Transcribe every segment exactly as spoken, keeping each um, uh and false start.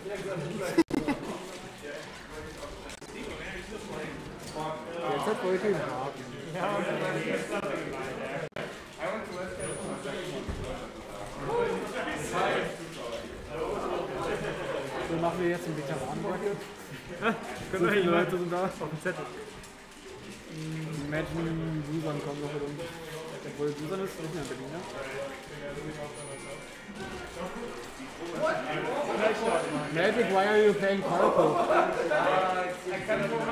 Jetzt hat wohl den Haken. Ja, so machen wir jetzt ein Veteran-Bracket. So viele Leute sind da auf dem Zettel. Imagine Susan kommt noch mit uns. Obwohl Susan ist nicht mehr in Berlin, ne? Magic, why are you playing Carpo? I can't go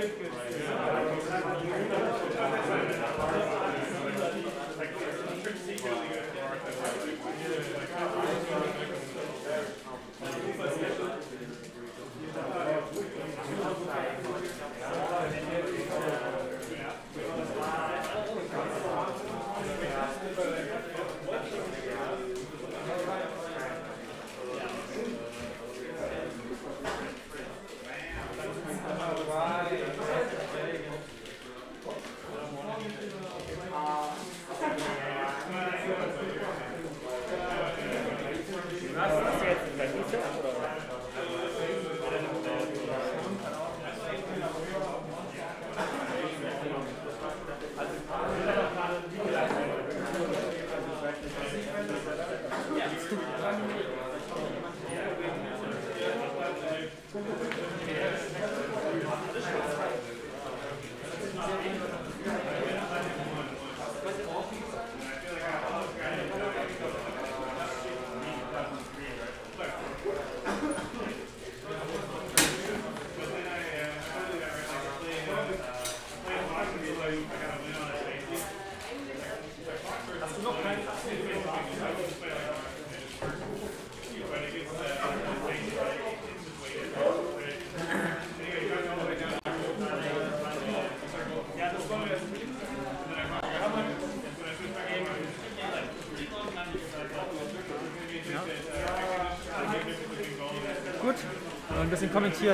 Gut, ein bisschen kommentieren.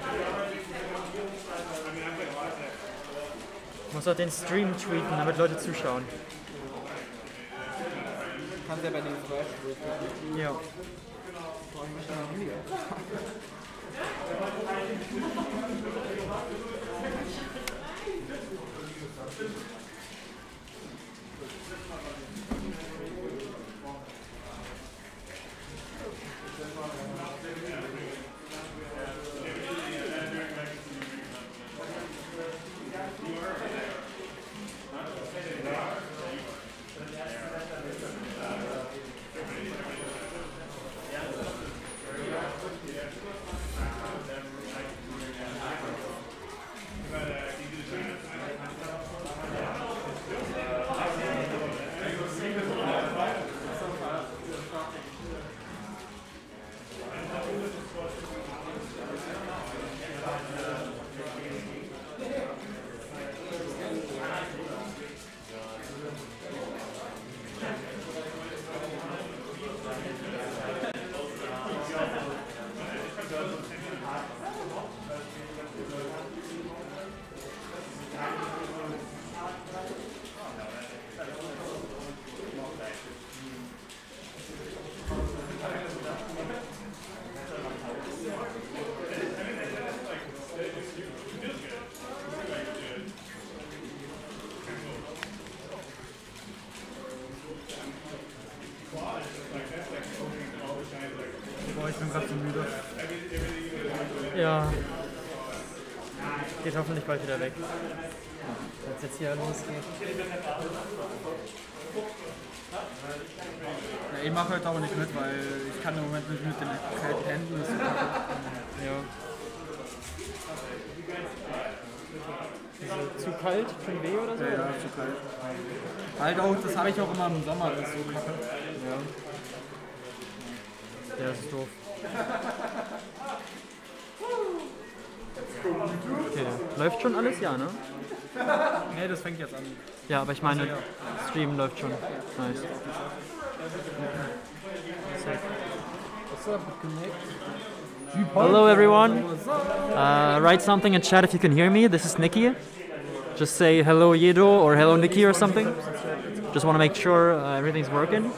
Ich muss auch den Stream tweeten, damit Leute zuschauen. Kannst ja bei dem Flash tweeten. Ja. Boah, ich bin gerade so müde. Ja. Geht hoffentlich bald wieder weg. Wenn es jetzt hier losgeht. Ja, ich mache heute aber nicht mit, weil ich kann im Moment nicht mit den kalten Händen. Das Ja. Ist zu kalt? Tut weh oder so? ja, ja, zu kalt. Halt auch, das habe ich auch immer im Sommer, das ist so kacke. Ja. Ja, das ist doof. Okay, läuft schon alles? Ja, ne? Nee, das fängt jetzt an. Ja, aber ich meine, Stream läuft schon. Nice. Hello everyone. Uh, write something in chat if you can hear me. This is Nikki. Just say hello Yedo or hello Nikki or something. Just want to make sure uh, everything's working.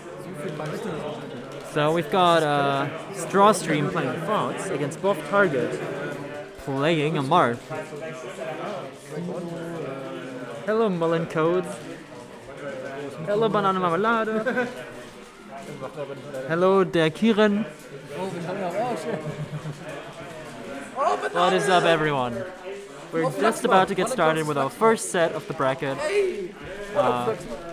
So we've got uh, Strawstream playing France against Buff Target playing a Marth. Hello Mullen Codes. Hello Banana Marmelade. Hello der Kiren. What is up everyone? We're just about to get started with our first set of the bracket. Uh,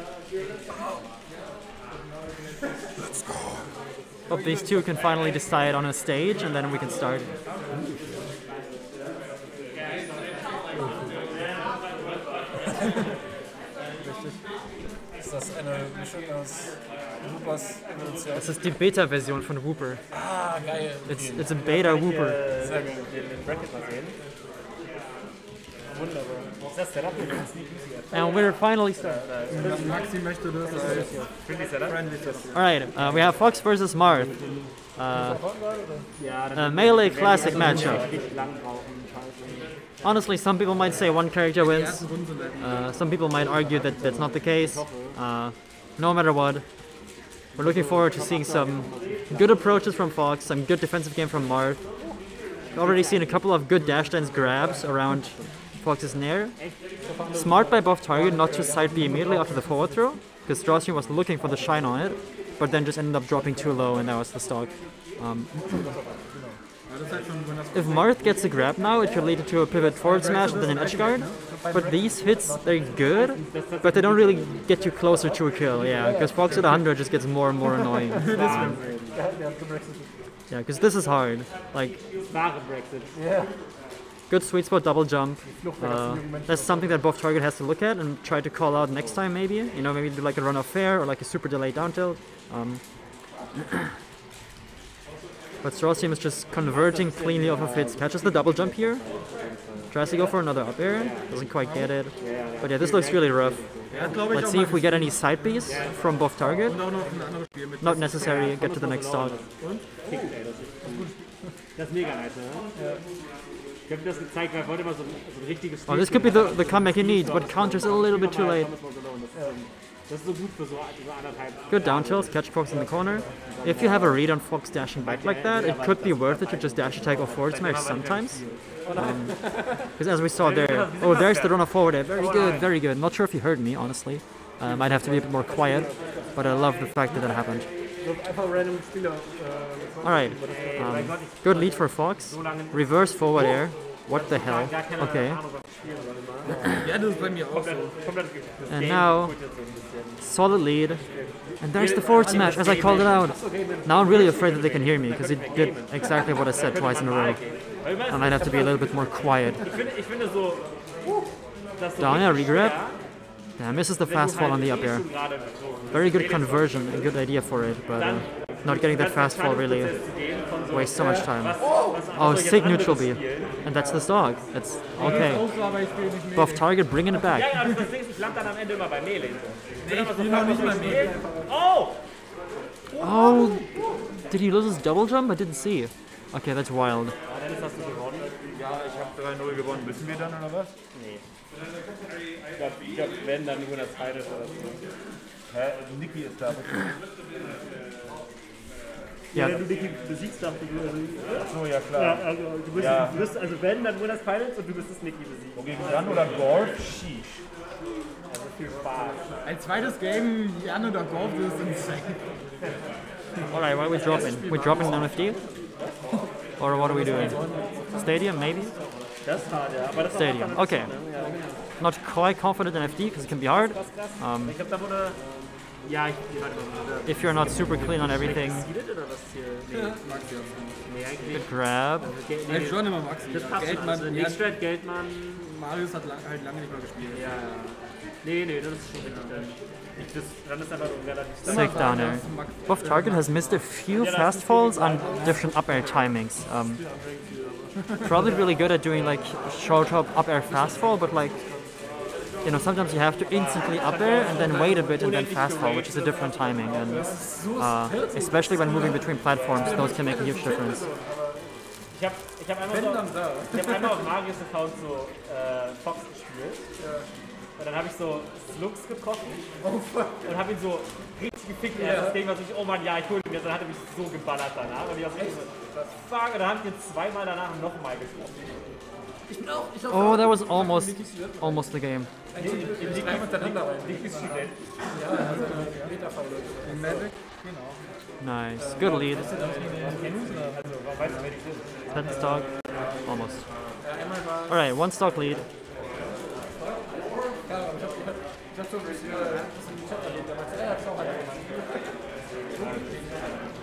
hope these two can finally decide on a stage and then we can start. Ist das eine Mischung aus Woopers Evolution? Das ist die Beta-Version von Wooper. Ah, geil. It's, it's a Beta Wooper. Sehr gut. Den, den Bracket mal sehen. Wunderbar. Ist das Setup? And we're finally starting. Maxi möchte das als Friendly Setup? friendly Setup. Alright, uh, we have Fox versus Marth. Uh, Ja, a melee classic matchup. nicht lang brauchen. Scheiße. Honestly, some people might say one character Die wins. ersten Runden sind halt Uh, some people might argue that that's not the case. Uh, no matter what, we're looking forward to seeing some good approaches from Fox, some good defensive game from Marth. We've already seen a couple of good dash dance grabs around Fox's nair. Smart by buff target not to side B immediately after the forward throw, because Strawstream was looking for the shine on it, but then just ended up dropping too low and that was the stock. Um, Ja, das ist halt schon, wenn das if Marth gets a grab now, it could lead to a pivot forward smash and then an edge guard. But these hits, they're good, but they don't really get you closer to a kill, yeah, because Fox at one hundred just gets more and more annoying. Um, yeah, because this is hard. Like, Wahre Brexit. good sweet spot double jump. Uh, that's something that buff target has to look at and try to call out next time, maybe. You know, maybe do like a run of fair or like a super delayed down tilt. Um, but Strawstream is just converting cleanly off of hits. Catches the double jump here. Tries to go for another up air. Doesn't quite get it. But yeah, this looks really rough. er hat, glaube ich, Let's auch see mal if we get any side Bs from buff target. und auch noch ein anderes Spiel mit. Not necessary. Get to the next stock. Das ist mega nice, ne? Ich hab das gezeigt, weil ich wollte mal so ein, so ein richtiges Oh, this could be the, the comeback he needs, but counters a little bit too late. Das ist so gut für so, so anderthalb. Good down tilts, catch Fox in the corner. If you have a read on Fox dashing back like that, it could be worth it to just dash attack or forward smash sometimes. Because as we saw there, oh, there's the runner forward air. Very good, very good. Not sure if you heard me, honestly. Uh, might have to be a bit more quiet, but I love the fact that that happened. Einfach random Spieler. Äh, Alright, um, good lead for Fox. Reverse forward air. What the hell? Okay. Ja, das ist bei mir auch so. And now, solid lead. And there's the forward smash, as I called it out. Now I'm really afraid that they can hear me, because he did exactly what I said twice in a row. I might have to be a little bit more quiet. ich, finde, ich finde so. Das so Down air, richtig regrab. schwer, Yeah, misses the wenn du fast fall halt on the up eh air. schon gerade so Very good conversion, a good idea for it, but uh, not getting that fast fall really wastes so much time. Oh, sig neutral B. And that's the stock. That's okay. Auch so, aber ich spiele nicht mehr. Buff target, bringing it back. Ja, aber das Ding ist, ich lande dann am Ende immer bei Melee. Nee, ich spiele noch nicht mal mehr. Oh! Oh, did he lose his double jump? I didn't see. Okay, that's wild. Dennis, hast du gewonnen? Ja, ich habe drei null gewonnen. Müssen wir dann oder was? Nee. Ich glaube, ich glaub, wenn, dann nur das Teil ist oder so. Hä? Niki ist da. Yeah, Wenn du Niki besiegst, dachte ich, also, Achso, ja ja, klar. also, du bist, Ja. du bist, also wenn, dann nur das Pilots und du müsstest Niki besiegen. Wo gegen Jan oder Gorf? Sheesh. Also viel Spaß. Ein zweites Game, Jan oder Golf, das ist insane. alright, what are we dropping? We dropping an N F D? Or what are we doing? Stadium, maybe? Das ist hart, ja. Aber das ist Stadium, auch okay. Ja. Not quite confident in F D, because it can be hard. Um, Ich glaube, da wurde. Ja, ich warte mal. if you're not super clean on everything. Seeded oder was hier? Nee, Maxi auch. nee eigentlich Good nicht. grab. Ge- Halt nee, schon immer Maxi. das passt schon. Also, Geldmann, ja, Nickstrat, Geldmann. Marius hat lang, halt lange nicht mehr gespielt. Ja, ja. Nee, nee, das ist schon richtig. Dann, ich, das, dann ist einfach so relativ Sick down air. Buff target has missed a few fast falls on different up air timings. Um, probably really good at doing like short hop up air fast fall, but like, you know, sometimes you have to instantly up air and then wait a bit and then fast fall, which is a different timing. And uh, especially when moving between platforms, those can make a huge difference. Ich habe ich hab einmal, so, ich hab einmal auf Marius Account so äh, Fox gespielt. Und dann habe ich so Slux getroffen und habe ihn so richtig gefickt. Ja. Das Ding war so, oh Mann, ja, ich hole ihn jetzt. Dann hat er mich so geballert danach. Und ich war so, richtig so, fuck. Und dann habe ich ihn zweimal danach nochmal getroffen. Ich bin auch, ich Oh, that was almost, almost the game. drei miteinander rein. Nicht ist schlecht. Ja, also Beta-Faule. In Magic? Genau. Nice, good lead. Also, man weiß nicht, wer die sind. Ten stock, almost. All right, one stock lead. Ich hab so ein bisschen das im Chat erlebt, da meinte er, ja, schau halt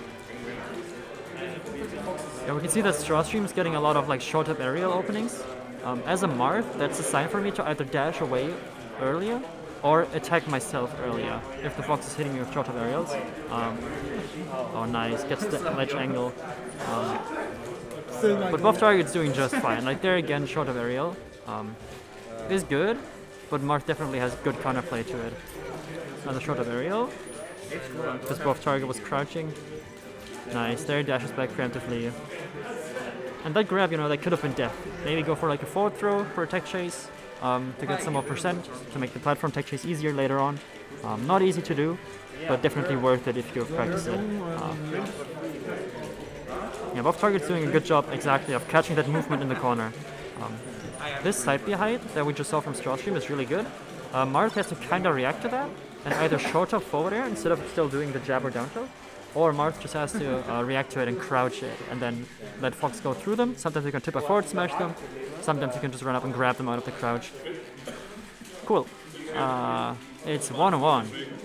Yeah, we can see that Strawstream is getting a lot of like short up aerial openings. Um, as a Marth, that's a sign for me to either dash away earlier or attack myself earlier if the fox is hitting me with short of aerials. Um, oh nice, gets the ledge angle. Um, but both targets doing just fine. Like there again, short of aerial um, is good, but Marth definitely has good counterplay to it. Another short of aerial. This both target was crouching. Nice, there dashes back preemptively. And that grab, you know, that could have been death. Maybe go for like a forward throw for a tech chase um, to get some more percent, to make the platform tech chase easier later on. Um, not easy to do, but definitely worth it if you've practiced it. Um, yeah, both targets doing a good job exactly of catching that movement in the corner. Um, this side B height that we just saw from Strawstream is really good. Uh, Marth has to kind of react to that and either short up forward air instead of still doing the jab or down tilt, or Marth just has to uh, react to it and crouch it and then let Fox go through them. Sometimes you can tip a forward smash them, sometimes you can just run up and grab them out of the crouch. Cool. Uh, it's one one.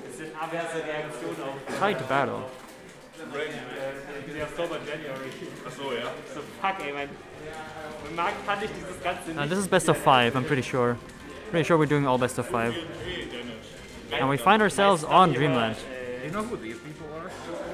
Tight battle. Uh, this is best of five, I'm pretty sure. Pretty sure we're doing all best of five. And we find ourselves on Dreamland. You know who these people are?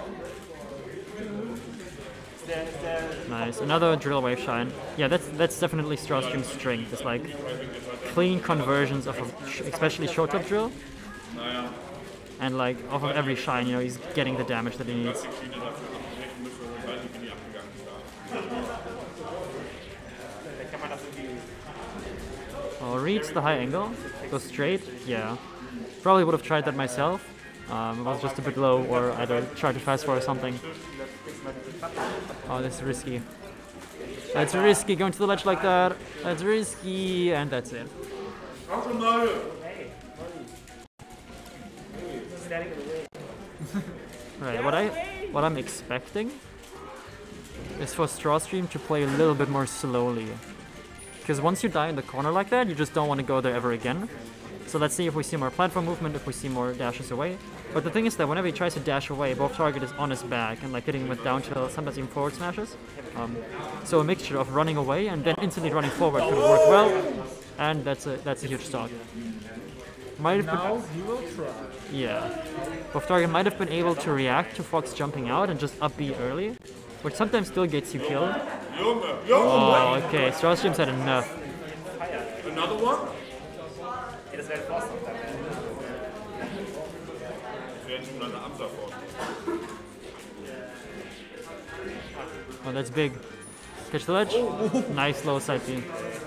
Nice, another drill wave shine. Yeah, that's that's definitely Strawstream's strength. It's like clean conversions of a, especially short top drill. And like off of every shine, you know, he's getting the damage that he needs. Oh, reads the high angle, go straight, yeah. Probably would have tried that myself. Um, it was just a bit low, or either tried to fast forward or something. Oh, this is risky. That's risky, going to the ledge like that. That's risky, and that's it. Right, what I what I'm expecting is for Strawstream to play a little bit more slowly. Because once you die in the corner like that, you just don't want to go there ever again. So let's see if we see more platform movement, if we see more dashes away. But the thing is that whenever he tries to dash away, both target is on his back and like hitting him with down tilt, sometimes even forward smashes. Um, so a mixture of running away and then instantly running forward could work well. And that's a that's a huge stock. Might have Now been, he will try. yeah. Both target might have been able to react to Fox jumping out and just up B early, which sometimes still gets you killed. Oh, okay. Strawstream's had enough. Another one? Oh, that's big. Catch the ledge. Nice low side B.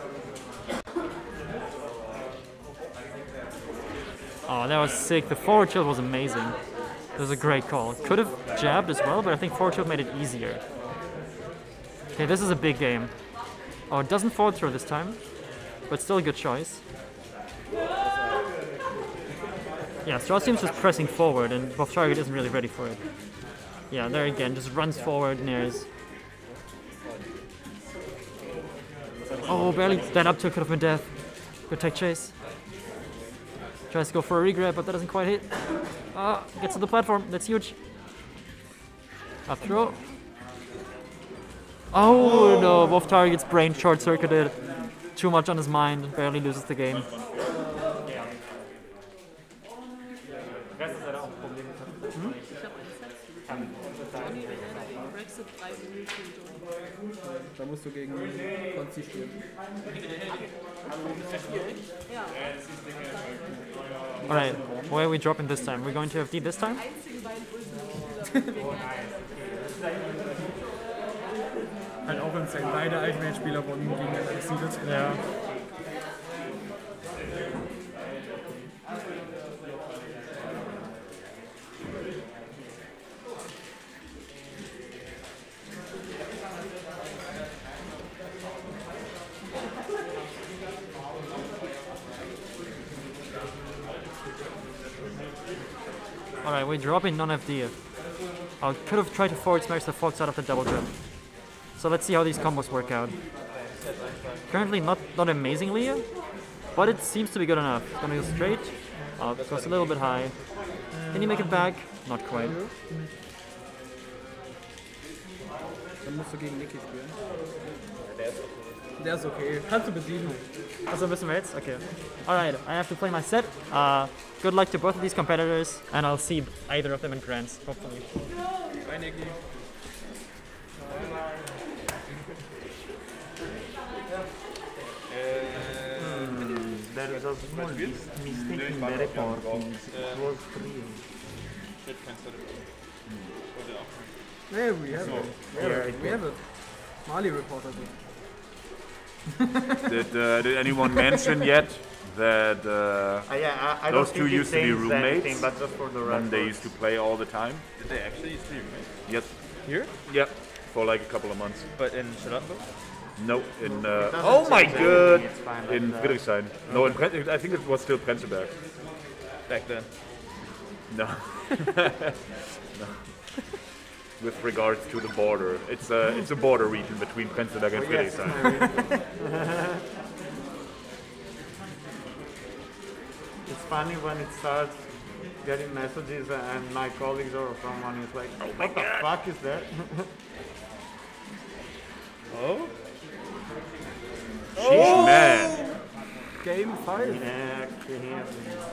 Oh, that was sick. The forward tilt was amazing. It was a great call. Could have jabbed as well, but I think forward tilt made it easier. Okay, this is a big game. Oh, it doesn't forward throw this time, but still a good choice. Yeah, Strawstream's just pressing forward, and both target isn't really ready for it. Yeah, there again, just runs forward, nairs. Oh, barely. That up tilt could have been death. Good tech chase. Tries to go for a regrab, but that doesn't quite hit. Ah, gets to the platform. That's huge. Up throw. Oh no, both targets brain short-circuited. Too much on his mind, barely loses the game. Da musst du gegen Konzi spielen. Alright, where are we dropping this time? We're going to F D this time? Halt auch insane. Beide Ultimate-Spieler wurden gegeneinander gesiedelt. Ja. Alright, we're dropping non-F D. I could have tried to forward smash the Fox out of the double jump. So let's see how these combos work out. Currently not not amazingly, but it seems to be good enough. Gonna go straight, up, goes a little bit high. Can you make it back? Not quite. Dann musst du gegen Niki spielen. Der ist okay. Kannst du besiegen. Also müssen wir jetzt? Okay. Alright, I have to play my set. Uh, good luck to both of these competitors, and I'll see either of them in Grands, hopefully. Bye, Niki. There is a small mistake in the recording. It was three. Yeah, we have it. Yeah, We have it. Mali reported it. Did, uh, did anyone mention yet that uh, Uh, yeah, I, I those don't two think used it to be changed roommates? anything, but just for the when they record. used to play all the time? Did they actually used to be roommates? Yes. Here? Yep. For like a couple of months. But in Charlottenburg? No, in uh, doesn't oh my change god, anything, it's fine in like that. Friedrichshain. No, in Pren- I think it was still Prenzlberg. Back then. No. No. With regards to the border, it's a it's a border region between Prenzlberg and Yes, Friedrichshain. it's funny when it starts getting messages and my colleagues or someone is like, oh what the fuck is that? Oh? Sheesh, man. Game five. Yeah, yeah.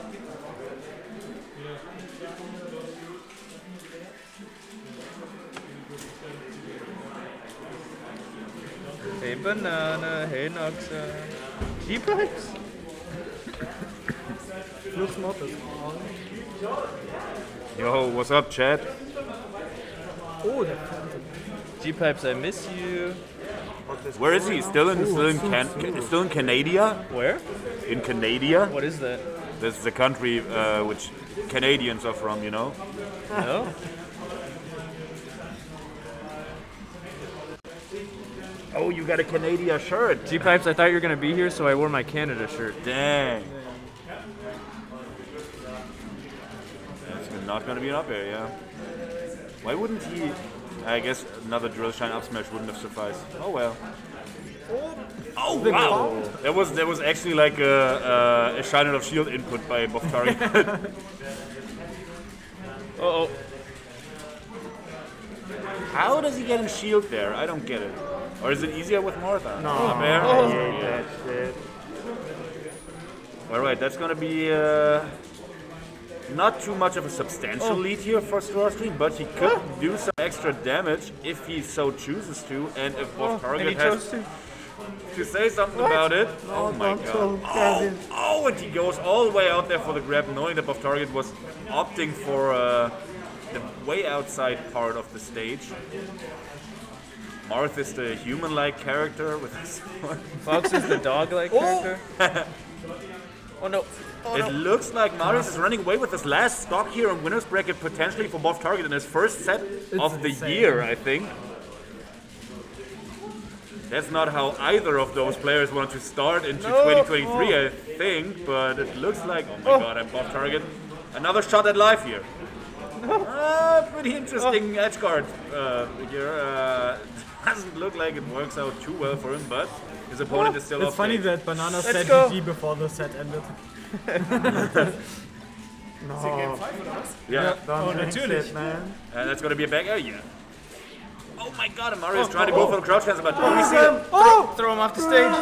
Hey Banana, hey Noxa. G-Pipes? Yo, what's up, Chad? Oh, der G-Pipes, I miss you. Where is he? Still in still in Can- Ca- still in Canada? Where? In Canada? What is that? This is the country uh, which Canadians are from, you know. No? Oh, you got a Canada shirt. G-Pipes, I thought you were gonna be here, so I wore my Canada shirt. Dang. It's not gonna be an up air, yeah. Why wouldn't he? I guess another drill shine up smash wouldn't have sufficed. Oh well. Oh wow! There was there was actually like a, a, a shine of shield input by Buff Target. Uh oh. How does he get in shield there? I don't get it. Or is it easier with Martha? No, Up air? I hate that shit. Alright, that's gonna be uh, not too much of a substantial lead here for Strawstream, but he could do some extra damage if he so chooses to, and if Buff Target And he has chose to. to say something about it. Oh my don't god. so Oh, Kevin. oh, and he goes all the way out there for the grab, knowing that Buff Target was opting for uh, the way outside part of the stage. Marth is the human-like character with his sword. Fox is the dog-like character. Oh no. Oh, It no. looks like Marius is running away with his last stock here in winner's bracket, potentially for Buff Target in his first set of the year, I think. That's not how either of those players want to start into No. twenty twenty-three, I think, but it looks like, oh my god, I'm Buff Target. Another shot at life here. Uh, pretty interesting edge guard uh, here. Uh, doesn't look like it works out too well for him, but his opponent is still It's off funny stage. that Banana Let's said go. G G before the set ended. No, Yeah, don't jinx natürlich. it, man. and that's gonna be a back air, yeah. Oh my god, and Mario is trying to go for the crouch cancel, but we see him. Oh! Throw him off the stage.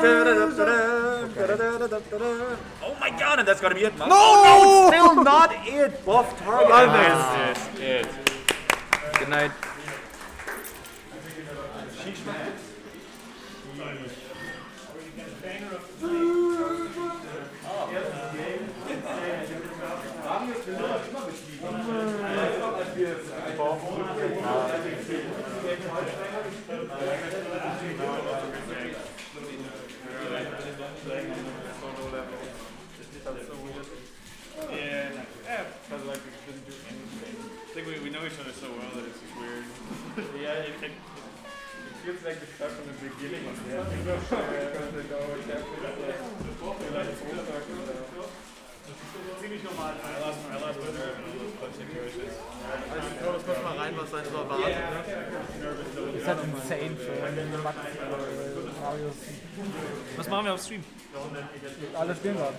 Oh my god, and that's gonna be it. No, no, it's still not it. Buff Target. This is it. Good night. I think we, we know each other so well that it's just weird. Yeah, it, it, it feels like the stuff from the beginning of the Ziemlich normal. I lost my, I lost my nerve in a little close situations. Ich glaube, es kommt mal rein, was sein so erwartet. Das ist halt insane für Marius. Was machen wir auf Stream? Alle spielen gerade.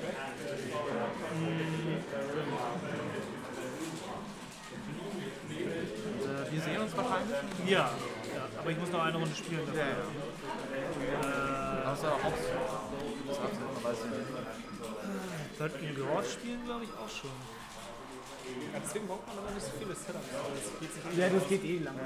Wir sehen uns wahrscheinlich. Ja, ja, aber ich muss noch eine Runde spielen. Ja, ja. Äh, hast du auch Hops. Das hast du, man weiß ja nicht. Sollte in Garage spielen, glaube ich, auch schon. Ja, deswegen braucht man aber nicht so viele Setups. Ja, das geht eh lang.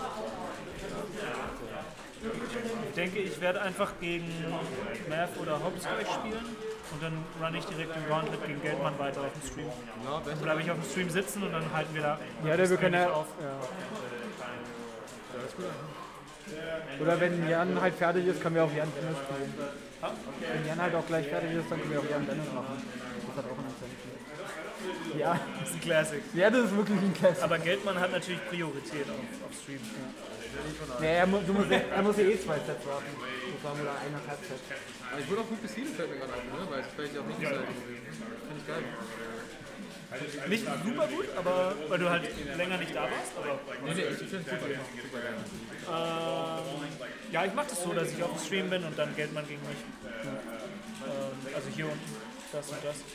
Ich denke, ich werde einfach gegen Mav oder Hobbs gleich spielen und dann run ich direkt den Gauntlet gegen Geldmann weiter auf dem Stream. Ja, Dann bleibe ich auf dem Stream sitzen und dann halten wir da. Ja, der wir können ja auf. Ja. Oder wenn Jan halt fertig ist, können wir auch Jan Dennis spielen. Wenn Jan halt auch gleich fertig ist, dann können wir auch Jan Dennis machen. Das hat auch einen Incentive. Ja. Das ist ein Classic. Ja, das ist wirklich ein Classic. Aber Geldmann hat natürlich Priorität auf, auf Stream. Ja, er, mu du musst, er muss ja eh zwei Sets warten. Das war oder eineinhalb Sets. Aber ich wurde auch gut besiedelt, fällt mir gerade ein, ne? Weil es vielleicht auch nicht so gewesen. Finde ich geil. Nicht super gut, aber weil du halt länger nicht da warst. Aber Nee, nee, ich finde es super, super geil. ähm, ja, ich mache das so, dass ich auf dem Stream bin und dann Geldmann gegen mich. Ähm, also hier unten, das und das.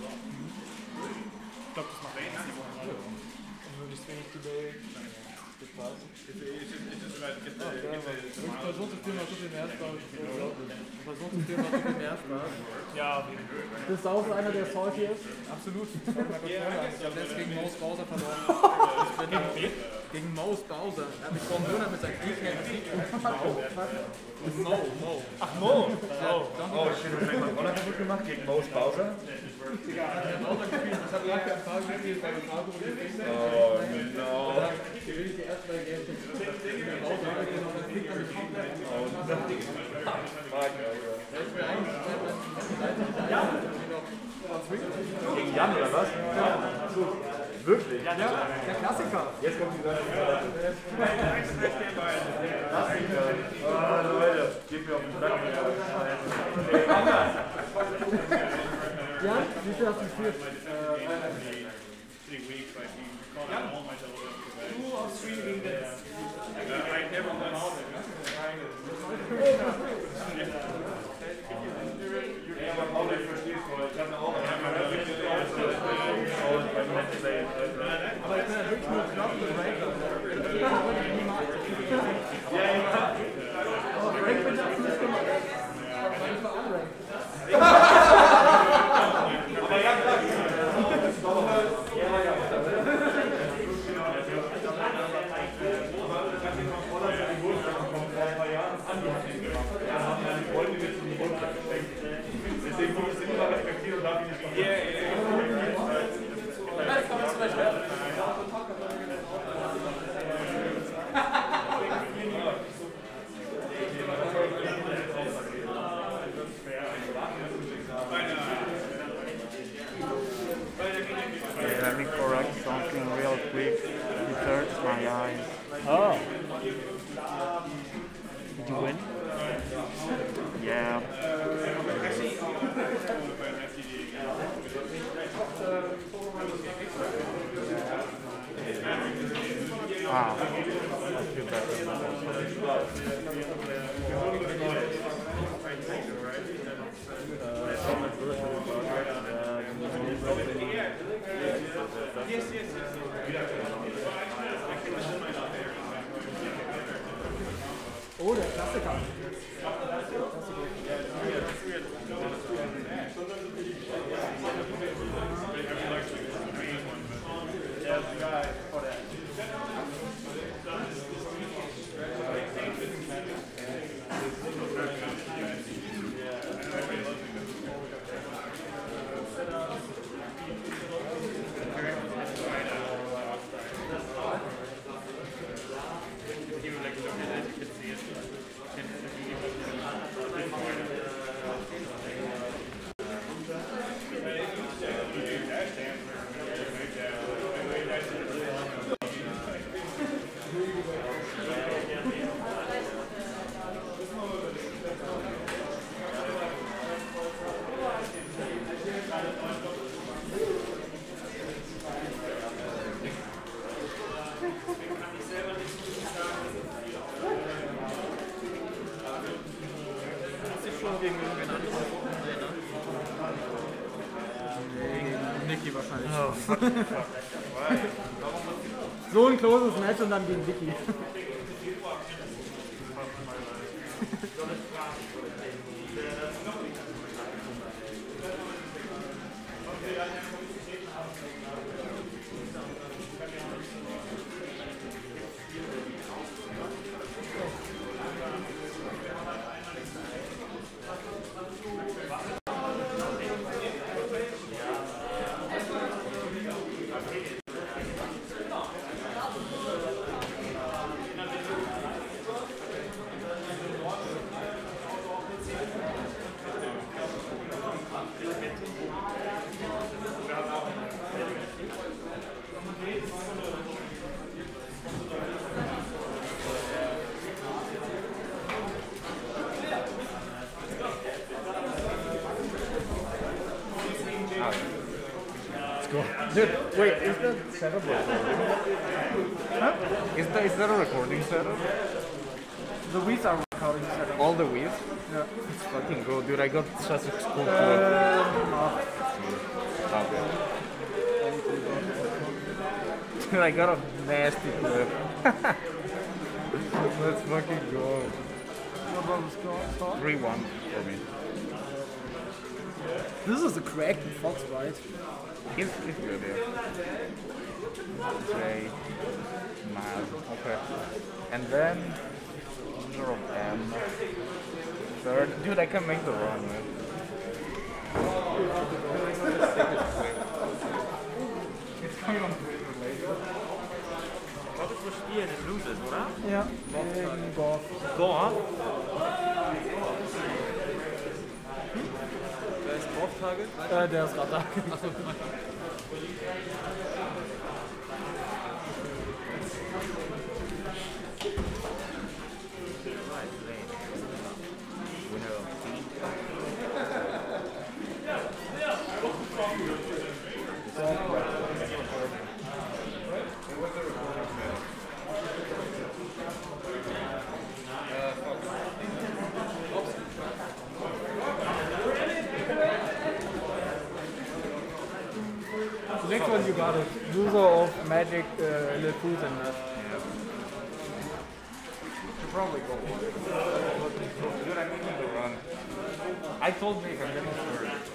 Ich glaube, das macht eh nicht. Und möglichst wenig Delay. It's about get the, Ich versuche das Thema so viel mehr Spaß. Ich versuche das Thema so viel mehr Spaß. Ja, Das ist auch so einer, der salty ist. Absolut. Ich habe letztens gegen Maus Bowser verloren. Ich bin gegen, gegen Maus Bowser. Er hat mich vor einem Monat mit seinem Kniehand besiegt. Mo, Mo. ach Mo! Oh. Oh, shit, du hast einen Roller kaputt gemacht gegen Mouse Bowser? Ich habe lange Erfahrung gespielt, weil ich Farbe und die Oh, no. gewinne ich die ersten drei Games. Der Bowser hat mir noch das Knick an die Kopf. Gegen Jan oder was? Wirklich? Ja, der Klassiker. Jetzt kommt die Seite. Klassiker. Oh, Leute, geht mir auf den Sack. Ja, wie viel hast du gespielt? Du auf Stream gegen Dennis. Ja, aber Paul, ich verstehe es voll. Ich habe auch Aber ich bin ja wirklich nur knapp mit Ranger. Ja, ja. Aber Rank bin ich auch nicht gemacht. Weil ich war unranked. Aber ja, klar. Ja, ja. Deswegen muss ich immer respektieren und darf ich nicht machen. Das kann man zum Beispiel. Let me correct something real quick. It hurts my eyes. Oh. Did you win? Yeah. Ah, I feel better. Oh, der Klassiker. Niki wahrscheinlich. So ein closes Match und dann gegen Vicky. Dude, wait, is that setup recording? Huh? Is that, is that a recording setup? The Wii's are recording setup. All the Wii's? Yeah. It's fucking good, dude. I got such a cool Uh, Okay. Dude, I got a nasty clip. Let's fucking go. What was the score? three one for me. This is a cracked Fox, right? It's, it's good, yeah. J, Mad, okay. And then, zero M. Third. Dude, I can make the run, man. It's coming on Twitter later. Was ist das Spiel des Loses, oder? Ja, gegen Golf. Golf? Wer ist Morph-Target? Äh, der ist gerade da. Achso, Next one you got it. Loser of Magic uh, Lil Fools and that. Should probably go for it. Dude, I'm making the run. I told Nick I'm gonna score it.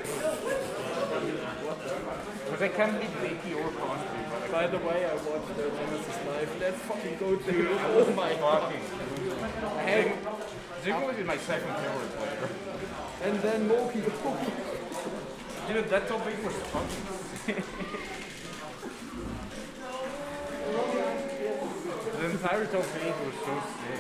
Because I can't beat Vicky or Constantly, but I By the way, I watched the Genesis live. Let's fucking go to oh my god. fucking. Hey, Ziggler is my second favorite player. And then Moki. Dude, that topic was fucking sick. The entire top eight was so sick.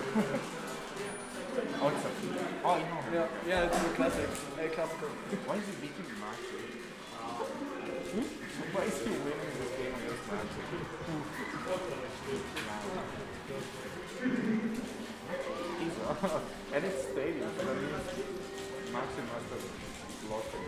Oh, it's a... Oh, you know. Yeah, yeah, it's a classic. A classical. Why is he beating Maxi? Hmm? Why is he winning this game against Maxi? He's up. And it's stadium, so that means Maxi must have lost it.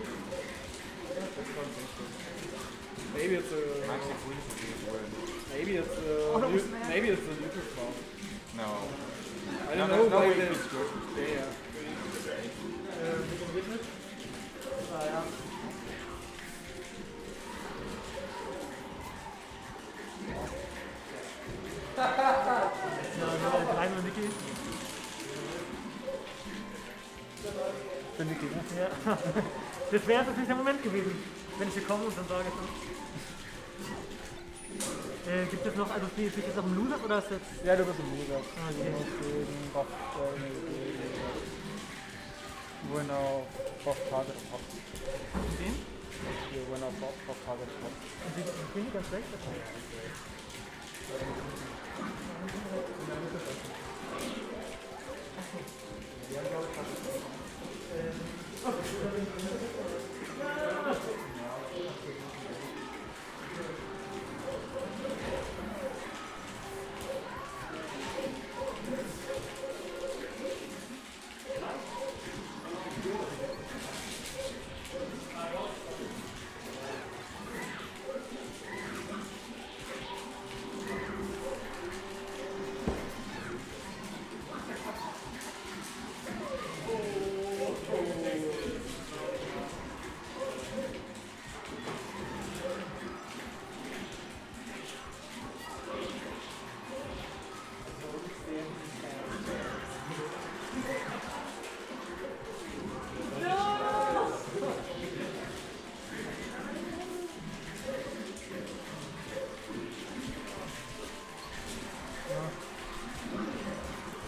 Maybe it's a. Maxi wins the game win. Maybe it's a. Maybe it's a neutral foul. No. I don't No, know no, no, why wait, they. it's good. Yeah, yeah. Äh, mit dem Witness? Ah, ja. Rein und Niki. Für Niki, ne? Ja. Das wäre natürlich der Moment gewesen, wenn ich hier komme und dann sage so. Äh, gibt es noch, also spiele ich jetzt noch im Loser oder ist jetzt. Ja, du bist im Loser. Okay. Gegen Bob, äh, Winner of Bob Target Pop. Den? Hier, Winner of Bob Target Pop. Und die sind ganz schlecht.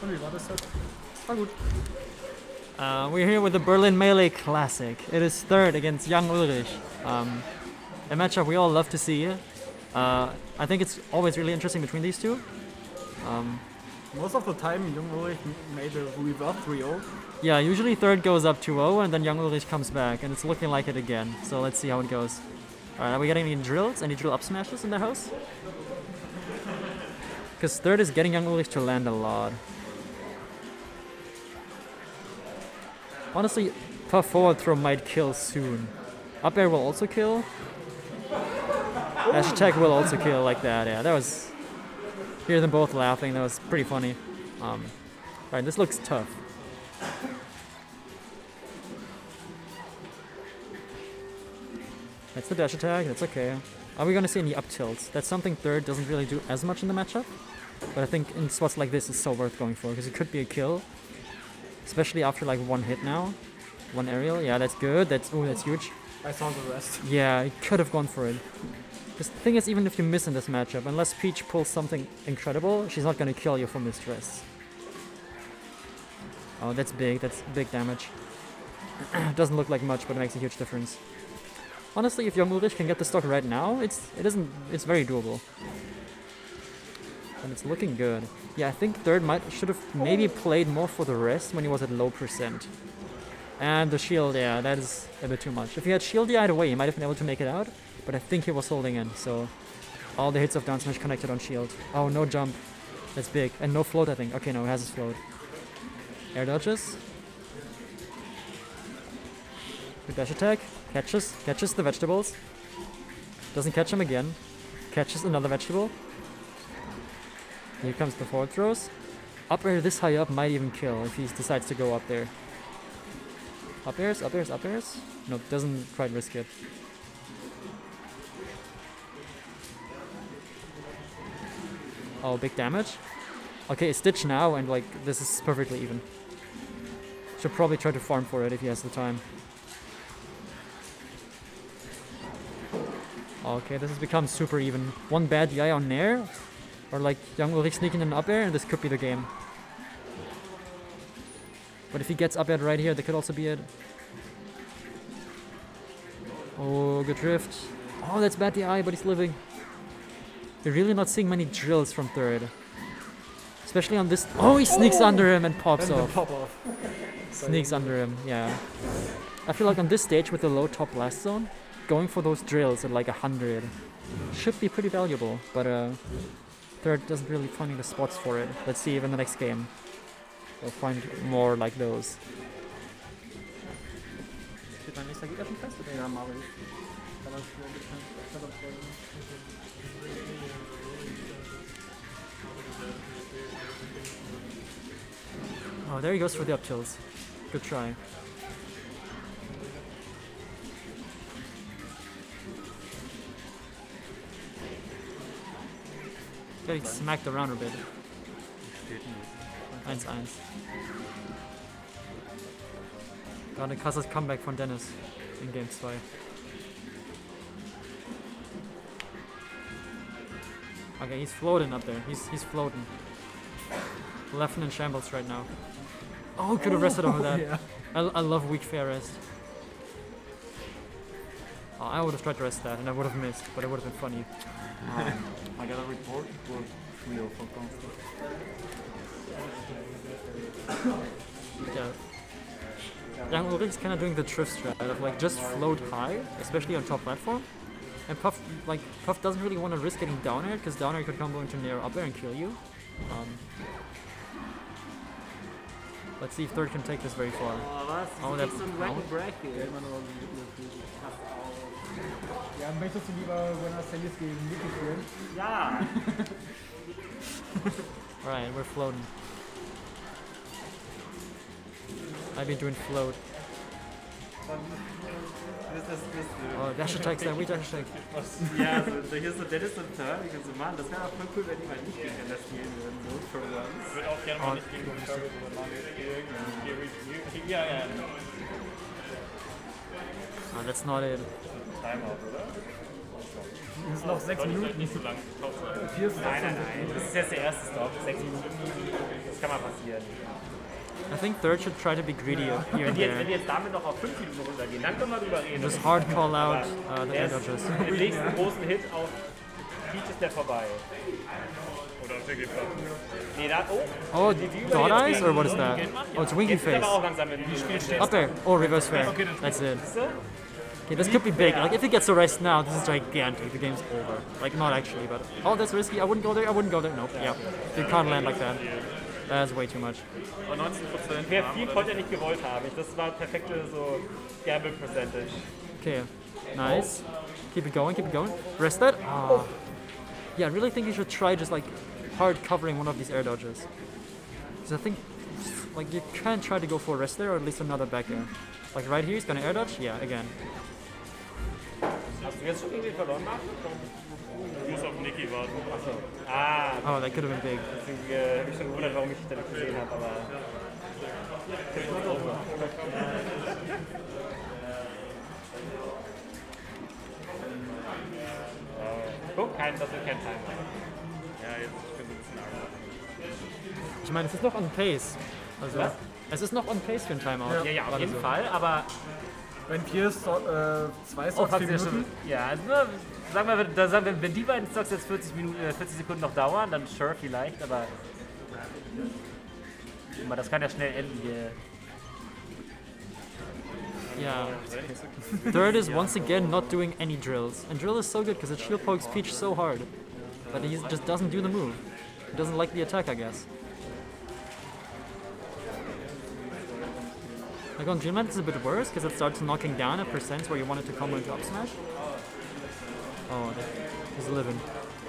Und wie war das halt? War gut. Uh, we're here with the Berlin Melee Classic. It is third against Young Ulrich. Um, a matchup we all love to see. Uh, I think it's always really interesting between these two. Um, Most of the time, Young Ulrich made a reverse three oh. yeah, usually third goes up two oh and then Young Ulrich comes back, and it's looking like it again. So let's see how it goes. Alright, are we getting any drills? Any drill up smashes in the house? Because third is getting Young Ulrich to land a lot. Honestly, puff forward throw might kill soon. Up air will also kill. Dash attack will also kill like that. Yeah, that was. Hear them both laughing. That was pretty funny. Um, Alright, this looks tough. That's the dash attack. That's okay. Are we gonna see any up tilts? That's something third doesn't really do as much in the matchup. But I think in spots like this, it's so worth going for because it could be a kill. Especially after like one hit now. One aerial. Yeah, that's good. That's oh, that's huge. I saw the rest. Yeah, he could have gone for it. Because the thing is, even if you miss in this matchup, unless Peach pulls something incredible, she's not gonna kill you from mistress. Oh, that's big. That's big damage. Doesn't look like much, but it makes a huge difference. Honestly, if Young Ulrich can get the stock right now, it's it isn't it's very doable. And it's looking good. Yeah, I think third might should have maybe played more for the rest when he was at low percent. And the shield, yeah, that is a bit too much. If he had shield either way, he might have been able to make it out. But I think he was holding in, so all the hits of down smash connected on shield. Oh, no jump. That's big. And no float, I think. Okay, no, he has his float. Air dodges. Good dash attack. Catches. Catches the vegetables. Doesn't catch him again. Catches another vegetable. Here comes the forward throws. Up air this high up might even kill if he decides to go up there. Up airs, up airs, up airs. Nope, doesn't quite risk it. Oh, big damage. Okay, Stitch now, and like, this is perfectly even. Should probably try to farm for it if he has the time. Okay, this has become super even. One bad D I on Nair, or like Young Ulrich sneaking in up air, and this could be the game. But if he gets up air right here, that could also be it. Oh, good drift. Oh, that's bad D I, but he's living. You're really not seeing many drills from third. Especially on this. Oh, he sneaks oh! under him and pops and off. Pop off. Sneaks under him, yeah. I feel like on this stage with the low top blast zone, going for those drills at like a hundred should be pretty valuable. But uh, third doesn't really find the spots for it. Let's see if in the next game we'll find more like those. Oh, there he goes for the up tilts. Good try. Getting smacked around a bit. eins eins. Gerade ein krasses Comeback von Dennis in Game zwei. Okay, he's floating up there. He's he's floating. Left in shambles right now. Oh, could have rested over that. Yeah. I, I love weak fair rest. Oh, I would have tried to rest that and I would have missed, but it would have been funny. Um, I got a report for three oh for constant. Yeah. Young Ulrich's kind of doing the Triff strat of like just float high, especially on top platform. And Puff, like Puff doesn't really want to risk getting down air because down air could combo into Nair up air and kill you. Um, let's see if third can take this very far. Oh, that's so ein wacky break hier. Ja, möchtest du lieber Buenos Aires gegen Mickey führen? Ja! Alright, we're floating. I've been doing float. Oh, dash attacks, that we dash attack. Ja, so, so hier ist so Dennis und Third, ich so, Mann, das wäre auch voll cool, wenn die mal nicht gegeneinander spielen würden, so for once. Ich würde auch gerne mal nicht gegen Turbo spielen. Ja, ja. Oh, that's not it. Timeout, oder? Das ist noch sechs Minuten. Nicht so lang. Vier ist Nein, nein, nein. Das ist jetzt der erste Stop. Sechs Minuten. Das kann mal passieren. I think third should try to be greedy here Wenn and die, jetzt, wenn there. die jetzt damit noch auf fünf Minuten runtergehen, dann können wir drüber reden. Just hard call out uh, the Der air ist dodges. den nächsten großen Hit auf Peach ist der vorbei. Oder auf der Gipfel. Nee, da, oh. Oh, die, die dot über- eyes or what is that? Oh, it's winky Jetzt ist face. aber auch langsam im Spiel. Up there. Oh, reverse fair. That's it. Okay, this could be big. Like if he gets arrested now, this is gigantic. The game's over. Like not actually, but oh, that's risky. I wouldn't go there. I wouldn't go there. Nope. Yeah, you can't land like that. That's way too much. Und neunzehn Prozent. Wer viel konnte er nicht gewollt haben. Das war perfekte so Gamble Percentage. Okay, nice. Keep it going. Keep it going. Rest that. Oh. Yeah, I really think you should try just like hard covering one of these air dodges. Because I think like you can try to go for a rest there or at least another back air. Like right here, he's gonna air dodge. Yeah, again. Hast du jetzt schon irgendwie verloren, Marc? Du musst auf Niki warten. Achso. Ah, Oh, that could have been big. deswegen äh, habe ich schon gewundert, warum ich dich da nicht gesehen habe, aber. Guck, kein, das wird kein Timer. Ja, jetzt ich bin so ein bisschen arg. Ich meine, es ist noch on pace. Also, Was? es ist noch on pace für ein Timeout. Ja, ja, auf Gerade jeden so. Fall, aber. Wenn Pierce äh, zwei Oh, Stocks, fast vier ja schon. Minuten. Ja, also nur, sagen wir, wenn, da sagen wir, wenn die beiden Stocks jetzt vierzig, Minuten, äh, vierzig Sekunden noch dauern, dann sure vielleicht, aber. Aber das kann ja schnell enden hier. Yeah. Third is once again not doing any drills. And drill is so good because it shield pokes Peach so hard. But he just doesn't do the move. He doesn't like the attack, I guess. Like on Dreamland it's a bit worse because it starts knocking down at percents where you want it to combo into up smash. Oh, that- he's living.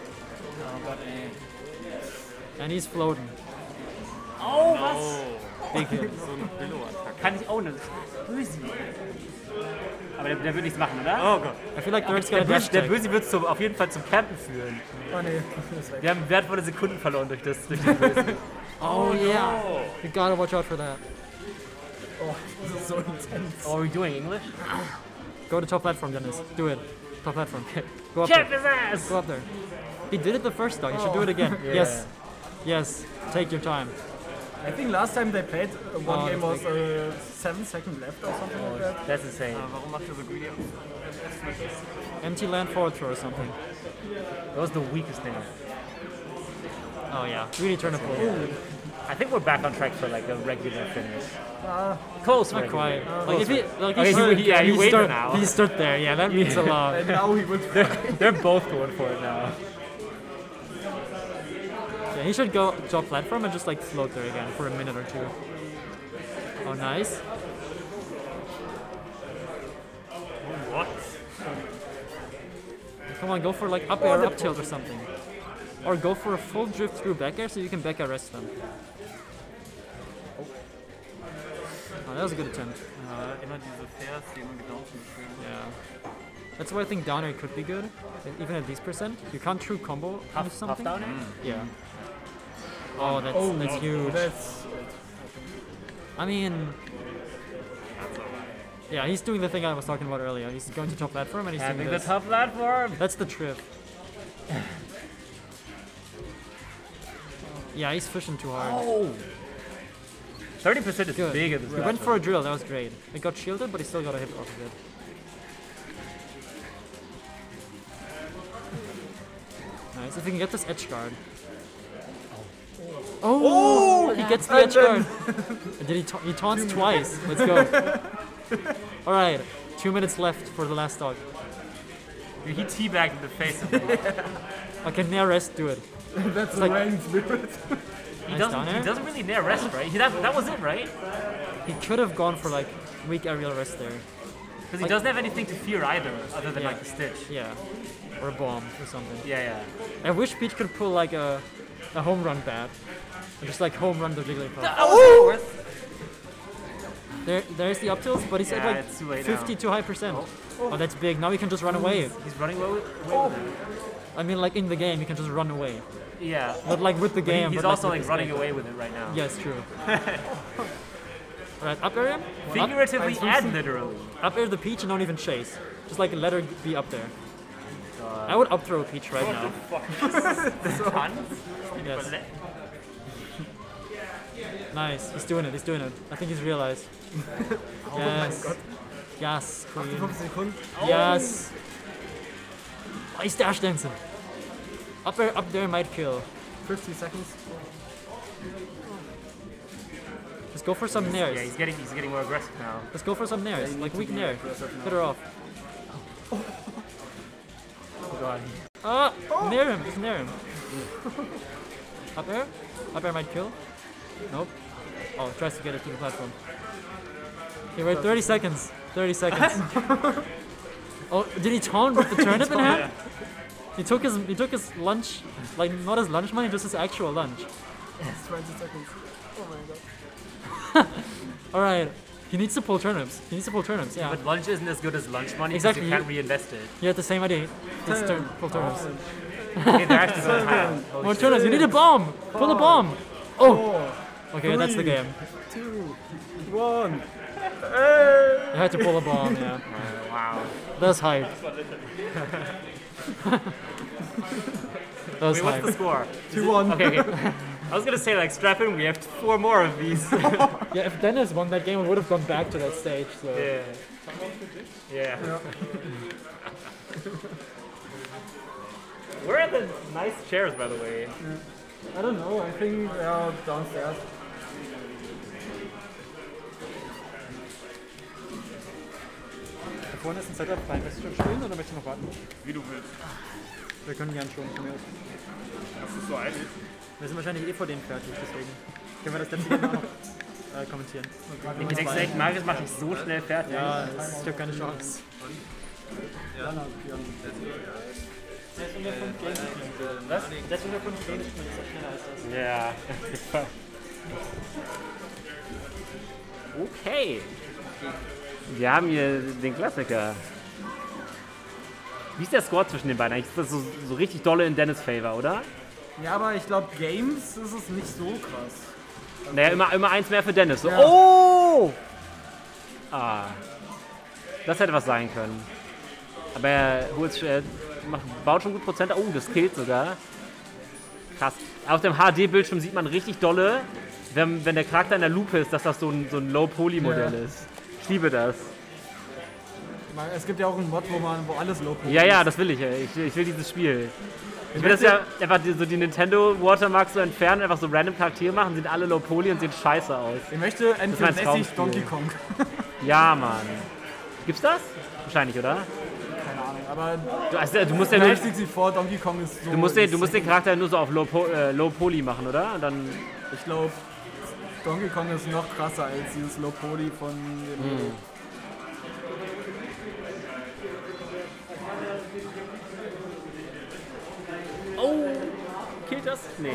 And he's floating. Oh, was? Big hit. Kann ich auch nicht. Bösi. Aber der, der wird nichts machen, oder? Oh god. I feel like Third's Der gonna dash Böse, der tag. Böse wird zum, auf jeden Fall zum Campen führen. Oh nee, ist weg. Wir haben wertvolle Sekunden verloren durch das, durch den Bösen. Oh yeah. You gotta watch out for that. Oh, das ist so intens. Oh, are we doing English? Go to top platform, Dennis. Do it. Top platform. Go up Camp there. his ass! Go up there. He did it the first time. You should do it again. Yes. Yes. Take your time. I think last time they played, uh, one Oh, game that's was uh, seven seconds left or something like that. That's insane. Warum macht er so greedy? Empty land forward throw or something. That was the weakest thing. Oh yeah. Really turn a pull. I think we're back on track for like a regular finish. Close, Not regular. quite. Like if he, like Okay, he, he- stood, yeah, he he, waited stood, now. he stood there. Yeah, that means a lot. And now he would. They're both going for it now. Yeah, he should go top platform and just like float there again for a minute or two. Oh, nice. What? Come on, go for like up air, up tilt or something. Or go for a full drift through back air so you can back air rest them. Oh, that was a good attempt. Äh, immer diese Fairs, die immer genau spielen. Yeah. That's why I think down air could be good, even at these percent. You can't true combo into Half, half something. down air? Yeah. Oh, that's that's huge. That's. I mean, yeah, he's doing the thing I was talking about earlier. He's going to top platform and he's Having doing the this. top platform. That's the trip. Yeah, he's fishing too hard. Oh! thirty percent is Good. big at this He went platform. for a drill, that was great. It got shielded, but he still got a hit off of it. Nice, if he can get this edge guard. Oh, he gets the edge guard. Did he, ta he taunts twice? Let's go. Alright, two minutes left for the last dog. He teabagged in the face of me. Okay, Nair rest, do it. That's the like- rain spirit. He Nice doesn't, down he air. doesn't really nair rest, right? He, that, that was it, right? He could have gone for like weak aerial rest there. Because he doesn't have anything to fear either, other than Yeah. like the stitch. Yeah. Or a bomb or something. Yeah, yeah. I wish Peach could pull like a, a home run bat. Or just like home run the Jigglypuff. That was worth. There, there's the up tilts, but he's Yeah, at like it's too late fifty now. too high percent. Oh, that's big. Now he can just run away. He's running away with, away with it. I mean, like in the game, he can just run away. Yeah. Not like with the But he- game. he's but, also like, like with running his away with it right now. game. Yeah, it's true. Right, up air him. Figuratively Up, and literally. up air the Peach and don't even chase. Just like let her be up there. I would up throw Peach right now. Yes. Nice, he's doing it, he's doing it. I think he's realized. Yes. Yes, Queen. Yes. Oh, he's dash dancing. Up there, up there might kill. fifty seconds. Let's go for some nairs. Yeah, he's getting he's getting more aggressive now. Let's go for some nairs, like weak nair. Hit her off. Oh god. Ah! Nair him, just nair him. Up air? Up air might kill. Nope. Oh, tries to get it to the platform. Okay, wait, thirty seconds. thirty seconds. Oh, did he taunt with the turnip in hand? He took his he took his lunch, like not his lunch money, just his actual lunch. twenty seconds. Oh my god. Alright. He needs to pull turnips. He needs to pull turnips, yeah. But lunch isn't as good as lunch money Exactly. because you can't reinvest it. You had the same idea. Let's turn, pull turnips. Okay, they're actually so high. More turnips. You need a bomb. Pull a bomb. Oh. Okay, that's the game. Two, one. I had to pull a bomb, yeah. Wow. That's hype. That's Wait, what's hype. the score? two one. Okay, okay. I was gonna say, like, strap in, we have four more of these. Yeah, if Dennis won that game, we would have gone back to that stage. So. Yeah. Yeah. Where are the nice chairs, by the way? I don't know, I think they are downstairs. Vorne ist ein Setup rein. Willst du schon spielen oder möchtest du noch warten? Wie du willst. Wir können gern schon. Von mir aus. Das ist so eilig. Wir sind wahrscheinlich eh vor denen fertig, deswegen können wir das letzte Game auch noch äh, kommentieren. Ich denke echt, Marius macht dich so schnell fertig. Ja, ich habe keine Chance. Ja. Der ist unter fünf Games. Was? Der ist unter fünf Games, so schneller ist das. Ja. Okay. Wir haben hier den Klassiker. Wie ist der Score zwischen den beiden? Eigentlich ist das so, so richtig dolle in Dennis' Favor, oder? Ja, aber ich glaube, Games ist es nicht so krass. Naja, immer, immer eins mehr für Dennis. So. Ja. Oh! Ah. Das hätte was sein können. Aber er holt, äh, macht, baut schon gut Prozent. Oh, das killt sogar. Krass. Auf dem H D-Bildschirm sieht man richtig dolle, wenn, wenn der Charakter in der Lupe ist, dass das so ein, so ein Low-Poly-Modell Ja. ist. Ich liebe das. Es gibt ja auch einen Mod, wo man wo alles low Ja, ja, das will ich. ey. Ich, ich will dieses Spiel. Ich will das ja einfach die, so die Nintendo Watermarks so entfernen, einfach so random Charaktere machen, sind alle Low Poly und sehen scheiße aus. Ich möchte N Das ist mein vierundsechzig Traumspiel. Donkey Kong. Ja, Mann. Gibt's das? Wahrscheinlich, oder? Keine Ahnung, aber Du, also, du musst ja nur, sieht sie vor, Donkey Kong ist so... du musst den, du musst den Charakter nur so auf Low, po, äh, Low Poly machen, oder? Und dann. Ich glaube, Donkey Kong ist noch krasser als dieses Low Poly von dem... Hm. Oh! Killt das? Nee.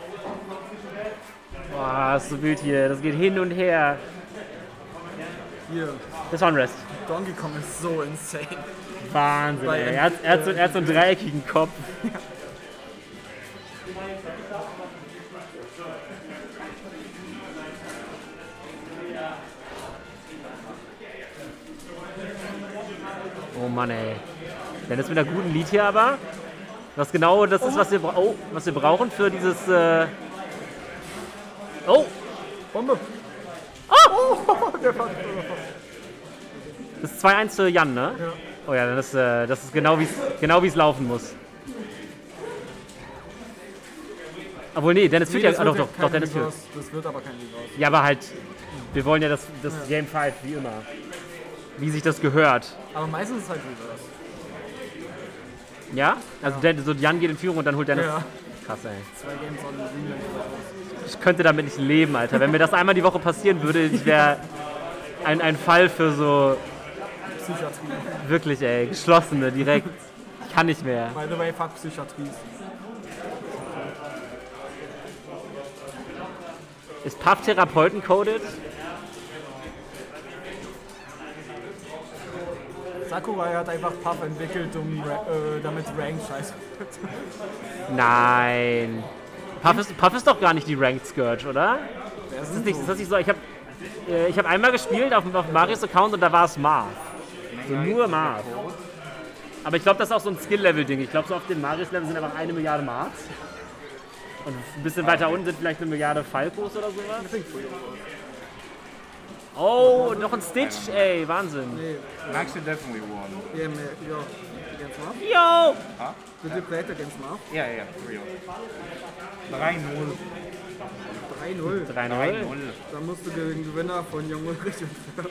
Boah, ist so wild hier. Das geht hin und her. Hier, Das war ein Rest. Donkey Kong ist so insane. Wahnsinn, Bei ey. Er hat, er, hat so, er hat so einen dreieckigen Kopf. Oh Mann, ey. Dann ist mit einer guten Lied hier aber. Was genau das ist, was wir, bra oh, was wir brauchen für dieses. Äh oh! Bombe! Das ist zwei eins für Jan, ne? Ja. Oh ja, das, äh, das ist genau wie es genau wie's laufen muss. Obwohl, nee, Dennis führt Nee, ja. das Ah, wird doch, ja doch, doch, kein Dennis führt. Reverse. Das wird aber kein Reverse. Ja, aber halt, wir wollen ja das, das Game fünf wie immer. Wie sich das gehört. Aber meistens ist es halt Reverse. Ja? Also Der, so Jan geht in Führung und dann holt Dennis. Ja. Krass, ey. Zwei Games on Rematch. Ich könnte damit nicht leben, Alter. Wenn mir das einmal die Woche passieren würde, ich wäre ein, ein Fall für so Psychiatrie. wirklich, ey, geschlossene direkt. Ich kann nicht mehr. By the way, fuck Psychiatrie. Ist Puff Therapeuten-coded? Sakurai hat einfach Puff entwickelt, um Ra äh, damit Rank scheiße wird. Nein. Puff ist, Puff ist doch gar nicht die Ranked Scourge, oder? Wer Das ist ist nicht, das ist nicht so. Ich habe äh, ich hab einmal gespielt auf, auf Marius Account und da war es Marth. So nur Marth. Aber ich glaube, das ist auch so ein Skill-Level-Ding. Ich glaube, so auf den Marius-Level sind einfach eine Milliarde Marks. Und ein bisschen weiter unten sind vielleicht eine Milliarde Falcos oder sowas. Oh, noch ein Stitch, ey, Wahnsinn. Nee. Maxi definitely won. Yeah, man, yeah. Against Marv? Yo! Huh? Did you play it against Marv? Ja, ja, real. drei null. drei null. drei null. Dann musst du gegen den Gewinner von Jung Ulrich und Fürth.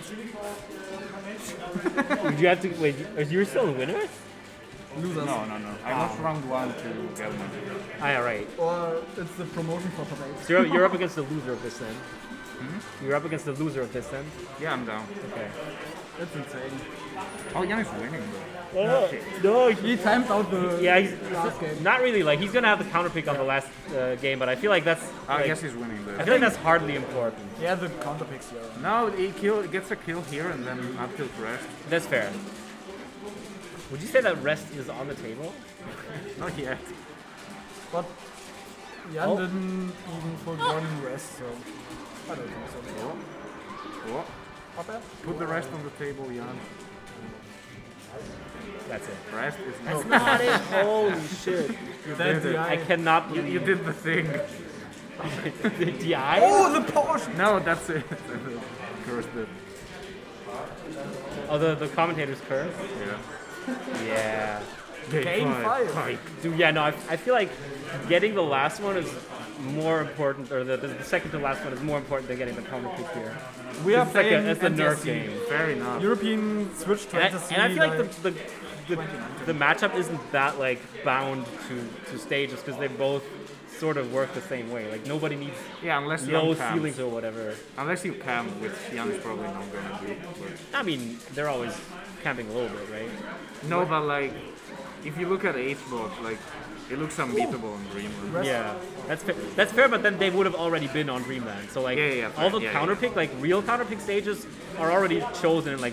You have to, wait, you're still winners? Losers. No, no, no. I lost round one to Gelman. Ah, yeah, right. Or it's the promotion for today. So you're, you're up against the loser of this then. Hmm? You're up against the loser of this then? Yeah, I'm down. Okay. That's insane. Oh, Jan is winning. Oh, no, He timed out the yeah, he's, last game. not really. Like he's gonna have the counter pick on the last uh, game, but I feel like that's. I like, guess he's winning I there. feel like that's hardly important. Yeah, the counter picks, yeah. No, he kill, gets a kill here and then not kill rest. That's fair. Would you say that rest is on the table? Not yet. But Jan Oh. didn't even put one in rest, so I don't think so. Oh. Oh. Not bad. Put the rest on the table, Jan. That's it. Rest is That's no. not it. Holy shit! That's the I eye. cannot You, believe you did the thing. the D I. Oh, the Porsche! No, that's it. Cursed it. Oh, the the commentator's curse. Yeah. Yeah. Game five. Like, dude, yeah, no, I, I feel like getting the last one is more important, or the, the second to last one is more important than getting the counter pick here. We are It's like a, playing it's a N T S nerf C. game. Fair enough. European Switch And I, fantasy. and I feel like like the, the, the, the matchup isn't that like bound to, to stages because they both sort of work the same way. Like nobody needs Yeah, unless low Jan camps. ceilings or whatever. Unless you camp, which Jan is probably not gonna do. But I mean, they're always camping a little bit, right? no, but like, if you look at H-Bot, like, it looks unbeatable in Dreamland. Yeah, that's fair. That's fair, but then they would have already been on Dreamland. So like Yeah, yeah, all the yeah, counter pick, like real counter pick stages, are already chosen and like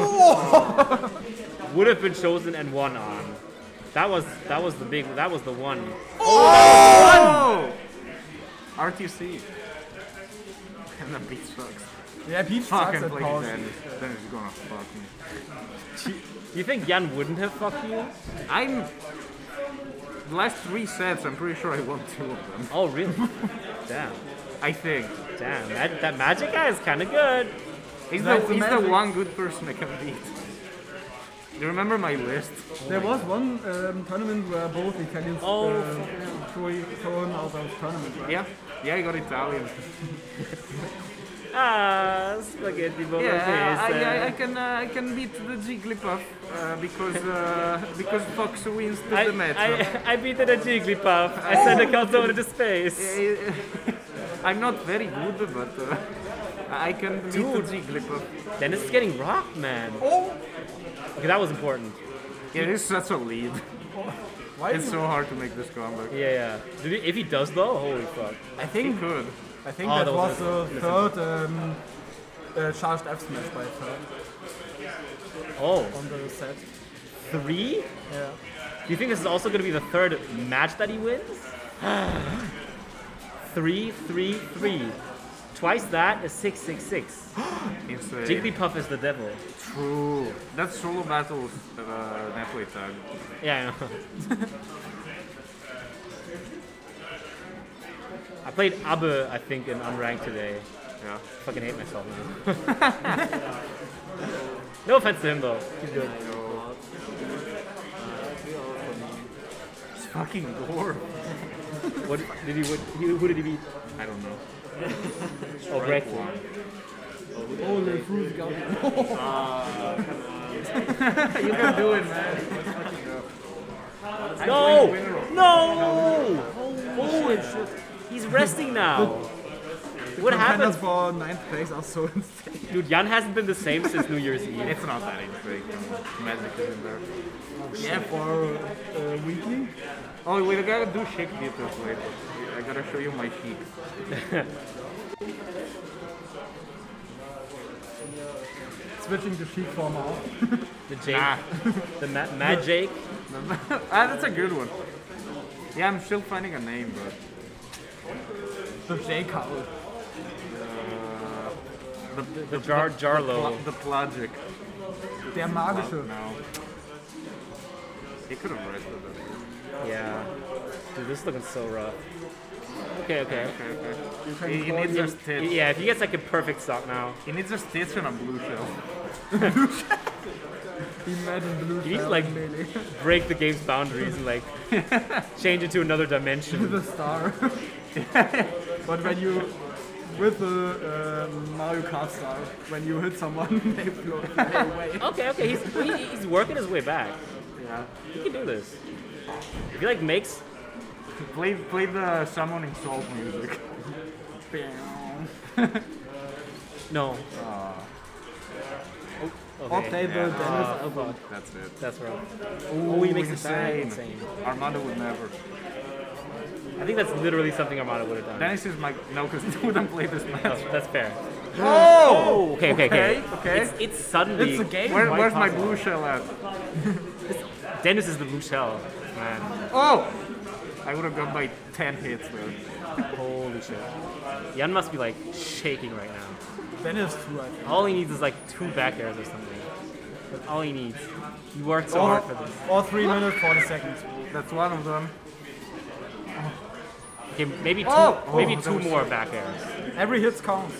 would have been chosen and won on. That was that was the big. That was the one. Oh! R T C. And the beat sucks. Yeah, Peach Fucking sucks at play Porsche. Dennis. Dennis is gonna fuck me. You think Jan wouldn't have fucked you? I'm. The last three sets, I'm pretty sure I won two of them. Oh really? Damn, I think. damn. That, that magic guy is kind of good. He's, the, That's the he's the magic. one good person I can beat. Do you remember my list? There was one um, tournament where both Italians Oh, uh, throw- thrown out of tournament, right? Yeah. Yeah, I got Italian. Ah, spaghetti bolognese. Yeah, I, I, I can uh, I can beat the Jigglypuff uh, because uh, because Fox wins the, I, the match. I, I beat it a Jigglypuff. I sent a calzone into space. I'm not very good, but uh, I can beat Dude. the Jigglypuff. Dennis is getting rocked, man. Oh! Okay, that was important. Yeah, this is such a lead. Why It's is so hard to make this comeback. Yeah, yeah. Did he, if he does though, holy fuck. I He think could. I think Oh, that, that was was the third um, uh, charged F smash by third Oh, on the set. three? Yeah. Do you think this is also going to be the third match that he wins? three, three, three. Twice that is six, six, six. Insane. Jigglypuff is the devil. True. That's solo battles uh, netplay tag. Yeah, I know. I played Abe, I think, in Unranked today. Yeah. Fucking hate myself now. No offense to him though. He's good. It's fucking gore. What did he? What, who who did he beat? I don't know. Oh, Greg. Oh, the fruit got You can do it, man. No! playing Winroll. No! Holy shit! He's resting now. What happened? Contenders for ninth place are so insane. Dude, Jan hasn't been the same since New Year's Eve. It's not that insane. Magic is in there. Yeah, for uh, weekly. Oh, we gotta do Sheik details later. I gotta show you my Sheik. Switching to Sheik for now. The Jake. Ah. The ma- Mad Jake. Ah, that's a good one. Yeah, I'm still finding a name, but The J Cowl. the The Jar Jarlo. the Plagic. Der magische. No. He could have rested that. Yeah. Dude, this is looking so rough. Okay, okay. Okay, okay. He, he needs a stitch. Yeah, if he gets like a perfect stock now. He needs a stitch and a blue shell. Imagine blue He needs to shell like melee. break the game's boundaries and like change it to another dimension. The star. But when you, with the uh, Mario Kart star, when you hit someone, they float away. Okay, okay, he's he, he's working his way back. Yeah. He can do this. If he like makes Play, play the summoning salt music. no. Uh, Or Okay. play the Yeah. Dennis Ah, Albert. that's it. That's rough. Ooh, he makes it back. insane. Insane. Armando would never. I think that's literally something Armada would have done. Dennis is my no, because he wouldn't play this match. Oh, that's fair. Oh! Okay, okay, okay. Okay, okay. It's, it's suddenly. It's a game. Where, quite where's my possible. blue shell at? Dennis is the blue shell, man. Oh! I would have got by ten hits there. Holy shit. Jan must be like shaking right now. Dennis too, I think. All he needs is like two back airs or something. That's all he needs. He worked so Or, hard for this. or three minutes, forty seconds. That's one of them. Okay, maybe two, Oh! maybe Oh, that two was- more back airs. Every hit counts.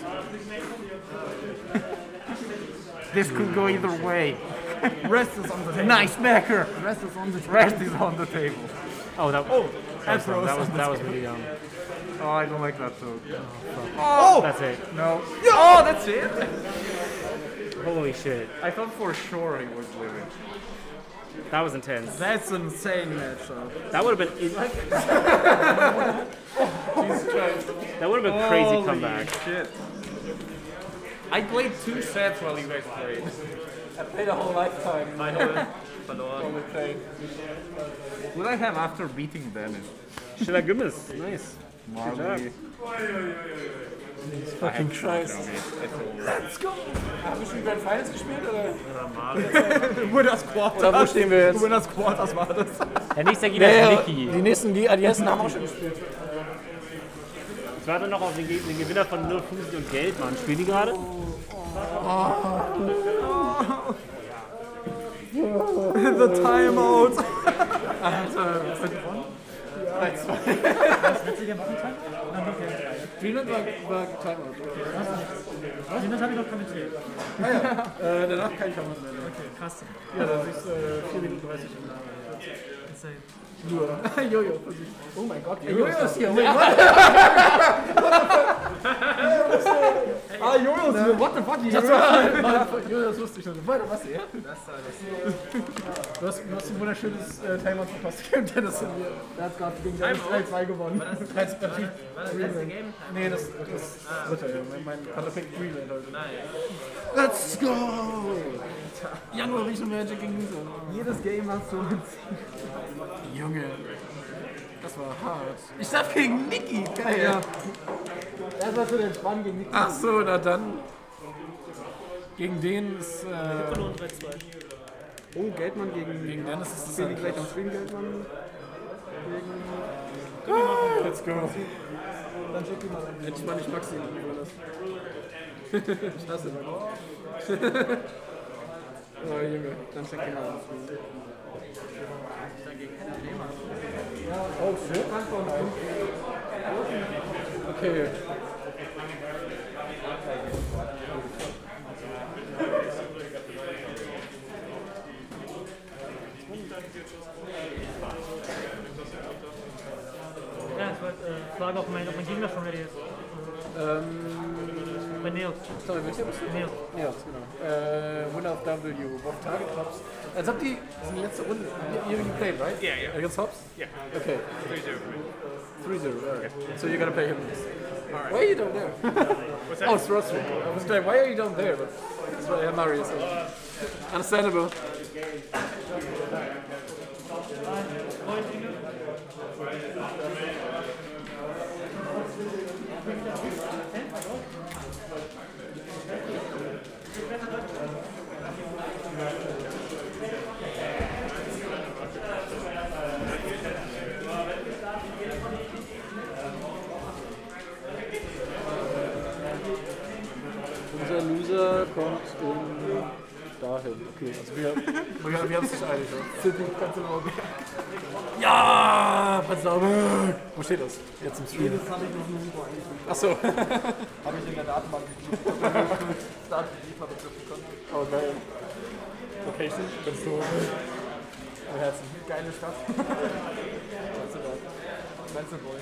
This could go either way. Rest is on the table. Nice backer! Rest is on the table. Rest is on the table. Oh, that, oh, that was, throws that was, on the that was really dumb. Oh, I don't like that so. Oh, that's it. No. Oh, that's it? Holy shit. I thought for sure he was living. That was intense. That's an insane matchup. That would have been. That would have been crazy Holy comeback. Shit. I played two sets while you guys played. I played a whole lifetime. My whole verloren. What I have after beating Dennis? Schiller Gümmes. Nice. Marley. Fucking Christ. Let's go! Haben wir schon Grand Finals gespielt oder? Oder Marley. Winners Quarters. Oder wo stehen wir jetzt? Winners Quarters war das. Der nächste Gegner ist Nee, Niki. die nächsten, die, die ersten haben auch schon gespielt. Ich warte noch auf den, Ge- den Gewinner von Null Fusi und Geldmann. Spielen die gerade? The Timeout. Alter, was hat gewonnen? eins zwei. Was letzte Game war ein Time? Nein, okay. Greenland war, war Timeout. Was? Das habe ich noch kommentiert. Ah ja, äh, danach kann ich auch was mehr. Okay, krass. Ja, das ist äh, vier Minuten dreißig im Namen. Insane. Nur. Jojo, oh mein Gott, Jojo ist hier. Wait, what? Ah, Jojo ist hier. What the fuck? Das war, Jojo, das wusste ich schon. Warte, was? Ja? Du hast, du hast ein wunderschönes äh, Timeout verpasst. Dennis in mir. Der hat gerade gegen Dennis drei zwei gewonnen. War das das letzte Game? Nee, das ist das dritte. Ja. Mein, mein Perfect Greenland heute. Let's go! Januar Regional Magic gegen Nisa. Jedes Game hast du uns. Junge, das war hart. Ich darf gegen Niki, geil. Ja. Das war für den Spann gegen Niki. Ach so, na dann. Gegen den ist. Äh, Verloren drei zwei. Oh, Geldmann gegen. gegen Dennis ist es Spielen die dann gleich am Stream Geldmann? Let's go. Dann schick die mal an. Endlich mal nicht Maxi. Ich hasse ihn. Oh Junge, dann schick die mal an. Oh, so kann von Okay. Ja, ich wollte äh, fragen, ob mein, ob mein Gegner schon ready ist. Ähm. Bei Neos. Sorry, welcher bist du? Neos. Ja, genau. Äh, Winner of W. What target hops? Als ob die. Das ist die letzte Runde. You, you played, right? Yeah, yeah. Against hops? Yeah. Okay. three zero. three zero, alright. So you're gonna play him this. Alright. Why are you down there? What's that? Oh, it's Rostro. I was like, why are you down there? But that's why I have Mario, so. Understandable. Unser Loser kommt in dahin. Okay, also wir, wir, wir haben es nicht einig, oder? Ja, Prenzlauer. Wo steht das? Jetzt im Stream. Das habe ich noch nie eigentlich. Achso. Habe ich in der Datenbank geklickt. Oh, geil. Location? Prenzlauer. Oh, Herzen. Geile Stadt. Prenzlauer.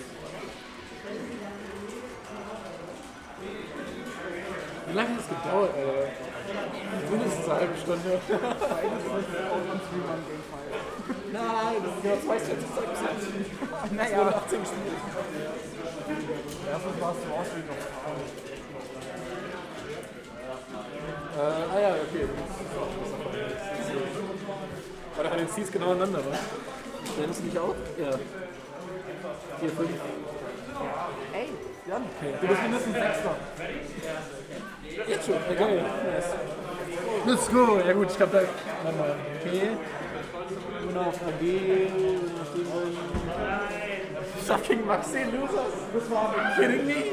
Wie lange hat das gedauert, Alter? Mindestens eine halbe Stunde. Nein, das sind ja zwei Sets. Naja, achtzehn Spiele. Erstens war es zum Ausspielen noch. Äh, ah ja, okay. War doch an den Seeds genau aneinander, was? Stellst du dich auch? Ja. Vier, fünf. Ey, Jan, okay. Du bist mindestens Sechster. Jetzt schon, okay. Yes. Let's go! Ja gut, ich glaube da... Warte mal. Okay. Nur noch A G... Fucking Maxi Losers? Das war kidding me?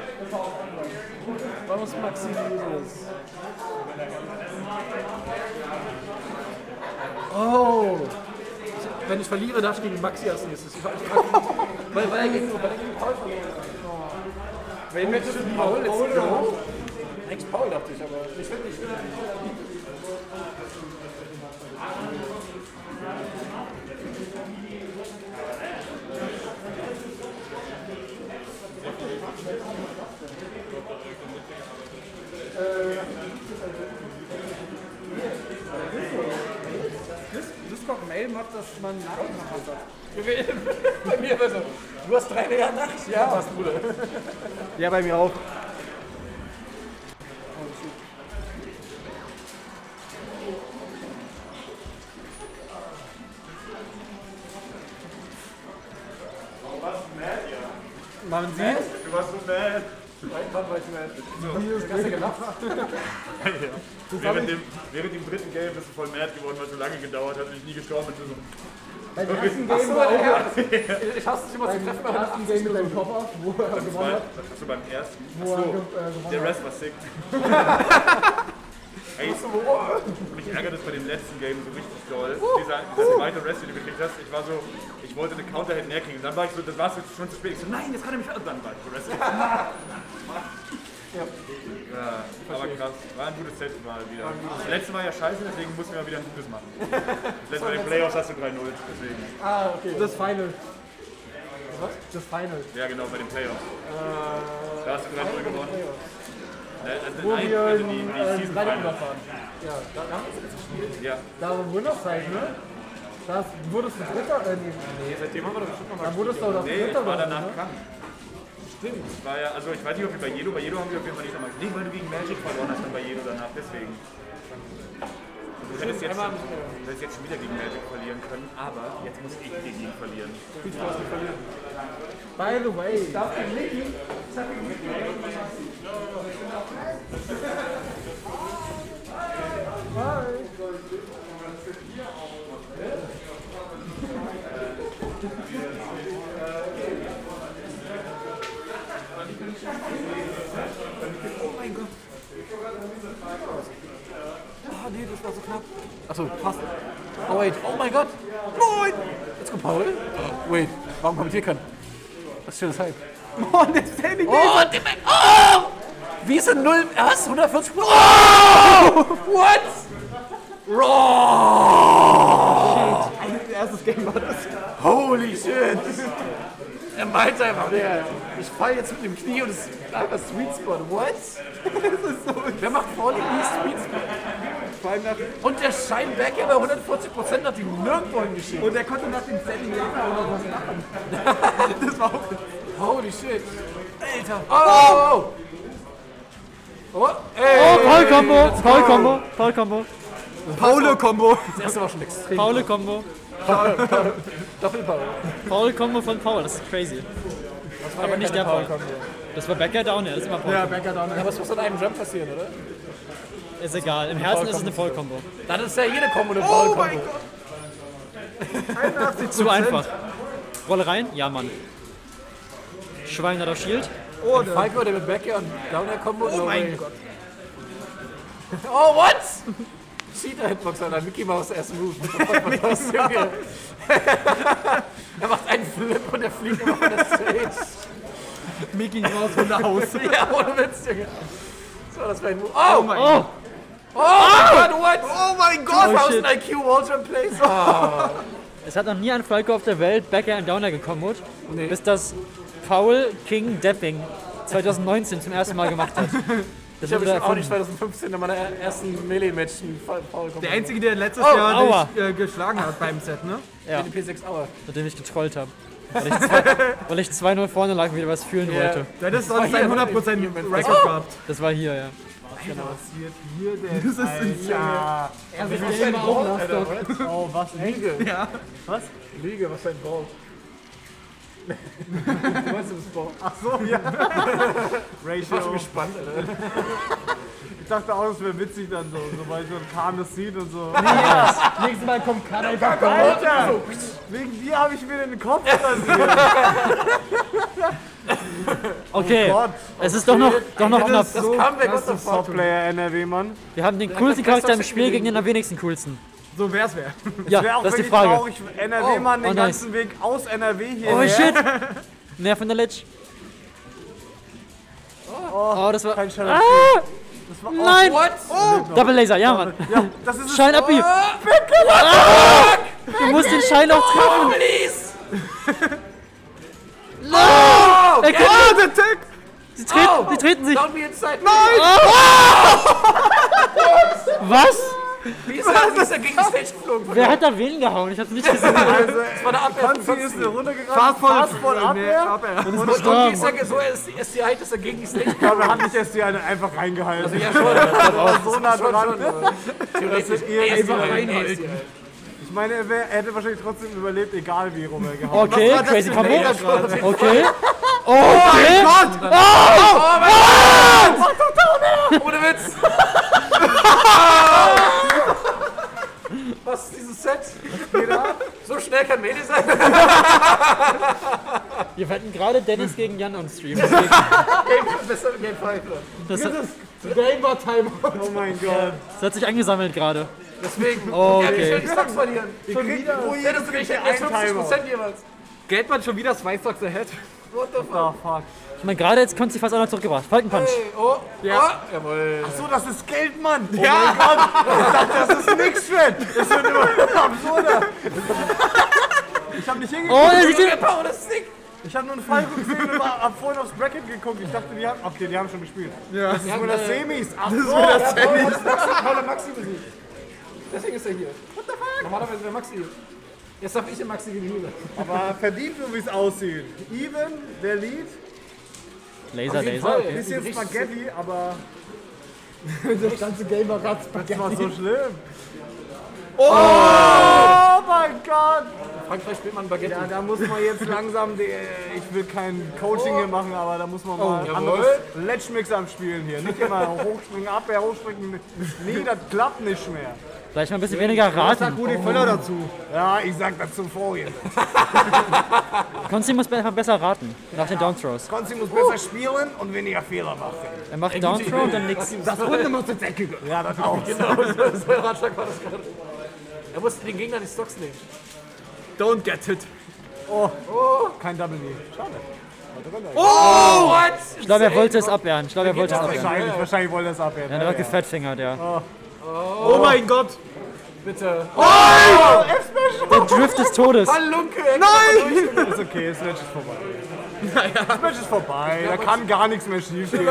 Warum ist Maxi Losers? Oh! Wenn ich verliere, darf ich gegen Maxi als nächstes. weil, weil er gegen, weil er gegen Paul verloren hat. Wen möchtest du Paul? Paul oder Paul? Eigentlich Paul dachte ich, aber ich finde nicht. Discord Mail macht, dass man Nachrichten hat. Bei mir besser. Du hast drei Jahre Nachrichten. Ja, was, Bruder. Ja, bei mir auch. Man sieht, Du warst so mad. Wann war ich mad? So. Hast du gelacht? Ja. Während, dem, während dem dritten Game bist du voll mad geworden, weil es so lange gedauert hat und ich nie gestorben bin. So. Bei dem ersten Game war auch ja. Ich hasse dich immer zu treffen, beim ersten Game mit deinem Koffer, wo er gewonnen hat. Achso, beim ersten? Wo er Achso, gewonnen der hat. Rest war sick. Ey, mich ärgert es bei dem letzten Game so richtig doll. Dieser, dieser zweite Rest, den du gekriegt hast, ich war so, ich wollte eine Counter-Hit näher kriegen. Dann war ich so, das war schon zu spät. Ich so, nein, jetzt kann er mich und dann war ich gerestet. Ja. Ja, aber krass, war ein gutes Set mal wieder. Das letzte war ja scheiße, deswegen mussten wir mal wieder ein gutes machen. Das letzte Mal in den Playoffs hast du drei null, deswegen. Ah, okay, das Final. Was? Das Final. Ja, genau, bei den Playoffs. Äh, da hast du drei null gewonnen. Also, Wo ein, wir also die, die, die äh, Season Reiter Finals. überfahren. Ja, da, da haben wir es gespielt. Ja. Da war Wunderzeit, ne? Da wurdest du Dritter, äh, nee. Nee, seitdem haben wir doch bestimmt noch mal Da wurdest du auch das Nee, Dritter. ich war werden, danach ne? krank. Stimmt. Das war ja, also ich weiß nicht, ob wir bei Jedo, bei Jedo haben wir auf jeden Fall nicht damals. Nee, weil du gegen Magic verloren hast dann bei Jedo danach, deswegen. Du hättest jetzt, schon, du hättest jetzt schon wieder gegen Magic verlieren können, aber jetzt muss ich gegen ihn verlieren. Viel Spaß mit verlieren. By the way. Darf ich Nicky? Oh mein Gott. Ah, nee, das war so knapp. Achso, fast. Oh, wait. Oh mein Gott. Moin. Jetzt kommt Paul. Oh, wait. Warum kommt hier kein? Was ist denn das Hype? Moin, der Standing. Oh, der Mann. Oh! Wie ist denn null? Was? hundertvierzig? Oh! What? Raw! Shit. Erstes Game war das. Holy shit. Er meinte einfach, der, ich fall jetzt mit dem Knie und es ist einfach Sweet Spot. What? Das ist so. Wer macht Falling Knee Sweet Spot? Und der Scheinback bei hundertvierzig Prozent hat ihm nirgendwo hingeschickt. Und er konnte nach dem Standing Leg auch noch was machen. Das war auch. Holy shit. Alter. Oh! Oh, ey. Oh, Paul-Kombo, Paul-Kombo, Paul-Kombo. Paul-Kombo. Das erste war schon extrem. Paul-Kombo. Doppel-Paul. Paul-Kombo von Paul, das ist crazy. Das Aber nicht der Paul. Das war Backer Down, das ist immer Paul. Ja, Backer Down. Aber es muss an einem Jump passieren, oder? Ist egal, im Herzen ist es eine Paul-Kombo. Dann ist ja jede Kombo eine Paul-Kombo. Oh mein Gott. Zu einfach. Rolle rein? Ja, Mann. Schwein hat auf Shield. Oh, der Falco, der mit Backer und Downer-Kombo. Oh mein Gott. Oh, what? Cheater-Hitbox, Alter. Mickey Mouse erst Move. Was, Junge? Er macht einen Flip und er fliegt immer von der Stage. Mickey Mouse von der Haus. Ja, ohne Witz, Junge. So, das war ein Move. Oh, oh mein Gott. Oh, oh mein Gott, what? Oh mein Gott, tausend I Q Walljump Plays. Oh. Es hat noch nie ein Falco auf der Welt Backer and Downer gekommen, nee. bis das Paul King Depping zwanzig neunzehn zum ersten Mal gemacht hat. Das ich habe auch nicht zwanzig fünfzehn in meiner ersten Melee-Match einen Paul Der einzige, der letztes oh, Jahr aua. dich äh, geschlagen hat beim Set, ne? Ja. Mit dem P sechs Aua. Nachdem ich getrollt habe. Weil ich zwei null vorne lag und wieder was fühlen yeah. wollte. Du hättest sonst ein hundert Prozent Record oh. gehabt. Das war hier, ja. Genau. Was passiert hier denn? Das ist ja. Er will nicht ein Ball. Oh, was? Liege. Ja. Was? Liege, was für ein Ball. Du weißt, das Ball. Ach so, ja. Ratio. Ich war schon gespannt, Alter. Ich dachte auch, das wäre witzig dann so, sobald so ein Kahn das sieht und so. Nee, ja. Nächstes Mal kommt Kahn einfach Ball. Alter! Wegen dir habe ich mir den Kopf rasiert. Okay, oh es ist doch noch, doch noch das das so kam weg aus der Top-Player N R W, Mann. Wir haben den coolsten Charakter im Spiel gegen den am wenigsten coolsten. So wär's wer. Ja, wär auch das ist die wirklich Frage. Traurig, N R W-Mann oh, den oh, ganzen nice. Weg aus N R W hier. Oh shit! Nerv in der Ledge. Oh, oh das war. Kein ah! Das war Nein! What? Oh. Double Laser, ja Mann. Ja, das ist Shine up, oh, ah! Du musst den Schein auch treffen. Oh, please! No! Oh, er kann oh, der Tick! Sie treten, oh, sie treten sich. Don't be inside. Nein! Oh. Was? Wie ist er, wie ist er gegen die Stage geflogen? Wer hat da wen gehauen? Ich hab's nicht gesehen. Also, das war der Abwehr. Konzi ist eine Runde gerannt. Fastball, Fastball, Abwehr. Abwehr. Und, und, und und wie ist er so S D I, dass er gegen die Stage geflogen? Aber er hat nicht S D I einfach reingehalten. Also ja schon. Das war so nah dran. Theoretisch einfach reinhalten. Ich meine, er, wär, er hätte wahrscheinlich trotzdem überlebt, egal wie rum er gehauen hat. Okay, crazy Combo. Okay. Okay. Oh mein Gott! Oh, oh mein Gott! Ohne Witz! Was ist dieses Set? So schnell kann Medi sein? Wir hatten gerade Dennis gegen Jan on Stream. Game besser Game fünf. Das, das Game war Timeout. Oh mein Gott. Das hat sich angesammelt gerade. Deswegen. Oh, ja, okay. ich will die Stocks verlieren. Schon wieder. Hättest du nicht fünfzig Prozent jeweils. Geldmann schon wieder zwei Stocks ahead. What the fuck? Oh, fuck. Ich meine, gerade jetzt kommt sie fast einer zurückgebracht. Falcon Punch. Hey, oh, ja. Oh, jawohl. Achso, das ist Geldmann. Oh ja. Mein Gott. Ich dachte, das ist nix, Fred. Das wird immer absurder. Ich hab nicht hingeguckt. Oh, der sieht den Power, das ist sick. Ich hab nur einen Falco gesehen und hab vorhin aufs Bracket geguckt. Ich dachte, die haben. Okay, die haben schon gespielt. Ja. Das ist wohl das Semis. Ach so, das ist Semis. Paul hat Maxi besiegt. Deswegen ist er hier. What the fuck? Normalerweise wäre Maxi hier. Jetzt darf ich den Maxi gegenüber. Aber verdient, so wie es aussieht. Even, der Lead. Laser, Laser. Ein bisschen Spaghetti, aber. Das ganze Game war gerade Spaghetti. Das war so schlimm. Oh, oh mein Gott! In Frankreich spielt man Baguette. Ja, da muss man jetzt langsam, die, ich will kein Coaching oh. hier machen, aber da muss man oh, mal anderes Ledge-Mix am Spielen hier. Nicht immer hochspringen, Abwehr, hochspringen. Nee, das klappt nicht mehr. Vielleicht mal ein bisschen weniger raten. Sag Rudi Völler dazu. Ja, ich sag dazu vorhin. Konzi muss einfach besser raten, nach den Downthrows. Konzi muss besser spielen und weniger Fehler machen. Er macht Downthrow und dann nix. Das Runde muss zur Decke gehen. Ja, das auch. Genau, so ein Ratschlag war das gerade. Er musste den Gegner die Stocks nehmen. Don't get it. Oh, oh. Kein Double D. Schade. Oh, what? Ich glaube, er wollte es abwehren. Ich glaube, er wollte es abwehren. Wahrscheinlich, wahrscheinlich wollte er es abwehren. Ja, der war gefettfingert, ja. Oh. Oh mein Gott. Bitte. Oh! F-Special! Der Drift des Todes. Halunke! Nein! Ist okay, das Match ist vorbei. Naja. Das Match ist vorbei, da kann gar nichts mehr schief gehen.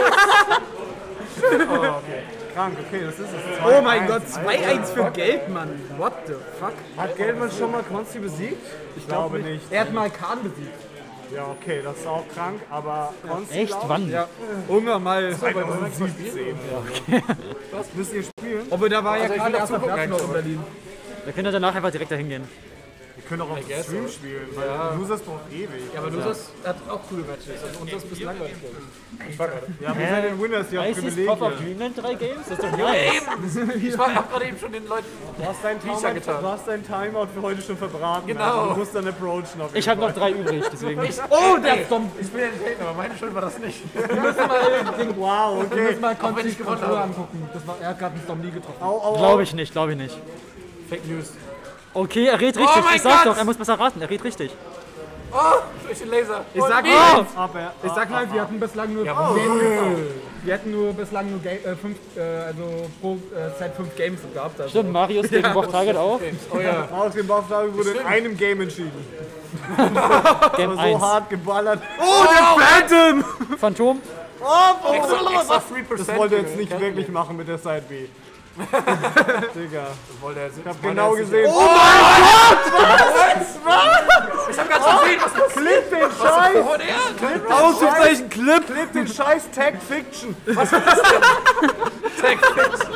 Oh, okay. Krank, okay, das ist es. Oh mein Gott, zwei eins für Geldmann. What the fuck? Hat Geldmann schon mal Konsti besiegt? Ich glaube nicht. Er hat mal Kahn besiegt. Ja, okay, das ist auch krank, aber Konsti. Echt? Wann? Ja. Irgendwann mal zwanzig siebzehn. Ja, okay. Was? Müsst ihr spielen? Aber da war ja gerade erster Platz noch in Berlin. Da könnt ihr danach einfach direkt dahin gehen. können auch auf dem Stream spielen, weil Ja. Losers braucht ewig. Ja, aber Losers hat auch coole Matches. Also unseres ist bislang ganz gut. Ich war gerade. Ja, wir sind den Winners, die haben Icy's Privilegien. Pop of Dreamland drei Games? Das ist doch nice. Ich war, hab gerade eben schon den Leuten. Du hast deinen Teaser Timeout, getan. du hast deinen Timeout für heute schon verbraten. Genau. Also du musst dann approachen auf jeden Ich habe Fall. noch drei übrig, deswegen. Oh, der ist dumm. Ich bin entertained, aber meine Schuld war das nicht. Wow, Wir okay. müssen mal Auch wenn Conti ich gewonnen Controller habe. angucken. Das war, er hat gerade einen Storm nie getroffen. Au, au, au. Glaube ich nicht, glaube ich nicht. Fake News. Okay, er redet richtig. mein Ich sag Gott! doch, er muss besser raten. Er redet richtig. Oh, durch den Laser. Ich sag oh, mal, aber Ich sag mal, wir hatten bislang nur oh, wir hatten nur bislang nur Game, äh, fünf, äh, also pro äh, Zeit fünf Games gehabt. Also. Stimmt, Marius gegen Boch Target auch. Oh ja. Aus dem Bauchschlag wurde in einem Game entschieden. Game So eins. hart geballert. Oh, der Phantom! Phantom. Oh, oh, Extra, extra three percent. das wollte er jetzt nicht wirklich machen mit der Side B. Digga. Wollte er jetzt, Ich hab genau er gesehen. Oh mein Gott! Was? Ich hab ganz gesehen, was passiert. Clip den Scheiß! Oh, der! Ausrufezeichen Clip! Clip den Scheiß Tag Fiction! Was ist das denn? Tag Fiction.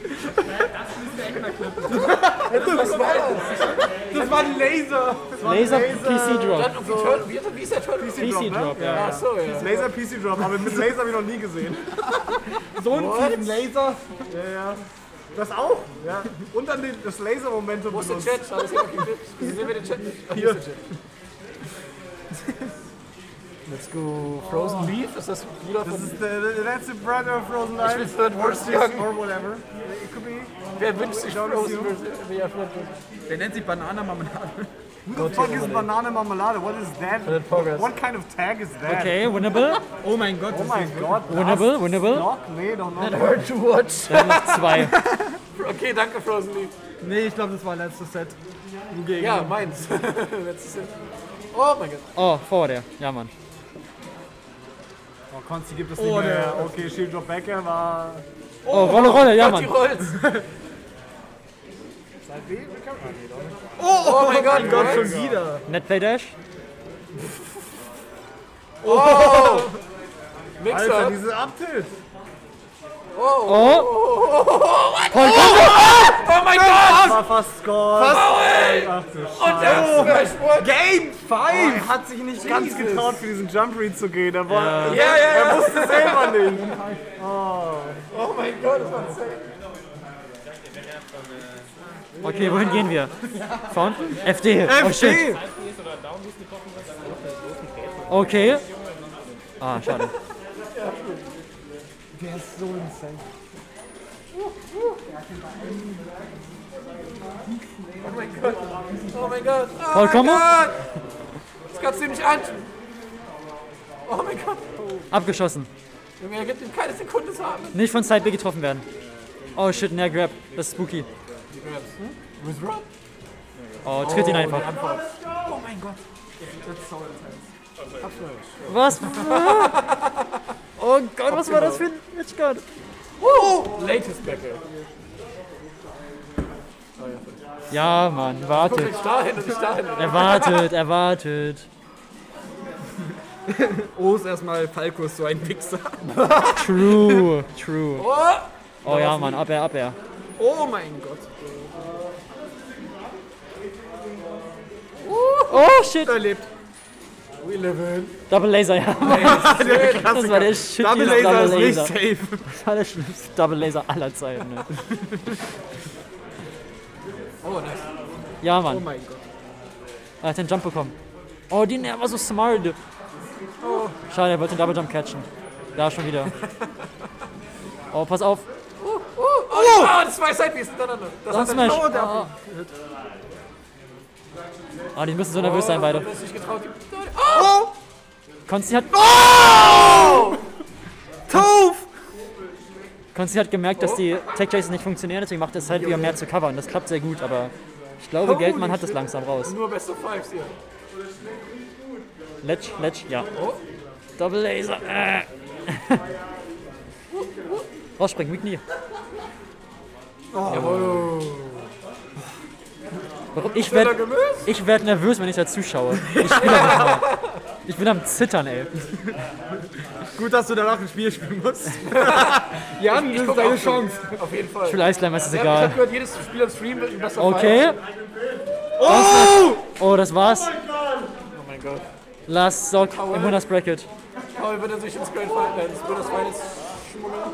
Was war das? Das war ein Laser! Das war ein Laser P C Drop. Dann, wie, Turtle, wie, wie ist der Turtle? P C Drop, ja. Ach so, ja. Laser P C Drop, aber mit Laser habe ich noch nie gesehen. So ein tiefen Laser. Ja, ja. Das auch, ja. Und dann den, das Laser-Momentum Wo ist der benutzt. Chat? Schau, das sieht doch nicht. Wieso sehen wir den Chat nicht? Ach, hier ist der Chat. Let's go. Frozen Leaf? Ist das Bruder Das von... ist the, that's the brother of Frozen Ich Life. will Third Worst Or sagen. whatever. It could be. Wer wünscht sich Don't Frozen? assume. Wer Der nennt sich Bananenmarmelade. Who the fuck is Banana Marmelade? What is that? Progress. What kind of tag is that? Okay, winnable. Oh mein Gott. Oh mein Gott. Winnable, winnable. Knock? Nee, doch noch. Hard to watch. Dann noch zwei. Okay, danke Frozen Leaf. Nee, ich glaube, das war letztes Set. Du gegen. Ja, meins. Letztes Set. Oh mein Gott. Oh, vor der. Ja, Mann. Oh, Konsti gibt es nicht mehr. Okay, Shield Drop Backer war. Oh, Rolle, Rolle, ja, Gott, die Mann. Rolls. Seit B? Oh mein Gott, Gott, Rolls. schon wieder. Netplay Dash. Oh. Alter, Mixer. diese Uptilt. Oh. Voll Oh mein Gott. War fast Score. Fast. Ach du Und der Smashboard. Game five! Er hat sich nicht ganz getraut, für diesen Jump Read zu gehen. Er, war, Ja, ja, er ja. wusste selber nicht. Oh mein Gott, das war insane. Okay, wohin gehen wir? Fountain? F D. Oh shit. Okay. Ah, schade. Der ist so insane. Oh mein Gott. Oh mein Gott. Oh Vollkommen? mein Gott. Das kannst du nicht an. Oh mein Gott. Abgeschossen. Junge, er gibt ihm keine Sekunde zu haben. Nicht von Side B getroffen werden. Oh shit, Nair Grab. Das ist spooky. Withdraw? Oh, tritt ihn einfach. Oh mein Gott. Das ist so intense. Was? Oh Gott, was war das für ein Hitchgott? Oh! Latest Backer. Ja, Mann, Guck wartet. nicht dahin und nicht dahin. Er wartet, er wartet. Oh, ist erstmal Falco so ein Wichser. True, true. Oh! Oh ja, Mann, ab er, ab er. Oh mein Gott. Oh shit. Er lebt. We live in. Double Laser, ja. Das war der shit. Double Laser ist nicht safe. Das war der schlimmste Double Laser aller Zeiten. Ne? Oh, nice. Ja, Oh Mann. mein Gott. Er hat den Jump bekommen. Oh, die er war so smart. Schade, er wollte den Double Jump catchen. Da schon wieder. Oh, pass auf. Oh, oh, oh, oh, das zwei Sideways hintereinander. Das Dann hat er Smash. nicht Ah, Ah, die müssen so nervös sein, beide. Er ist nicht getraut. die- Oh! Konsti hat. Oh! Toof! Konsti hat gemerkt, dass die Tech Chases nicht funktionieren, deswegen macht er es halt wieder mehr zu covern. Das klappt sehr gut, aber ich glaube, Geldmann hat das langsam raus. Nur Best of Fives hier. Ledge, Ledge, ja. Oh. Double Laser. Äh. Rausspringen, mit Knie. Jawohl. Warum? Ich werde ich werd nervös, wenn ich da zuschaue. Ich bin, am, ich bin am Zittern, ey. Gut, dass du danach ein Spiel spielen musst. Jan, das ist deine Chance. Auf jeden Fall. Ich will Eisclimber, ist es Ja, ich egal. hab gehört, jedes Spiel am Stream wird ein besser Okay. Oh! Oh, das war's. Oh mein Gott. Last Sock im Winners Bracket. Paul würde sich ins Grand Final, ins Winners Finals schmuggeln.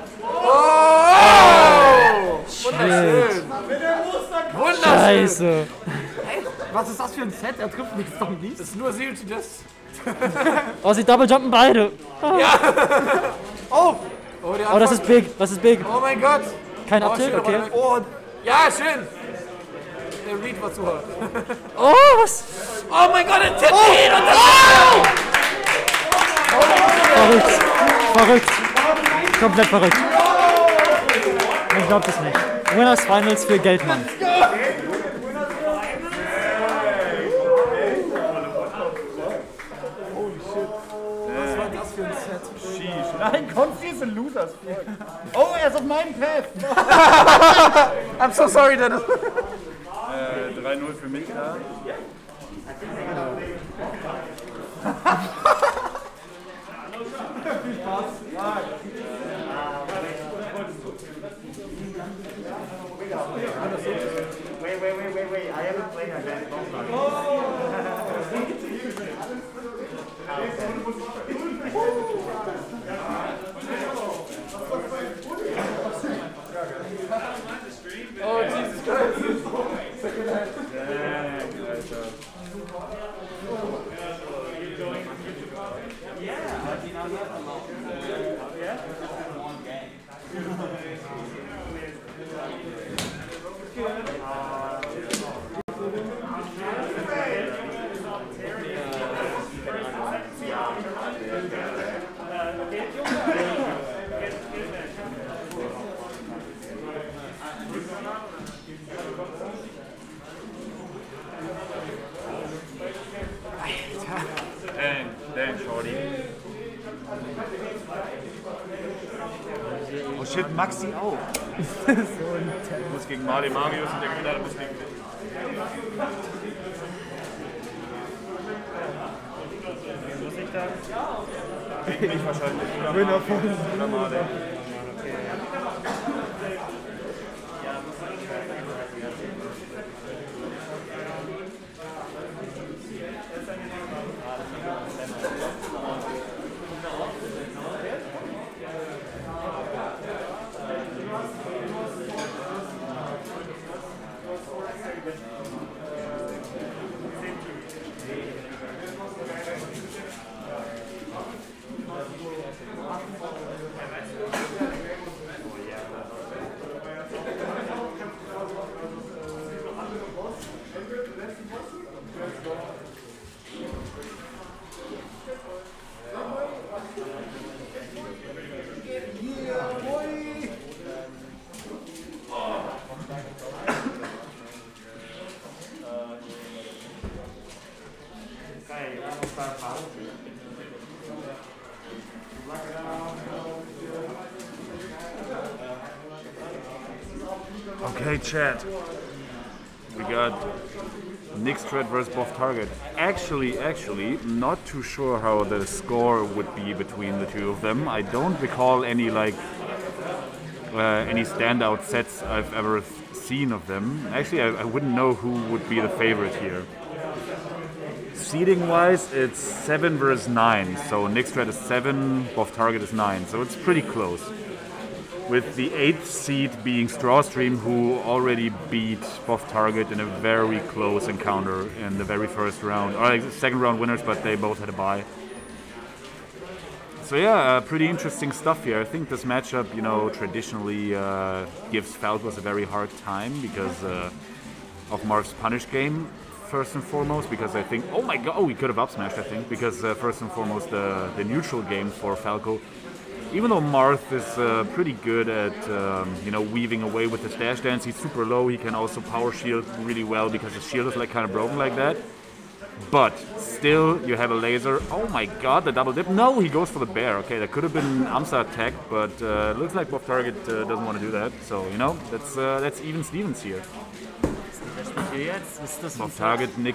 Oh! Wunderschön! Wunderschön! Scheiße. Was ist das für ein Set? Er trifft nichts von dies. Das ist nur Sealty das. Oh, sie double jumpen beide. Ja! Oh! Oh, der Oh, das ist big. Das ist big. Oh mein Gott! Kein Oh, Uptick, schön, okay. aber- Oh, ja, schön! Der Reed war zu hart. Oh, was? Oh mein Gott, ein Tipp! Oh! Verrückt. Verrückt. Komplett verrückt. Ich glaub das nicht. Winners Finals für Geldmann. Was war das für ein Set? Sheesh. Nein, Konfi ist ein Losers. Oh, er ist auf meinem Path. I'm so sorry, Dennis. Äh, drei null für mich da. Wait, wait, wait, wait, wait. I haven't played against both. Oh, Jesus Christ. Second hand. Dang, dang, Shorty. Oh shit, Maxi auch. Du musst gegen Mali Marius und der Gewinner muss gegen dich. Muss ich da? Gegen mich wahrscheinlich. Oder Winner von. Oder Mali. Okay, chat. We got Nickstrat versus Boff Target. Actually, actually, not too sure how the score would be between the two of them. I don't recall any like uh, any standout sets I've ever seen of them. Actually, I, I wouldn't know who would be the favorite here. Seeding-wise, it's seven versus nine. So Nickstrat is seven, Boff Target is nine. So it's pretty close. With the eighth seed being Strawstream, who already beat Boff Target in a very close encounter in the very first round. Or like second round winners, but they both had a bye. So yeah, uh, pretty interesting stuff here. I think this matchup, you know, traditionally uh, gives Falcos a very hard time because uh, of Marv's punish game, first and foremost, because I think, oh my god, oh, he could have up smashed, I think, because uh, first and foremost, uh, the neutral game for Falco. Even though Marth is uh, pretty good at um, you know, weaving away with his dash dance, he's super low, he can also power shield really well because his shield is like kind of broken like that. But still, you have a laser. Oh my god, the double dip. No, he goes for the bear. Okay, that could have been Amsa attack, but uh, looks like Boff Target uh, doesn't want to do that. So, you know, that's, uh, that's even Stevens here. Boff Target, Nick.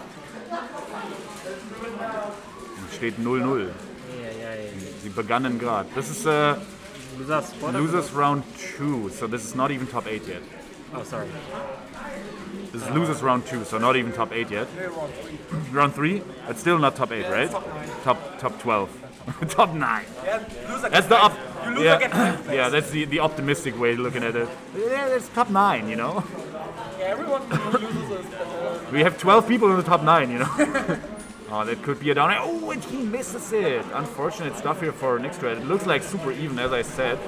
Steht null null. Sie begannen gerade. This is uh, losers round two, so this is not even top eight yet. Oh, sorry. This is losers round two, so not even top eight yet. Nee, round three. Round three? It's still not top eight, Yeah, right? it's top nine. Top top twelve. Top nine. Yeah, loser That's gets the op- ninth. You lose yeah. again ninth place. Yeah, that's the, the optimistic way of looking at it. Yeah, it's top nine, you know. Yeah, everyone who loses is uh, We have twelve people in the top nine, you know. Oh, that could be a down. Oh, and he misses it. Unfortunate stuff here for Nixtrad. It looks like super even, as I said.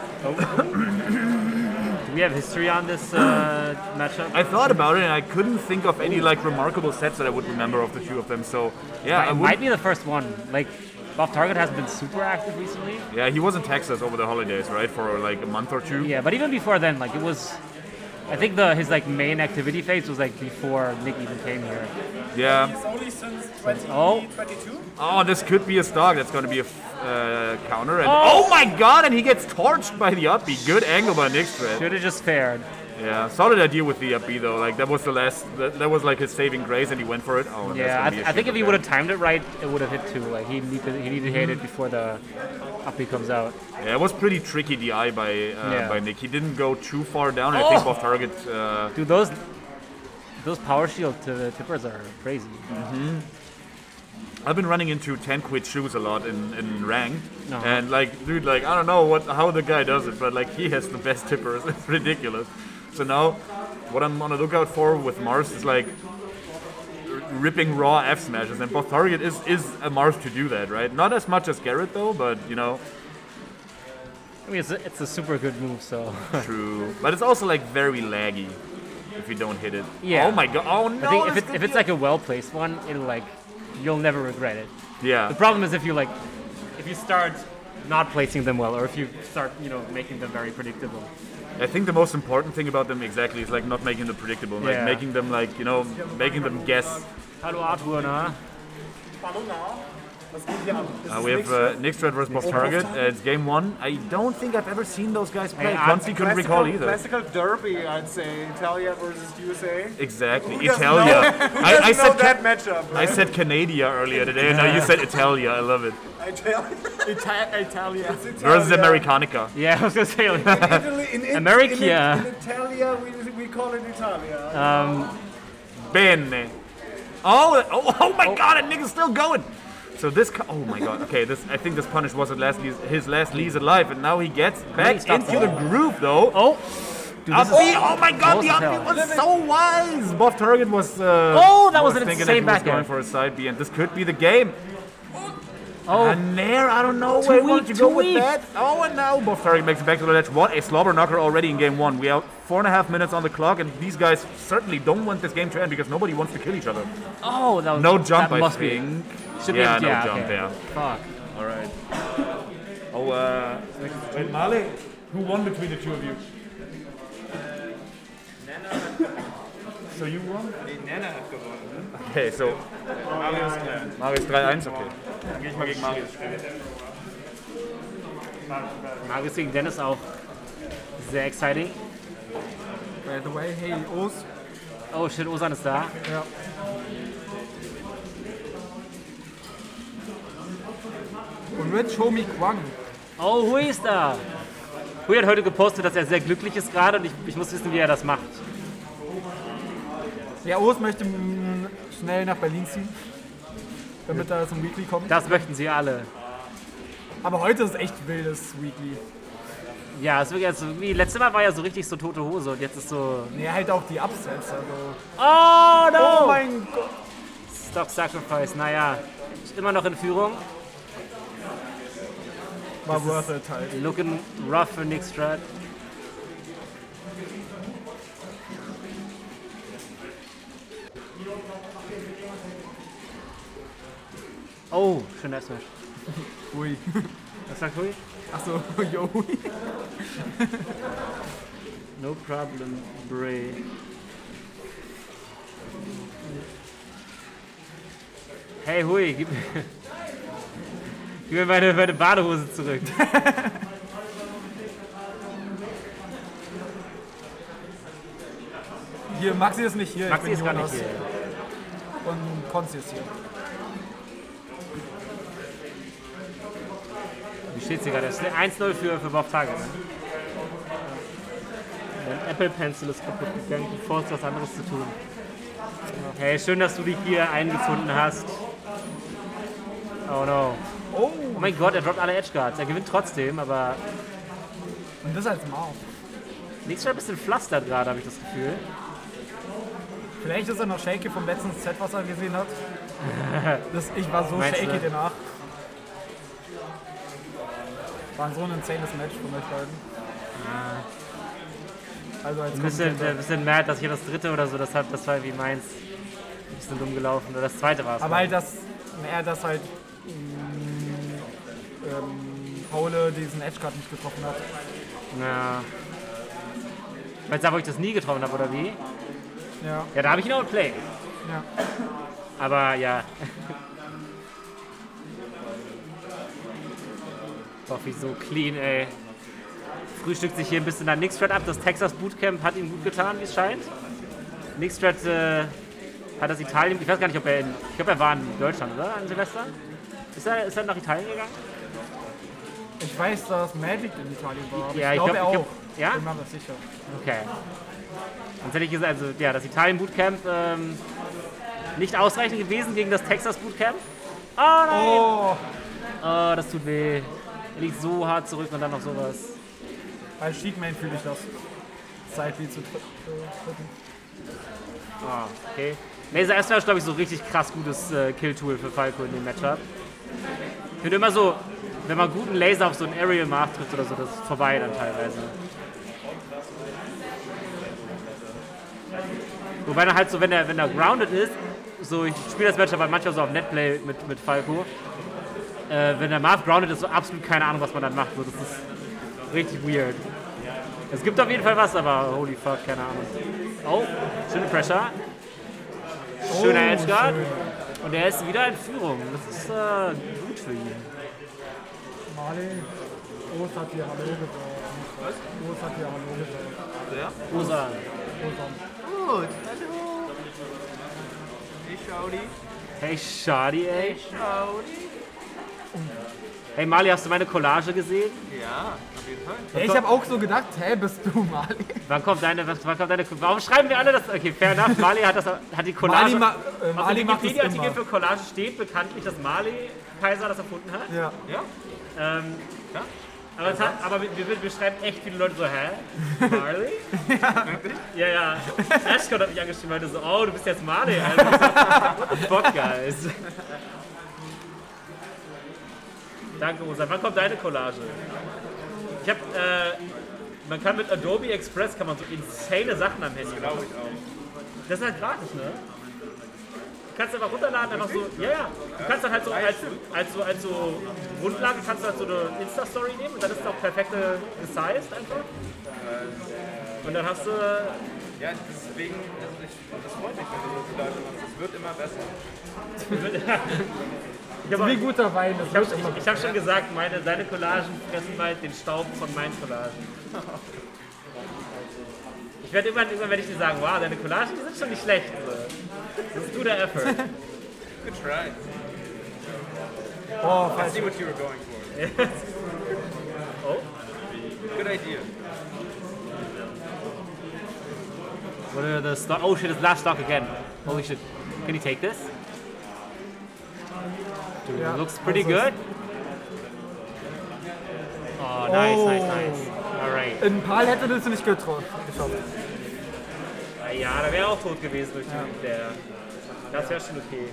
Do we have history on this uh, matchup? I thought about it and I couldn't think of any like remarkable sets that I would remember of the two of them. So yeah, I it would- might be the first one. Like, Buff Target hasn't been super active recently. Yeah, he was in Texas over the holidays, right, for like a month or two. Yeah, but even before then, like it was. I think the his like main activity phase was like before Nick even came here. Yeah. he's only since twenty twenty-two. Oh, this could be a stock. That's going to be a uh, counter. And Oh! oh! my god! And he gets torched by the up B. Good angle by Nixtrad. Should have just fared. Yeah, solid idea with the up B though. Like that was the last. That, that was like his saving grace, and he went for it. Oh, and that's Yeah, gonna I, be a th- I think shit if he with would that. have timed it right, it would have hit two. Like he needed he needed to hit it before the up B comes out. Yeah, it was pretty tricky D I by uh, Yeah. by Nick. He didn't go too far down. I Oh! think off target. Uh, Dude, those those power shield to the tippers are crazy. hmm I've been running into ten quid shoes a lot in, in ranked, Uh-huh. and like, dude, like I don't know what how the guy does it, but like he has the best tippers. It's ridiculous. So now, what I'm on the lookout for with Mars is like r- ripping raw F smashes, and both target is is a Mars to do that, right? Not as much as Garrett though, but you know. I mean, it's a, it's a super good move, so. True, but it's also like very laggy if you don't hit it. Yeah. Oh my god! Oh no! I think if, this it, could if be it's a- like a well placed one, it'll like you'll never regret it. Yeah. The problem is if you like if you start not placing them well, or if you start you know making them very predictable. I think the most important thing about them exactly is like not making them predictable, like Yeah. making them like you know making them guess. Hallo Arthur, na? Hallo, na? Was geht hier ab? Ist Uh, es we have Nixtrad? uh, Nixtrad versus Boss Oh, Target. Boss Uh, it's game one. I don't think I've ever seen those guys play. Hey, Consti couldn't classical- recall either. Classical derby, I'd say. Italia versus U S A. Exactly, Who doesn't Italia. know- who I, I doesn't said know that Ca- matchup, I right? said Canada earlier today, and now you said Italia. I love it. Italia. Italia. It's Versus Italia. Americanica. Yeah, I was gonna say like, In Italy, in, in, America. In, in Italia, we, we call it Italia. Um, Bene. Oh, oh, oh my god, that nigga's still going. So this, co- oh my god, okay, this I think this punish was at last least his last lease alive, and now he gets back stop into that. the groove though. Oh, dude, Up this is B, oh my god, close the as up B hell. was so wise. Buff Target was. Uh, Oh, that was an thinking insane that he was back air. going for a side B, and this could be the game. Oh, And there, I don't know Too where he wanted weak, to go too with weak. that. Oh, and now Buff Target makes it back to the ledge. What a slobber knocker already in game one. We have four and a half minutes on the clock, and these guys certainly don't want this game to end because nobody wants to kill each other. oh, that was No jump, that I must think. Be. Should yeah, be, no yeah, jump okay. there. Fuck. All right. Oh, uh, wait, Male, who won between the two of you? So you won? Nee, Nana hat gewonnen. Okay, so Marius Klein. Marius drei eins, okay. Dann gehe ich mal gegen Marius spielen. Marius gegen Dennis auch sehr exciting. By the way, hey, Os. Oh shit, Osan ist da. Ja. Und Rich Homie Kwang. Oh, Hui ist da. Hui hat heute gepostet, dass er sehr glücklich ist gerade und ich, ich muss wissen, wie er das macht. Ja, Os möchte mm, schnell nach Berlin ziehen, damit er zum Weekly kommt. Das möchten sie alle. Aber heute ist echt wildes Weekly. Ja, es wird jetzt so, wie letztes Mal war ja so richtig so tote Hose und jetzt ist so. Nee, halt auch die Upsets. Also. Oh no! Oh mein Gott! Stock Sacrifice, naja. Ist immer noch in Führung. War worth it halt. Looking rough für Nick Strat. Oh, schöner Smash. Ui. Was sagt Hui? Achso, yo. No problem, Bray. Hey Hui, gib mir, gib mir meine, meine Badehose zurück. Hier, Maxi ist nicht hier. Maxi ich ist bin gar Jonas. nicht hier. Und Konzi ist hier. Wie steht's hier gerade? eins null für, für Bob Target. Ne? Dein Apple Pencil ist kaputt gegangen, bevor es was anderes zu tun. Hey, schön, dass du dich hier eingefunden hast. Oh no. Oh, Oh mein Gott, er droppt alle Edge Guards. Er gewinnt trotzdem, aber und das als Marv. nichts schon ein bisschen pflastert gerade, habe ich das Gefühl. Vielleicht ist er noch shaky vom letzten Set, was er gesehen hat. Das, ich war so Meinst shaky du? danach. War so ein insanes Match von euch beiden. Also als Ein bisschen, Kommentator. ein bisschen mad, dass ich hier das dritte oder so, das, hat, das war wie meins. Ein bisschen dumm gelaufen. Oder das zweite war es. Aber halt, dass er das halt mh, ähm, Paule diesen Edgeguard nicht getroffen hat. Ja. Meinst du, da, wo ich das nie getroffen habe, oder wie? Ja. Ja, da habe ich ihn outplayed. Ja. Aber ja. Boah, wie so clean, ey. Frühstückt sich hier ein bisschen an Nickstrat ab. Das Texas Bootcamp hat ihm gut getan, wie es scheint. Nickstrat äh, hat das Italien. Ich weiß gar nicht, ob er in. Ich glaube, er war in Deutschland, oder? An Silvester? Ist er, ist er nach Italien gegangen? Ich weiß, dass Magic in Italien war, aber Ja, ich ich glaube glaub- er ich auch. glaub- ja? Bin mir aber sicher. Okay. Sonst hätte ich gesagt, also ja, das Italien Bootcamp ähm, nicht ausreichend gewesen gegen das Texas Bootcamp. Oh nein! Oh, Oh, das tut weh. Er liegt so hart zurück und dann noch sowas. als Sheikman fühle ich das. Zeit, wie zu drücken. Ah, okay. Laser Esther ist, glaube ich, so richtig krass gutes äh, Kill-Tool für Falco in dem Matchup. Ich finde immer so, wenn man guten Laser auf so einen Aerial Mark trifft oder so, das ist vorbei dann teilweise. Wobei dann halt so, wenn er, wenn er grounded ist, so ich spiele das Matchup halt manchmal so auf Netplay mit, mit Falco. Äh, wenn der Marv grounded ist, so absolut keine Ahnung, was man dann macht. So, das ist richtig weird. Es gibt auf jeden Fall was, aber holy fuck, keine Ahnung. Oh, schöne Pressure. Schöner Oh, Edgeguard. schön. Und er ist wieder in Führung. Das ist äh, gut für ihn. Marley, Groß hat hier Hallo gesagt. Was? Groß hat hier Hallo gesagt. Rosa. Gut, hallo. Hey, Shawty. Hey, Shadi, ey. Shawty. Hey, Mali, hast du meine Collage gesehen? Ja, auf jeden Fall. Ja, ich habe auch so gedacht, hä, bist du Marley? Wann kommt deine, was, wann kommt deine, warum schreiben wir alle das? Okay, fair enough. Mali hat, das, hat die Collage. Marley, ma äh, Auf Marley dem macht es Wikipedia-Artikel immer. für Collage steht bekanntlich, dass Mali Kaiser das erfunden hat. Ja. Ja? Ähm, aber, es hat, aber wir, wir, wir schreiben echt viele Leute so, hä? Marley? ja, ja. Ashcott hat mich angeschrieben und meinte so, oh, du bist jetzt Marley, Alter. What the fuck, guys? Danke, Rosa. Wann kommt deine Collage? Ich hab, äh, man kann mit Adobe Express kann man so insane Sachen am Handy machen. ich auch. Das ist halt gratis, ne? Du kannst einfach runterladen, einfach so, ja, ja. Du kannst dann halt so als, als so, als so Grundlage kannst du halt so eine Insta-Story nehmen und dann ist es auch perfekte gesized einfach. Und dann hast du, Ja, deswegen, also ich, das freut mich, wenn du so viele Leute machst. Es wird immer besser. ich habe Wie guter Wein, das ich hab, wird immer. ich, ich hab schon gesagt, meine, deine Collagen fressen bald den Staub von meinen Collagen. Ich werde irgendwann, irgendwann werde ich dir sagen, wow, deine Collagen, die sind schon nicht schlecht. So. Das ist guter Effort. Good try. Oh, I falsch. see what you were going for. Oh, Good idea. what are the stock? Oh shit, it's last stock again. Holy shit. Can you take this? Dude, Ja, it looks pretty also es- good. Oh, nice, Oh. nice, nice. Alright. Ein Pal hätte das nicht getroffen. Geschafft. Ja, da wäre auch tot gewesen durch den der. Das wäre schon okay.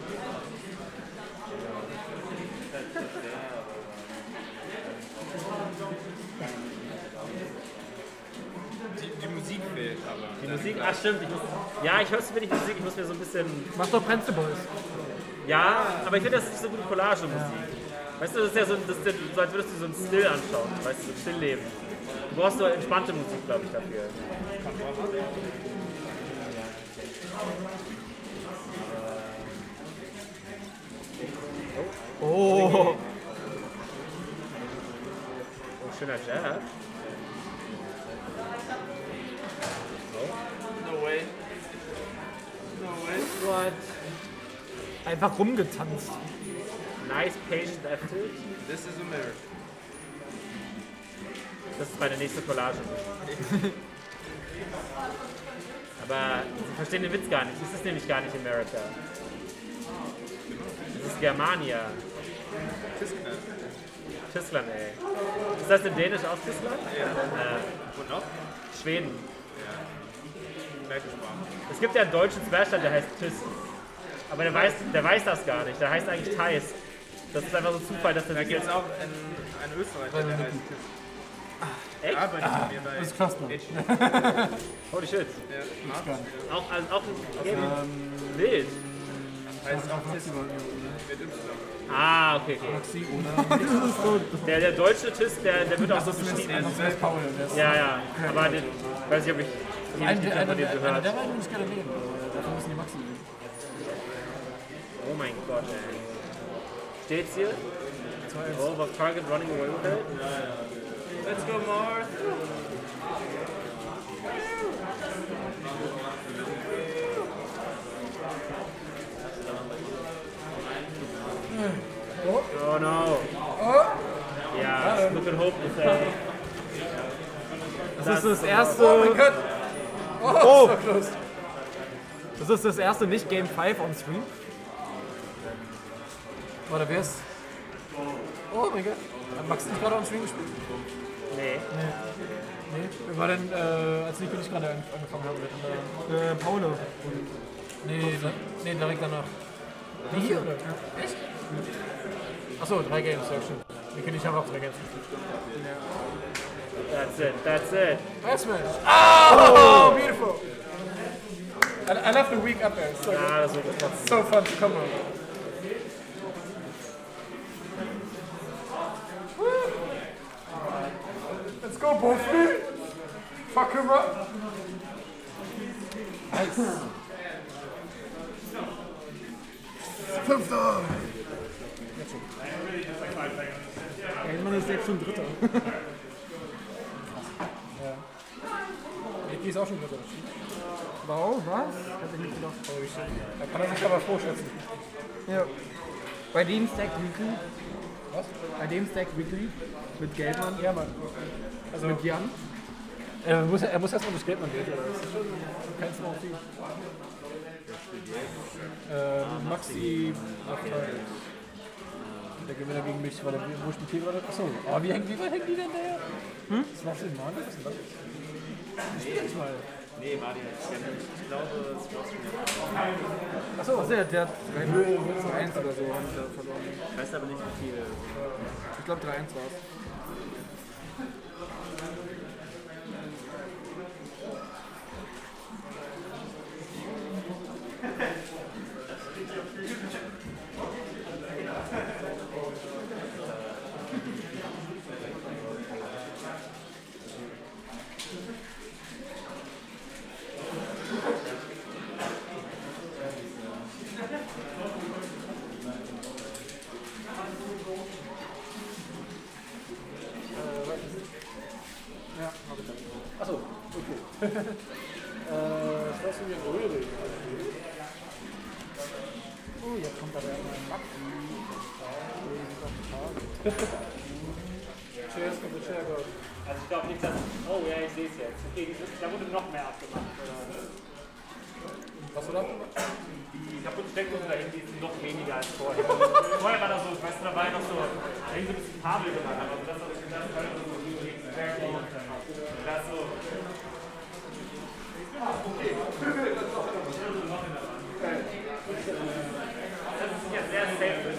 Die, die Musik fehlt aber. Die Musik, ach stimmt. Ich muss, ja, ich höre es mir nicht Musik, ich muss mir so ein bisschen. Mach doch Prince Boys. Ja, aber ich finde, das ist nicht so gute Collage-Musik. Weißt du, das ist ja so, das ist ja so, als würdest du so ein Still anschauen, weißt du, so ein Stillleben. Du brauchst so entspannte Musik, glaube ich, dafür. Oh. Oh, schöner Jab. No way. No way. What? Einfach rumgetanzt. Nice patient effort. This is a mirror. Das ist meine nächste Collage. Aber sie verstehen den Witz gar nicht. Das ist nämlich gar nicht America. Das ist Germania. Tyskland. Tyskland, ey. Ist das denn Dänisch aus Tyskland? Ja. Äh, Und noch? Schweden. Ja. Gleiche Sprache. Es gibt ja einen deutschen Zwergstadt, der heißt Tysk. Aber der weiß, der weiß das gar nicht. Der heißt eigentlich Thais. Das ist einfach so Zufall, dass der Da sich gibt es jetzt... auch einen, einen Österreicher, der heißt Tysk. Echt? Der arbeitet mit mir bei Das ist krass, Mann. Edge. Holy shit. Ja, Martin. Auch, also auch ein Game. Wild. Heißt auch Tysk. Mit Y. Ah, okay, okay. Maxi oder? Der, der deutsche Tysk, der, der wird auch so Das beschrieben. ist Paul. Der ist Ja, ja. Aber den, weiß nicht, ob ich die Einer Titel der, von dem einer gehört. der beiden muss gerne leben. Dafür müssen die Maxi leben. Oh mein Gott, ey. Steht's hier? Oh, was Target running away with it? Let's go, Marth! Oh no. Ja, look and hope ist ey. Das ist das erste. Oh mein Gott! Oh, Oh. so close. Das ist das erste nicht Game fünf on Stream. Warte, wer ist? Oh mein Gott. Hat Max nicht gerade am Stream gespielt? Nee. Nee. Wer war denn, äh, als Nico nicht gerade an- angefangen haben mit? Äh, Paolo. Nee, da, nee, direkt danach. Die hier, oder? Ja. Echt? Achso, drei Games, ja stimmt. Nico nicht haben auch drei Games gespielt. That's it, that's it. Nice Smash! Oh, beautiful! I, I love the week up there. It's so, Ja, das wird das. so fun to come on. Let's go, Buffy! Fuck him up! Nice! Fünfter! Geldmann ist jetzt schon Dritter. Niki ist auch schon dritter. Wow, was? Hätte ich nicht gedacht. Da kann er sich aber froh schätzen. Ja. Bei dem Stack Weekly. Was? Bei dem Stack Weekly. Mit Geldmann. Ja, Mann. Also, Mit Jan. er muss, er muss erstmal das Geld mal Geld. Das ist schon kein Small Fee. Äh, Maxi auf Target. Der Gewinner gegen mich, weil der wo spielt hier gerade? Achso, aber wie hängen, wie weit hängen die denn da? Hm? Das macht Sinn, Mann. Was ist denn das? Spiel jetzt mal. Nee, Martin, ich glaube, es war Achso, Also, der, der hat drei eins oder so haben sie da verloren. Ich weiß aber nicht, wie viel. Ich glaube drei eins war es. Achso, okay. äh, was hast du mir Röhre? Oh, jetzt kommt aber erstmal ein Maxi. Cheers for the chair, God. Also ich glaube nicht, dass... Oh ja, ich sehe es jetzt. Okay, da wurde noch mehr abgemacht. Was du da abgemacht? Die kaputten Steckdosen da hinten, die sind noch weniger als vorher. Vorher war das so, weißt du, da war ja noch so... Da hing so ein bisschen Kabel gemacht. Also das ist das ist halt so... Das so... Das ist ja sehr safe.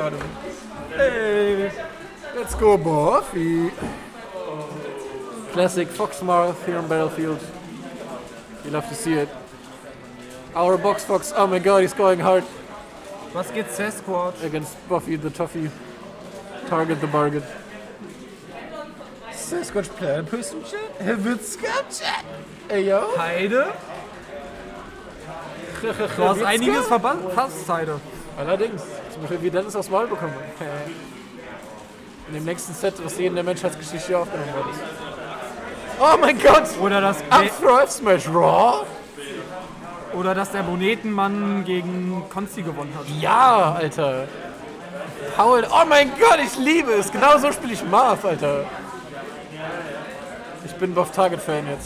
Academy. Hey, let's go, Buffy. Classic Foxmarth here on Battlefield. You love to see it. Our box Fox, oh my god, he's going hard. Was geht Sasquatch? Against Buffy the Toffee. Target the bargain. Sasquatch player person chat? Er wird Scam-Chat! Ey, yo. Heide? Du hast einiges verpasst, Heide. Allerdings. Zum Beispiel wie Dennis aufs Maul bekommen hat. In dem nächsten Set, was je in der Menschheitsgeschichte aufgenommen worden ist. Oh mein Gott! Oder das Up-Throw F-Smash Raw? Oder dass der Bonetenmann gegen Konsti gewonnen hat. Ja, Alter. Paul, oh mein Gott, ich liebe es. Genau so spiele ich Marth, Alter. Ich bin Buff-Target-Fan jetzt.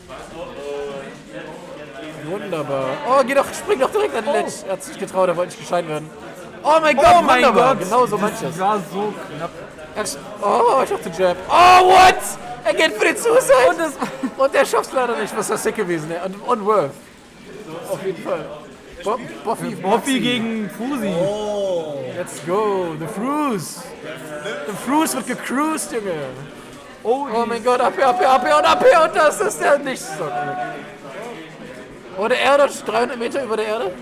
Wunderbar. Oh, geh doch, spring doch direkt an die Ledge. Er hat sich getraut, er wollte nicht gescheint werden. Oh mein Gott, oh mein wunderbar. Gott. Genau so manches. Das war so knapp. Oh, ich dachte Jab. Oh, what? Er geht für den Suicide. Und, das, und er schafft es leider nicht. Was ist das sick gewesen? Und, und Worth. Auf jeden Fall. Bo Buffy, Buffy gegen Fusi. Oh. Let's go. The Fruze. The Fruze wird gecruised, Junge. Oh, oh mein Gott, ab hier, ab hier, ab hier und ab hier. Und das ist der Nichtstock. Oh, der Erde, dreihundert Meter über der Erde.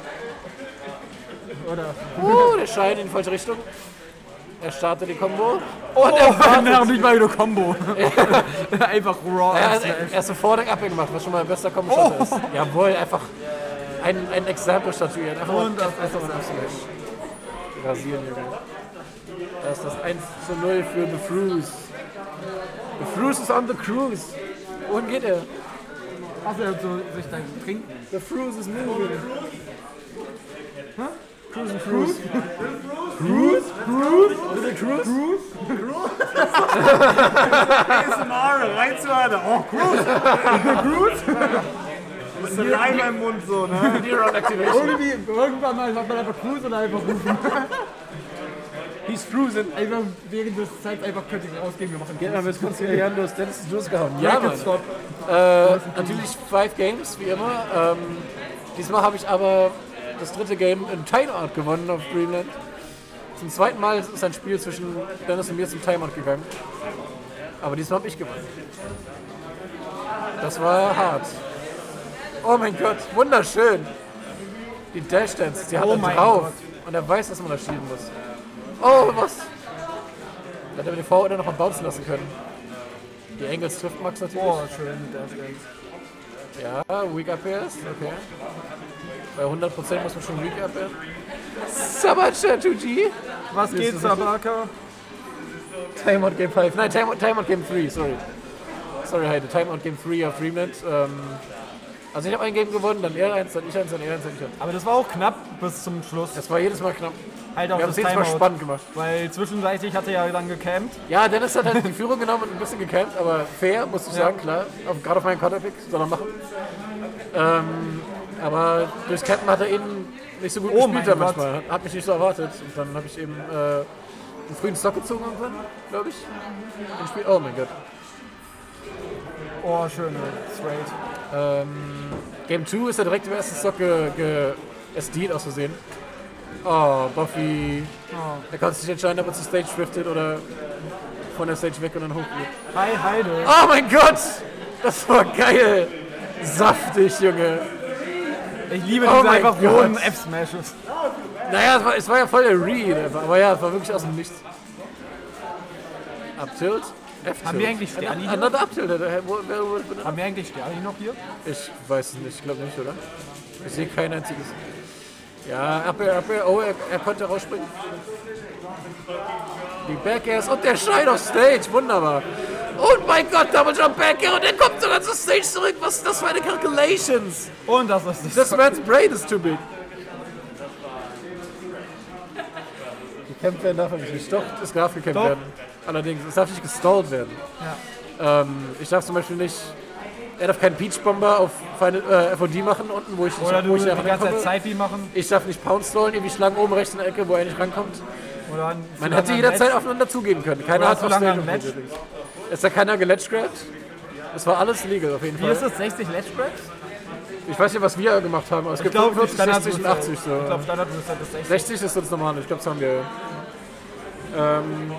Oder? Oh, der Schein in die falsche Richtung. Er startet die Combo. Oh, und er war noch nicht mal eine Combo. Einfach raw. Ja, er, er ist sofort ein Abwehr gemacht, was schon mal ein bester Combo-Shot oh. ist. Jawohl, einfach ein, ein Exempel statuiert. Einfach und das ist ein Smash. Rasieren, Junge. Das ist das eins zu null für The Fruze. The Fruze is on the cruise. Wohin geht er? Ach, er so sich dann trinken. The Fruze is moving. Huh? Cruise and Cruise. Cruise? Cruise? Little Cruise? Cruise? A S M R, rein zu Alter. Oh, Cruise. Cruise? Das ist ein Reimer im Mund so, ne? Neuron Activation. Irgendwie, irgendwann mal hat man einfach Cruise und einfach rufen. He's frozen. Einfach während des Zeit einfach könnte ich rausgehen, wir machen Geht mal mit Konzilian, du hast Dennis durchgehauen. Ja, ja Mann. Stop. Äh, natürlich five Games, wie immer. Ähm, diesmal habe ich aber das dritte Game in Timeout gewonnen auf Dreamland. Zum zweiten Mal ist ein Spiel zwischen Dennis und mir zum Timeout gegangen. Aber diesmal habe ich gewonnen. Das war hart. Oh mein Gott, wunderschön. Die Dash Dance, die hat oh er drauf. Gott. Und er weiß, dass man da schieben muss. Oh, was? Da hätte er den V oder noch mal bouncen lassen können. Die Angles trifft Max natürlich. Oh, schön, Dash Dance. Ja, Weak Up Airs, okay. Bei hundert Prozent muss man schon Weak Up Air. Sabacha two G. Was geht, Sabaka? Timeout Game five. Nein, Timeout, Timeout Game three, sorry. Sorry, Heide. Timeout Game three auf Dreamland. Ähm, also ich habe ein Game gewonnen, dann er eins, dann ich eins, dann er eins, dann ich eins. Aber das war auch knapp bis zum Schluss. Das war jedes Mal knapp. Halt auch Wir haben das es jedes Mal Timeout. spannend gemacht. Weil zwischenzeitlich hat er ja dann gecampt. Ja, Dennis hat halt die Führung genommen und ein bisschen gecampt, aber fair, muss ich sagen, klar. Auf, gerade auf meinen Quarterpick soll er machen. Ähm, aber durchs Campen hat er eben nicht so gut Oh gespielt mein manchmal. Hat, hat mich nicht so erwartet. Und dann habe ich eben äh, einen frühen Stock gezogen irgendwann, glaube ich. Im Spiel. Oh mein Gott. Oh, schöne Straight. Ähm, Game two ist er direkt im ersten Stock ge, ge S D'd aus Versehen. Oh, Buffy. Oh. Er kann sich entscheiden, ob er zur Stage driftet oder von der Stage weg und dann hochgeht. Hi, Heide. Oh mein Gott! Das war geil! Saftig, Junge! Ich liebe Oh diese mein einfach Gott. rohen F-Smashes. Naja, es war, es war ja voll der Read, aber ja, es war wirklich aus dem Nichts. Up-Tilt? F-Tilt. Haben wir eigentlich Sterni hier? Another Up-Tilt. Wer- wo- wer- wo- Haben wir eigentlich Sterni noch hier? Ich weiß es nicht, ich glaube nicht, oder? Ich sehe kein einziges. Ja, Up Air, Up Air. Oh, er, er konnte rausspringen. Die Back-Airs und der Schein auf Stage, wunderbar. Und mein Gott, Double Jump Back-Air und er kommt sogar zur Stage zurück. Was ist das für eine Calculations? Und das ist das. This man's brain is too big. Gekämpft werden darf er nicht. Doch, es darf gekämpft Doch. werden. Allerdings, es darf nicht gestallt werden. Ja. Ähm, ich darf zum Beispiel nicht... Er darf keinen Peach Bomber auf Final, äh, F O D machen unten, wo ich nicht Oder wo du ich die nicht ganze Zeit rankomme. Zeit wie machen. Ich darf nicht Pound stallen, irgendwie schlagen oben rechts in der Ecke, wo er nicht rankommt. Oder an- Man zu hätte lange jederzeit am aufeinander zugehen können. Keiner Oder hat zu auf lange Stage am Match. Ist da keiner geledgegrabt? Es war alles legal auf jeden Wie Fall. ist das? sechzig Ledge Breaks? Ich weiß nicht, was wir gemacht haben, aber es gibt glaub, fünfundvierzig, Standard sechzig und ist- achtzig. So. Ich glaube, Standard ist das sechzig. sechzig ist das normale, ich glaube, das haben wir. Ähm.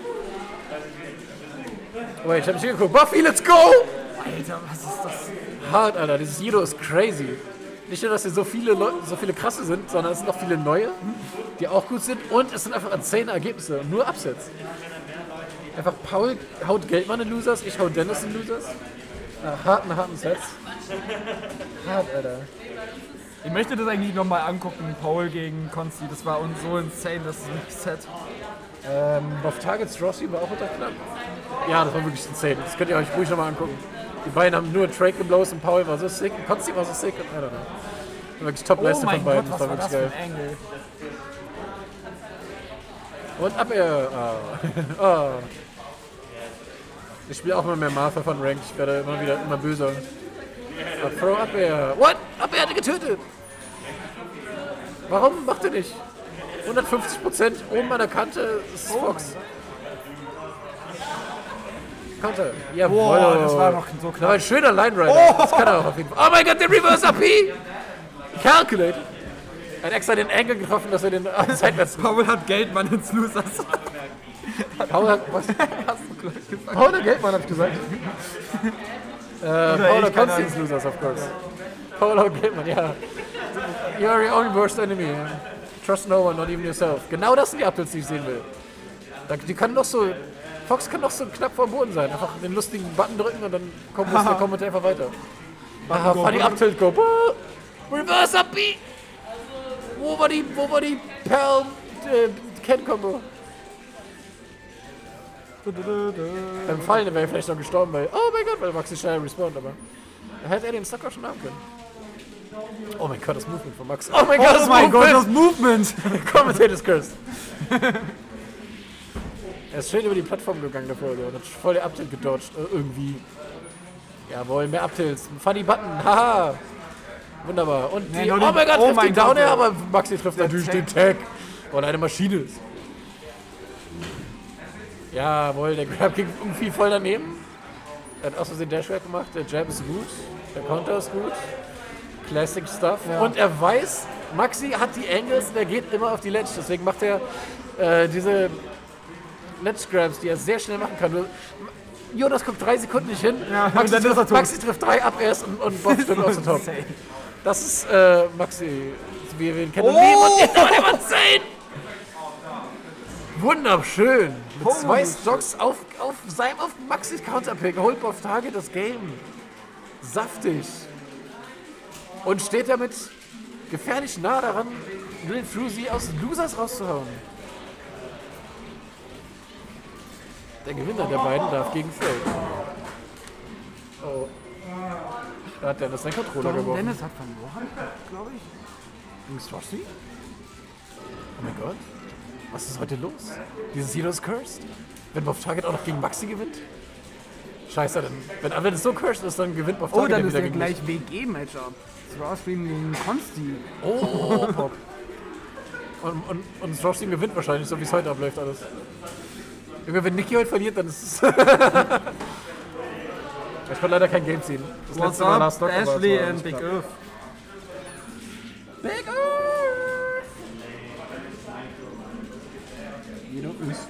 Wait, ich hab nicht geguckt. Buffy, let's go! Alter, was ist das? Hart, Alter, dieses Hero ist crazy. Nicht nur, dass hier so viele, Leu so viele krasse sind, sondern es sind auch viele neue, die auch gut sind und es sind einfach insane Ergebnisse, nur Upsets. Einfach Paul haut Geldmann in Losers, ich hau Dennis in Losers. Na, harten, harten Sets. Hart, Alter. Ich möchte das eigentlich nochmal angucken, Paul gegen Consti. Das war uns so insane, das ist ein Set. Ähm, auf Targets Rossi war auch unter knapp. Ja, das war wirklich insane. Das könnt ihr euch ruhig nochmal angucken. Die beiden haben nur Drake geblows und Paul war so sick. Und Consti war so sick. Und I don't know. Wirklich Top-Leistung von beiden. Gott, das was war war wirklich das für geil. ein Angle? Und ab er. Ah. Ah. Ich spiele auch immer mehr Martha von Ranked. Ich werde immer wieder immer böser. Aber Throw up air. What? Up air hat er getötet. Warum macht er nicht? hundertfünfzig Prozent oben an der Kante ist Fox. Counter. Jawohl. Boah, das war noch so Das war knapp. ein schöner Line Rider. Das kann er auch auf jeden Fall. Oh mein Gott, der Reverse A P! Calculate. Er hat extra den Angle getroffen, dass er den äh, seitwärts. Paul hat Geldmann ins Losers. Paul hat was? Paul hat Geldmann, hab ich gesagt. äh, Paul hat Constance Losers, of course. Paul hat Geldmann, ja. You are your own worst enemy. Trust no one, not even yourself. Genau das sind die Updates, die ich sehen will. Da- Die können doch so. Fox kann doch so knapp vor dem Boden sein. Einfach den lustigen Button drücken und dann kommt muss der Kommentar einfach weiter. Ah, funny Up-Tilt go. Reverse up B! Wo war die, wo war die Perl äh, Ken-Kombo? Beim Fallen wäre er vielleicht noch gestorben, weil. Oh mein Gott, weil Maxi schnell respawnt, aber. Hätte er den Stocker schon haben können. Oh mein Gott, das Movement von Max. Oh mein Gott, das Oh mein Gott, Movement! das Movement! Commentator's Curse. Er ist schön über die Plattform gegangen davor und hat voll der Uptilt gedodged. äh, Irgendwie. Jawohl, mehr Uptilts. Funny Button, haha. Wunderbar. Und die, Nee, oh nur mein die- Gott, oh trifft mein den Down Gott, Air, ja. aber Maxi trifft natürlich den Tag. Weil er eine Maschine ist. Jawohl, der Grab ging irgendwie voll daneben. Er hat aus Versehen Dashback gemacht. Der Jab ist gut. Der Counter ist gut. Classic Stuff. Und er weiß, Maxi hat die Angles und er geht immer auf die Ledge. Deswegen macht er äh, diese Ledge Grabs, die er sehr schnell machen kann. Nur, Jonas guckt drei Sekunden nicht hin. Ja, und Maxi, dann ist er trifft, tot. Maxi trifft drei Up Airs und, und Bob stimmt aus dem Top. Das ist äh, Maxi. Wie wir ihn kennen. Oh! Und jetzt aber der war zehn! Wunderschön. Mit zwei Stocks auf, auf seinem auf Maxis Counterpick. Holt auf Target das Game. Saftig. Und steht damit gefährlich nah daran, Lil Fruzy aus Losers rauszuhauen. Der Gewinner der beiden darf gegen Phil. Oh. Da hat Dennis seinen Controller geworfen. Dennis hat verloren, glaube ich. Gegen Strossi? Oh mein Gott. Was ist heute los? Dieses Heroes Cursed? Wenn Bob Target auch noch gegen Maxi gewinnt? Scheiße, dann, wenn, wenn es so cursed ist, dann gewinnt Bob Oh, Target dann ja ist wieder der gegen gleich W G-Matchup. Strawstream gegen Consti. Oh, Bob. Und, und, und Strawstream gewinnt wahrscheinlich, so wie es heute abläuft alles. Junge, wenn Niki heute verliert, dann ist es... Ich konnte leider kein Game ziehen. Das What's letzte Mal up, Last Stock, aber es Ashley war and nicht Big knapp. Earth? Big Earth! Jeder ist...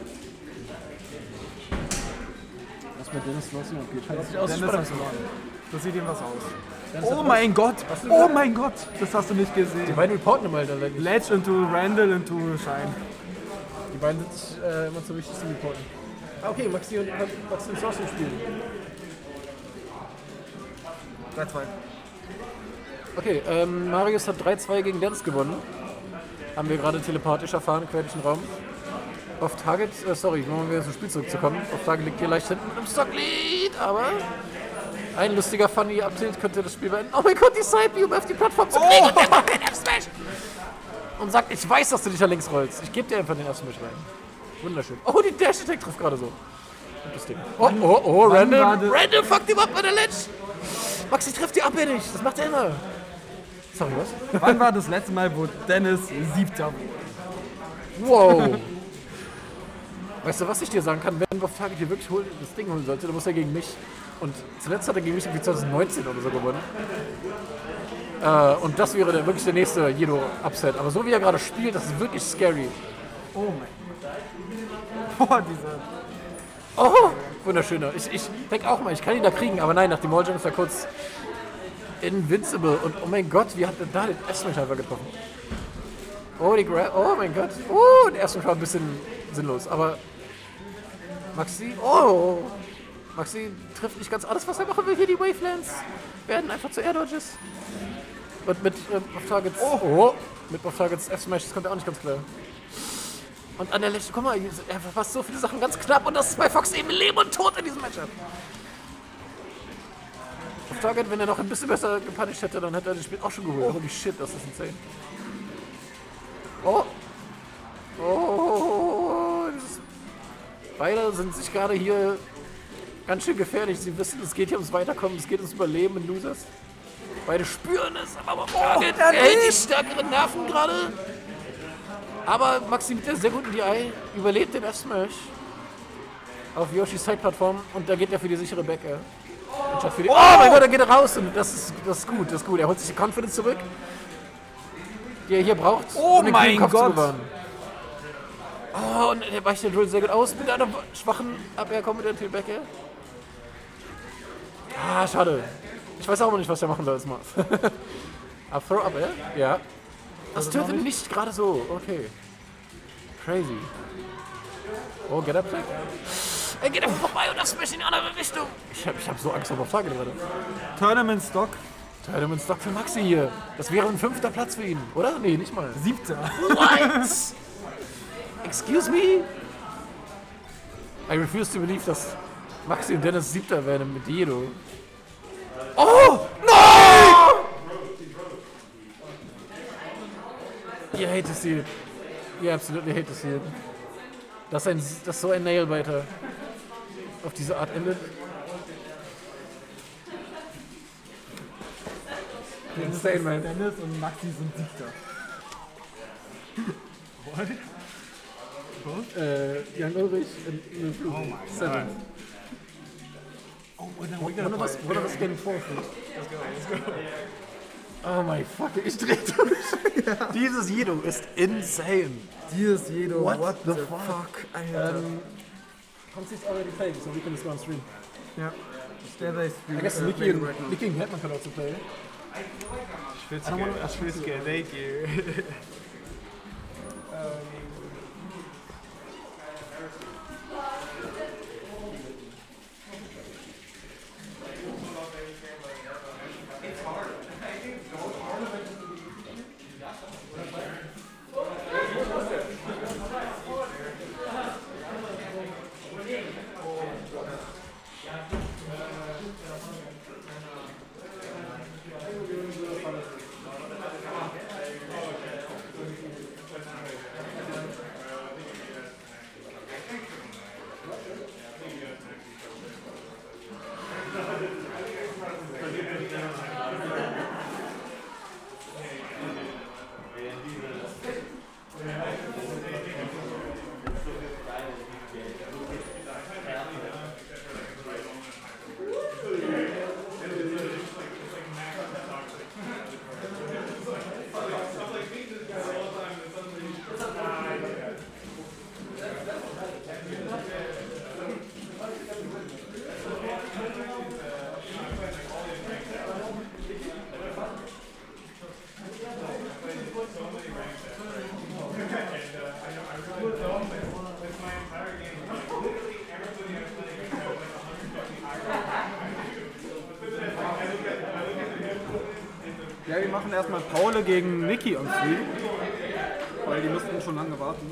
Was bei Dennis Flossi abgeht. Das sieht aus wie Dennis Spanner. hat verloren. Das sieht ihm was aus. Oh mein Gott! Oh mein Gott! Das hast du nicht Die gesehen. beiden reporten immer, Alter. Die Ledge into Randall into Shine. beiden sind sich äh, immer so wichtig zu reporten. Ah, okay, Maxi und Maxi und Flossi spielen. drei zwei. Okay, ähm, Marius hat drei zwei gegen Dennis gewonnen. Haben wir gerade telepathisch erfahren, quer durch den Raum. Auf Target, äh, sorry, um wieder zum Spiel zurückzukommen. Auf Target liegt hier leicht hinten mit einem Stocklead, aber ein lustiger funny Uptilt könnte das Spiel beenden. Oh mein Gott, die Side-View, um auf die Plattform zu kriegen und der macht den F-Smash! Und sagt, ich weiß, dass du dich da links rollst. Ich gebe dir einfach den F-Smash rein. Wunderschön. Oh, die Dash-Attack trifft gerade so. Gutes Ding. Oh, oh, oh, Randall. war das- Randall fuckt ihm ab bei der Ledge. Maxi trifft die Abwehr nicht. Das macht er immer. Sorry, was? Wann war das letzte Mal, wo Dennis siebter wurde? Wow. Weißt du, was ich dir sagen kann? Wenn Bob Target hier wirklich holen, das Ding holen sollte, dann muss er gegen mich Und zuletzt hat er gegen mich irgendwie zwanzig neunzehn oder so gewonnen. Äh, und das wäre der, wirklich der nächste Jedo-Upset. Aber so wie er gerade spielt, das ist wirklich scary. Oh mein Gott. Boah, dieser... Oh, wunderschöner. Ich, ich denke auch mal, ich kann ihn da kriegen, aber nein, nach dem Walljump ist er kurz invincible. Und oh mein Gott, wie hat er da den S-Smash einfach getroffen? Oh, die Gra oh mein Gott. Oh, der erste war ein bisschen sinnlos, aber Maxi, oh, Maxi trifft nicht ganz alles, was er machen will. Hier die Wavelands werden einfach zu Air Dodges. Und mit ähm, Off-Targets, oh. oh, mit Off-Targets F-Smash, das kommt ja auch nicht ganz klar. Und an der Lechte, guck mal, er verpasst so viele Sachen ganz knapp und das ist bei Fox eben Leben und Tod in diesem Matchup. Off-Target, wenn er noch ein bisschen besser gepunished hätte, dann hätte er das Spiel auch schon geholt. Holy shit, das ist insane. Oh. Oh. Dieses Beide sind sich gerade hier ganz schön gefährlich. Sie wissen, es geht hier ums Weiterkommen, es geht ums Überleben in Losers. Beide spüren es, aber oh, er hält die stärkeren Nerven gerade. Aber Maxi mit der sehr guten D I überlebt den F-Smash auf Yoshis Side-Plattform und da geht er für die sichere Backe. Für die oh, oh mein Gott, da geht er raus und das ist, das ist gut, das ist gut. Er holt sich die Confidence zurück, die er hier braucht, oh um den mein Kopf Gott. zu bewahren. Oh, und er weicht den Drill sehr gut aus mit einer schwachen Abwehr, kommt mit der Tailbacke. Ah, schade. Ich weiß auch noch nicht, was er machen soll. Up Throw Abwehr? Ja. Das tötet nicht gerade so. Okay. Crazy. Oh, Get Up Track. Er geht einfach vorbei und das Smash in die andere Richtung. Ich hab, ich hab so Angst vor Tage gerade. Tournament Stock. Tournament Stock für Maxi hier. Das wäre ein fünfter Platz für ihn, oder? Nee, nicht mal. Siebter. What? Excuse me? I refuse to believe, dass Maxi und Dennis Siebter werden mit Jedo. Oh! No! You hate to see it. You absolutely hate to see it. Dass, ein, dass so ein Nailbiter auf diese Art endet. Insane, man. Dennis und Maxi sind Siebter. What? What? Äh, Jan Ulrich und Flug. Oh my Seven. Oh, what are we One gonna of us, one of us getting fourth. Let's go, let's go. Oh my fuck, ich dreh durch. Ja. Dieses Jedo ist insane. Dieses Jedo, what, what the, the fuck? fuck? Alter. Um, Consi's already playing, so we can just go on stream. Ja. Der da ist I guess Nicky and, right Nicky and Hetman can also play. Ich will es gerne, thank you. Ja, wir machen erstmal Paule gegen Nicky on Stream, weil die mussten schon lange warten.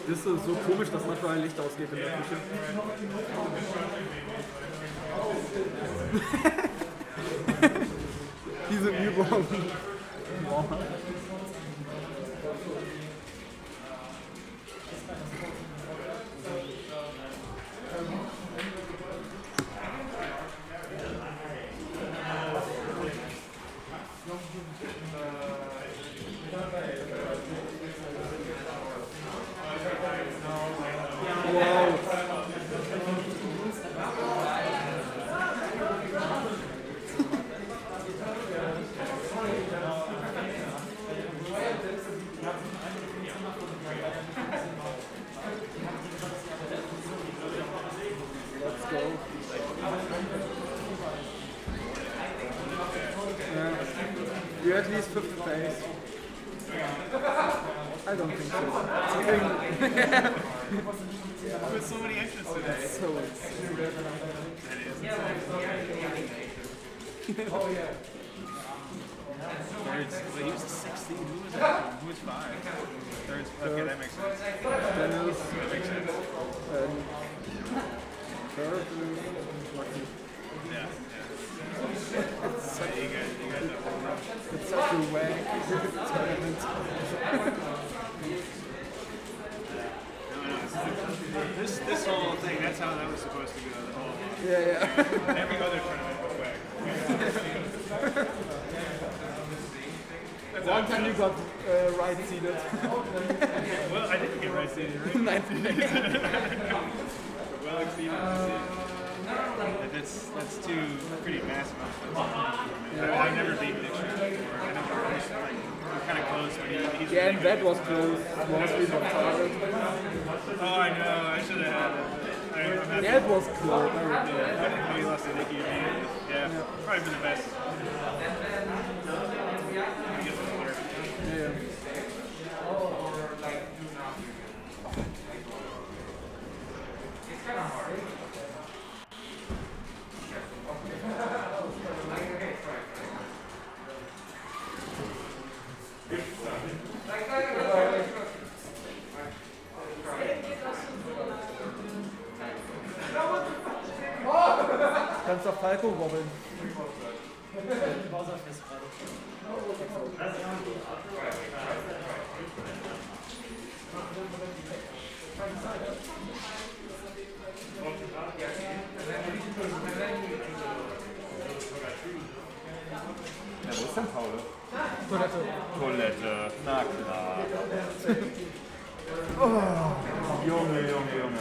Das ist so komisch, dass manchmal ein Licht ausgeht in der Küche. Diese Übung. You're at least fifth place. I don't think so. With so many entrants today. So oh yeah. Thirds. Wait, he was a sixteen. Who was that? Who was five? Thirds. Okay, that makes sense. Dennis. That makes sense. And third. Yeah. It's so, you guys, you guys have fun. It's such a whack tournament. This this whole thing, that's how that was supposed to go. The whole Yeah, yeah. every other tournament was whack. One time you got uh, right seated. Well, I didn't get right seated, right? Ninth place. Well exceeded. That's that's two pretty massive upsets. I've never beaten Nick Schmidt before. I never like we're kind of close, but he, he's Yeah, and that was close. Mostly not target. Oh, I know. I should have had it. I, I'm happy. Yeah, it was close. Yeah, I didn't know he lost to Nicky. Yeah, yeah, probably been the best. Yeah. Kannst auf Falco wobbeln. Ja, wo ist denn Paul? Toilette. Toilette. Na klar. Oh, Junge, Junge, Junge.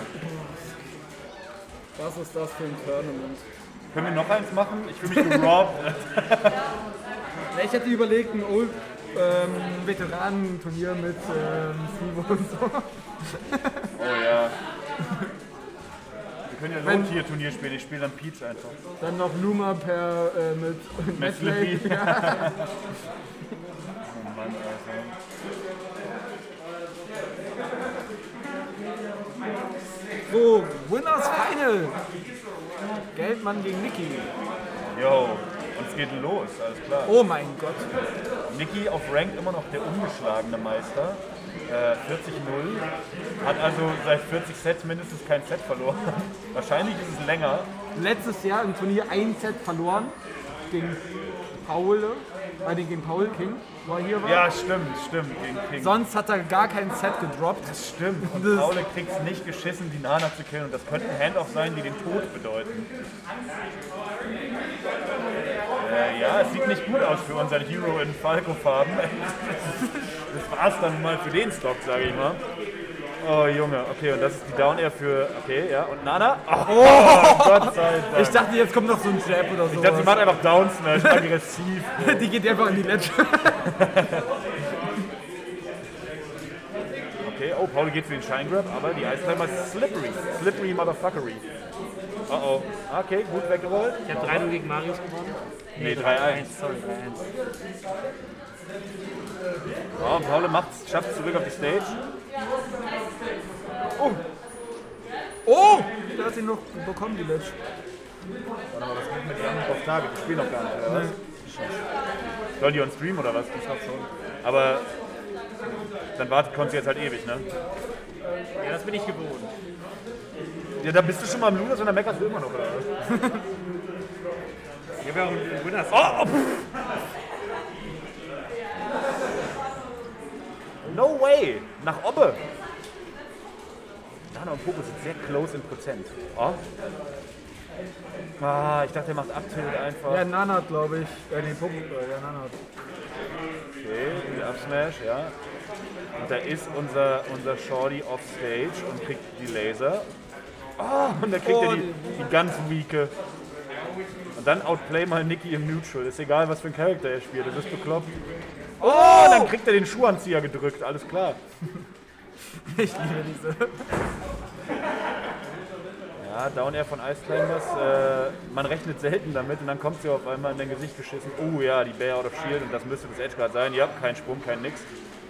Was ist das für ein Tournament? Können wir noch eins machen? Ich fühle mich gerobbt. Ich hätte überlegt, ein Old ähm, Veteranenturnier mit ähm, Steve und so. Oh ja. Wir können ja Low-Tier-Turnier spielen, ich spiele dann Peach einfach. Dann noch Numa per äh, mit Mit Flippy. Ja. Oh Mann, Alter. So, Winners Final! Geldmann gegen Niki. Yo, und es geht los, alles klar. Oh mein Gott. Niki auf Ranked immer noch der ungeschlagene Meister. Äh, vierzig null. Hat also seit vierzig Sets mindestens kein Set verloren. Wahrscheinlich ist es länger. Letztes Jahr im Turnier ein Set verloren gegen Paul, bei den gegen Paul King, wo er hier war. Ja, stimmt, stimmt, gegen King. Sonst hat er gar kein Set gedroppt. Das stimmt. Und Das- Paul kriegt es nicht geschissen, die Nana zu killen. Und das könnten Handoff sein, die den Tod bedeuten. Äh, ja, es sieht nicht gut aus für unseren Hero in Falco-Farben. Das war's dann mal für den Stock, sage ich mal. Oh Junge, okay, und das ist die Down Air für, okay, ja, und Nana? Oh, Gott sei Dank. Ich dachte, jetzt kommt noch so ein Jab oder so. Ich dachte, sie macht einfach Down Smash, aggressiv. Die geht einfach in die Ledge. Okay, oh, Paul geht für den Shine Grab, aber die Eistimer ist slippery. Slippery Motherfuckery. Oh oh. Okay, gut weggerollt. Ich habe drei null gegen Marius gewonnen. Nee, drei eins. Sorry, drei eins. Oh, Paul macht's, schafft es zurück auf die Stage. Oh! Oh! Der hat ihn noch bekommen, die Ledge. Warte mal, was geht mit den anderen auf Tage? Die spielen noch gar nicht, oder was? Sollen die on Stream oder was? Ich hab schon. Aber Dann wartet Konzi jetzt halt ewig, ne? Ja, das bin ich gewohnt. Ja, da bist du schon mal im Losers und dann meckerst du immer noch, oder? Ich habe ja auch einen Winners. Oh, oh, no way! Nach Obbe! Nana und Popo sind sehr close in Prozent. Oh. Ah, ich dachte, er macht Uptilt einfach. Ja, Nanat, glaube ich. Äh, nee, Popo, äh, ja, Nanat. Okay, die Upsmash, ja. Und da ist unser, unser Shorty offstage und kriegt die Laser. Oh, und da kriegt oh, er die, die ganz weake. Und dann outplay mal Nikki im Neutral. Ist egal, was für ein Charakter er spielt, das ist bekloppt. Oh, oh, dann kriegt er den Schuhanzieher gedrückt, alles klar. Ich liebe diese. Ja, Down Air von Ice Climbers, äh, man rechnet selten damit und dann kommt sie auf einmal in dein Gesicht geschissen. Oh ja, die Bear out of Shield und das müsste das Edgeguard sein. Ja, kein Sprung, kein Nix.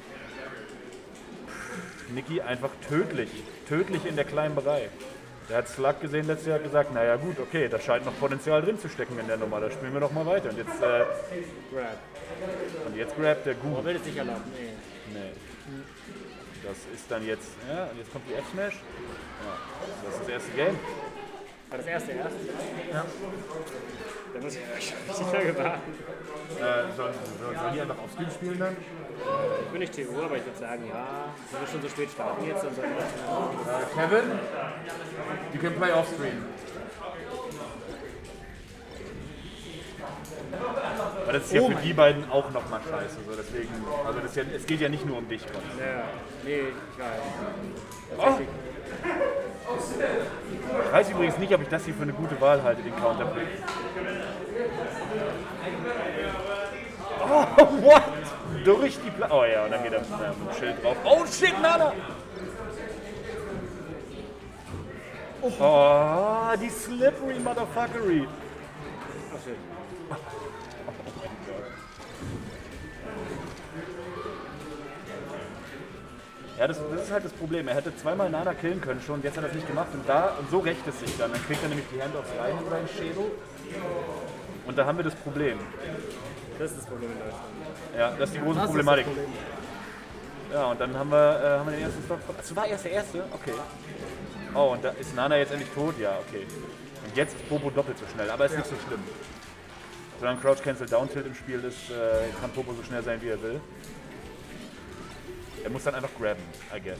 Nikki einfach tödlich, tödlich in der kleinen Bereich. Der hat Slug gesehen letztes Jahr, gesagt, naja gut, okay, da scheint noch Potenzial drin zu stecken in der Nummer, da spielen wir noch mal weiter. Und jetzt, äh, Grab. Und jetzt grabt der gut. Oh, will es nicht erlauben, nee. Nee. Das ist dann jetzt, ja, und jetzt kommt die F-Smash. Ja, das ist das erste Game. War das erste erst? Ja. Da muss ich richtig lange warten. Äh, sollen soll die einfach auf Stream spielen dann? Ich bin nicht T U, aber ich würde sagen, ja, wenn wir schon so spät starten jetzt, dann sollten wir das uh, Kevin, you can play off stream. Aber das ist ja oh für die beiden auch nochmal scheiße. So deswegen, also das ist ja, es geht ja nicht nur um dich. Gott. Ja, nee, ich weiß. Oh. Ich weiß übrigens nicht, ob ich das hier für eine gute Wahl halte, den Counterpick. Oh, what? Durch die Pla Oh ja, und dann geht er mit dem Schild drauf. Oh shit, Nana! Oh, die slippery Motherfuckery. Ach shit. Ja, das, das ist halt das Problem. Er hätte zweimal Nana killen können schon, jetzt hat er es nicht gemacht und da und so rächt es sich dann. Dann kriegt er nämlich die Handoffs rein in seinen Schädel und da haben wir das Problem. Das ist das Problem in Deutschland. Ja, das ist die große das Problematik. Problem. Ja, und dann haben wir, äh, haben wir den ersten Stock. Achso, war erst der erste? Okay. Oh, und da ist Nana jetzt endlich tot? Ja, okay. Und jetzt ist Popo doppelt so schnell, aber ist ja nicht so schlimm. Solange Crouch Cancel Down Tilt im Spiel ist, äh, kann Popo so schnell sein, wie er will. Er muss dann einfach grabben, I guess.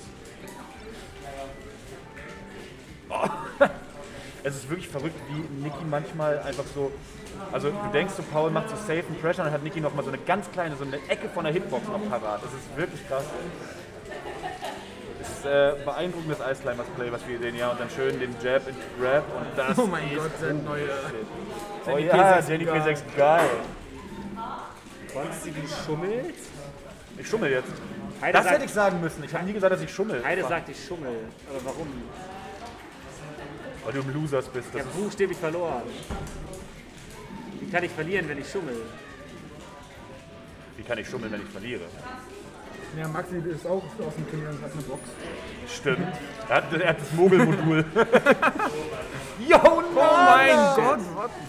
Oh. Es ist wirklich verrückt, wie Nikki manchmal einfach so. Also du denkst so, Paul macht so safe and pressure, dann hat Nikki noch mal so eine ganz kleine, so eine Ecke von der Hitbox noch parat. Das ist wirklich krass. Das ist äh, beeindruckendes Ice Climbers Play, was wir sehen, ja. Und dann schön den Jab into Grab und das. Oh mein ist Gott, der neue. Oh ja, Jenny P sechs, geil. Konntest du, du schummelst? Ich schummel jetzt. Heide das sagt, hätte ich sagen müssen. Ich habe nie gesagt, dass ich schummel. Heide sagt, ich schummel. Aber warum? Weil du im Losers bist. Ich habe buchstäblich verloren. Wie kann ich verlieren, wenn ich schummel? Wie kann ich schummeln, wenn ich verliere? Ja, Maxi ist auch aus dem Turnier und hat eine Box. Stimmt. Er hat, er hat das Mogelmodul. Jo, oh mein Gott!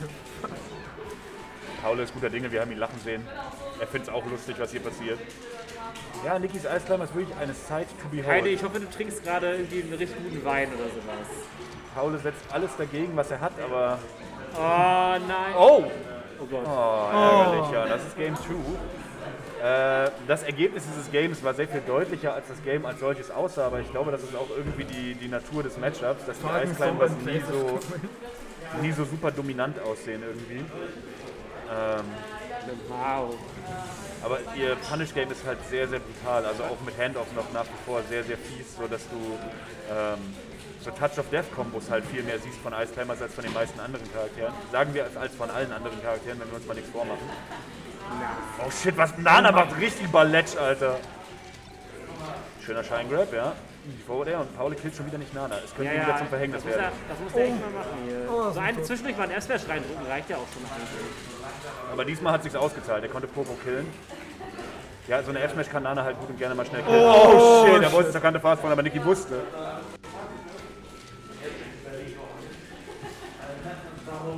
Paul ist guter Dinge, wir haben ihn lachen sehen. Er findet es auch lustig, was hier passiert. Ja, Nickys Ice Climber ist wirklich eine Sight to behold. Heide, ich hoffe, du trinkst gerade irgendwie einen richtig guten Wein oder sowas. Paul setzt alles dagegen, was er hat, aber... Oh nein! Oh! Oh Gott. Oh, ärgerlich, ja. Das ist Game zwei. Äh, das Ergebnis dieses Games war sehr viel deutlicher, als das Game als solches aussah, aber ich glaube, das ist auch irgendwie die, die Natur des Matchups, dass die Ice Climbers nie so, nie so super dominant aussehen irgendwie. Ähm, wow. Aber ihr Punish Game ist halt sehr, sehr brutal, also auch mit Handoffs noch nach wie vor sehr, sehr fies, so dass du ähm, so Touch of Death Kombos halt viel mehr siehst von Ice Climbers als von den meisten anderen Charakteren. Sagen wir als von allen anderen Charakteren, wenn wir uns mal nichts vormachen. Oh shit, was Nana macht richtig Ballett, Alter. Schöner Shine Grab, ja. Forward Air und Pauli killt schon wieder nicht Nana. Es könnte ja, wieder ja, zum Verhängnis das werden. Er, das muss er echt mal machen hier. Oh, so ein, zwischendurch mal einen F-Smash reindrücken, reicht ja auch schon. Aber diesmal hat es sich ausgezahlt. Er konnte Popo killen. Ja, so eine F-Smash kann Nana halt gut und gerne mal schnell killen. Oh, oh shit, er wollte zur Kante fast fahren, aber Nikki wusste.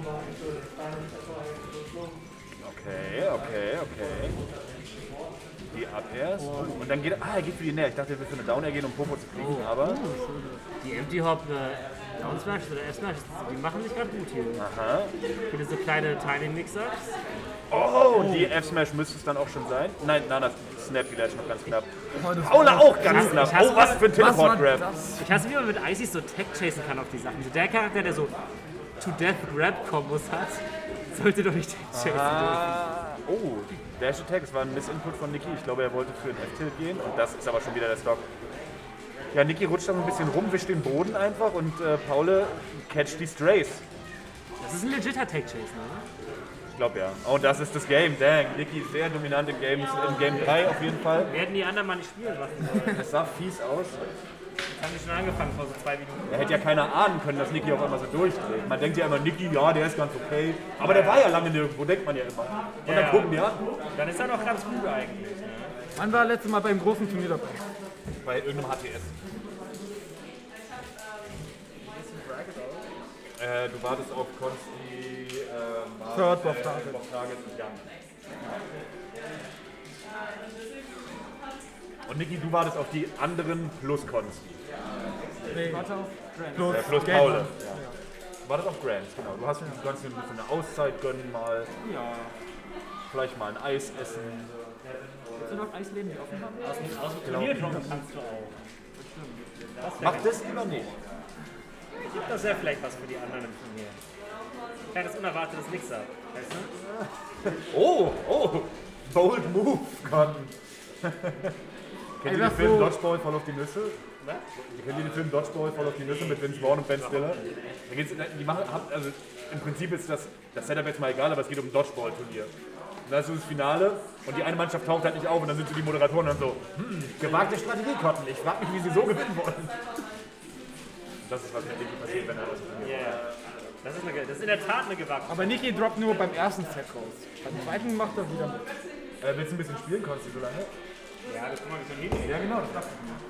Okay, okay, okay. die Up Airs. Und dann geht er, ah, er geht für die Nair. Ich dachte, er will für eine Down Air gehen, um Popo zu kriegen, aber... Die Empty Hop äh, Down Smash oder F Smash, die machen sich gerade gut hier. Aha. Viele so kleine Timing Mix-Ups. Oh, die F-Smash müsste es dann auch schon sein. Nein, nein, das Snap vielleicht noch ganz knapp. Paula auch ganz knapp. Oh, was für ein Teleport-Grab. Ich hasse, wie man mit Icy so Tech-chasen kann auf die Sachen. So der Charakter, der so To-Death-Grab-Kombos hat, sollte doch nicht Tech-chasen ah, dürfen. Oh, Dash Attack, das war ein Miss-Input von Niki. Ich glaube, er wollte für einen F-Tilt gehen und das ist aber schon wieder der Stock. Ja, Niki rutscht dann ein bisschen rum, wischt den Boden einfach und äh, Paule catcht die Strays. Das ist ein legitter Tech-Chase, ne? Ich glaube ja. Oh, das ist das Game. Dang, Niki ist sehr dominant in Games, in Game drei auf jeden Fall. Wir hätten die anderen mal nicht spielen lassen sollen. Das sah fies aus. Das haben wir schon angefangen vor so zwei Minuten. Er hätte ja keiner ahnen können, dass Niki auf einmal so durchdreht. Man denkt ja immer, Niki, ja, der ist ganz okay. Aber der war ja lange nirgendwo, denkt man ja immer. Und dann Ja. gucken die an. Dann ist er noch ganz gut eigentlich. Ne? Wann war letztes Mal beim großen Turnier dabei? Bei irgendeinem H T S. Äh, du wartest auf Konsti, äh, Third Bob Target. Target und Jan. Und Niki, du wartest auf die anderen plus Konsti. Nee. Warte auf Grand. Äh, plus Paule. Ja. Du wartest auf Grants, genau. Du hast, du kannst dir ein bisschen eine Auszeit gönnen mal. Ja. Vielleicht mal ein Eis essen. Willst du noch Eisläden, die offen haben? Aus dem, aus dem Genau. Turnier drum kannst du auch. Das Mach das lieber nicht. Gibt das ja vielleicht was für die anderen im Turnier. Kleines unerwartetes Mix-Up, weißt du? Oh, oh, bold move, Cotton. Kennt ihr den Film Dodgeball voll auf die Nüsse? Was? Kennt ihr den Film Dodgeball voll auf die Nüsse mit Vince Vaughn und Ben Stiller? Da geht's, die machen, also im Prinzip ist das, das Setup jetzt mal egal, aber es geht um ein Dodgeball-Turnier. Und da ist so das Finale und die eine Mannschaft taucht halt nicht auf und dann sind so die Moderatoren dann so, hm, gewagte Strategie, Cotton, ich frag mich, wie sie so gewinnen wollen. Das ist, was mit Niki passiert, wenn er das Ja, yeah. das, ist eine, das ist in der Tat eine gewagte. Aber Niki droppt nur beim ersten Set raus. Beim zweiten macht er wieder mit. Äh, willst du ein bisschen spielen, Konsti, so lange? Ja, das kann man nicht so hinkriegen. Ja, genau, das dachte ich mir.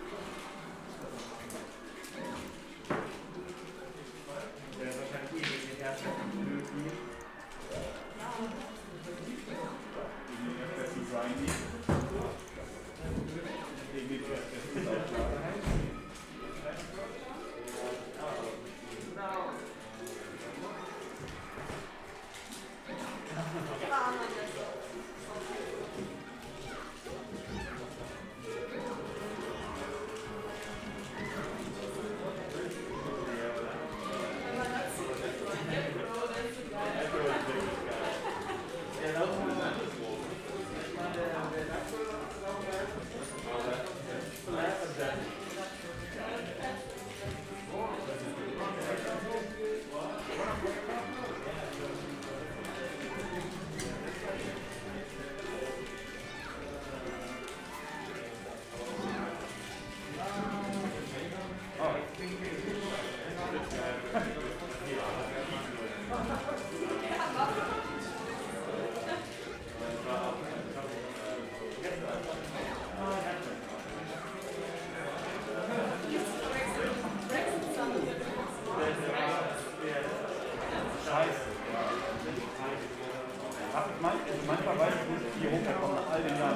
Manchmal weiß ich nicht, wie hoch er kommt nach all den Jahren.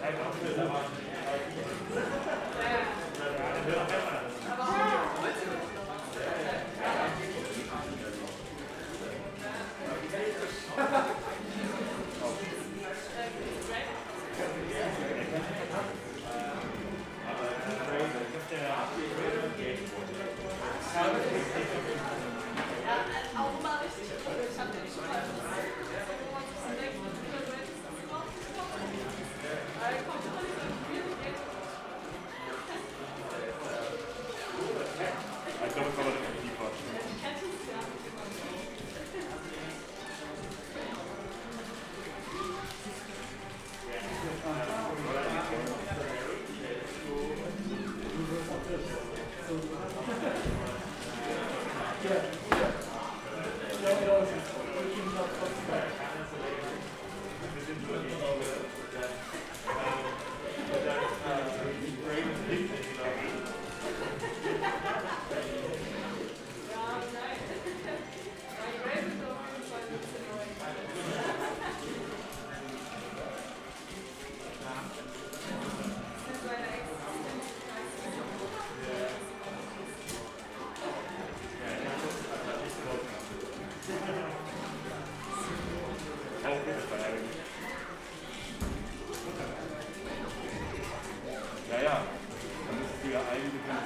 Ich glaube, es war aber definitiv was.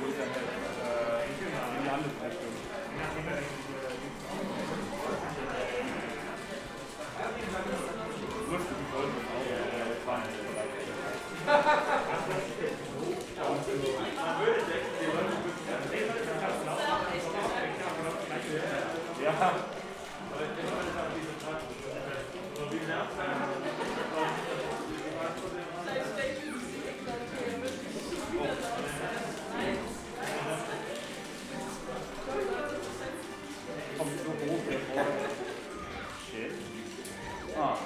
geht dann halt äh, in die andere Richtung. Ja. Shit. Ah.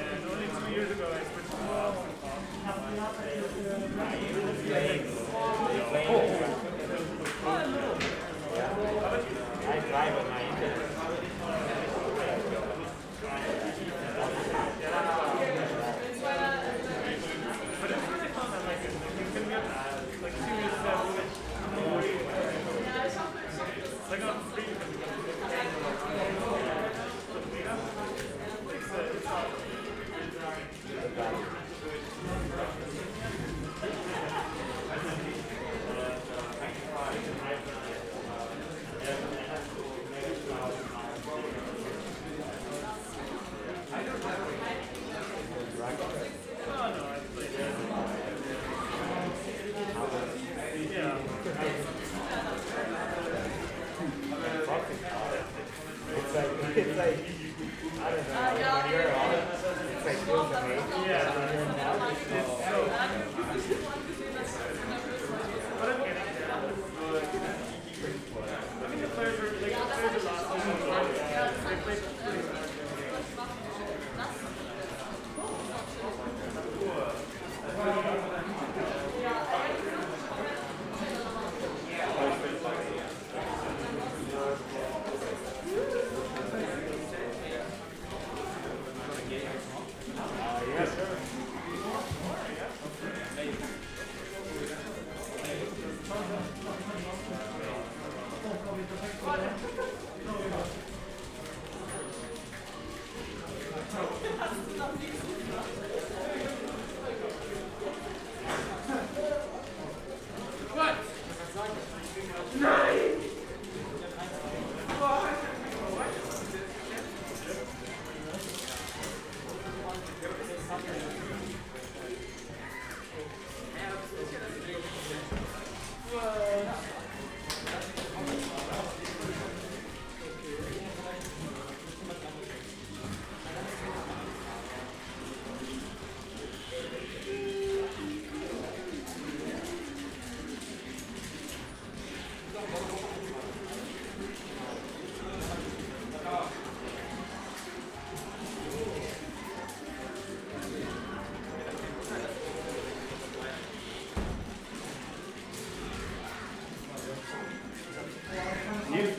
Yeah.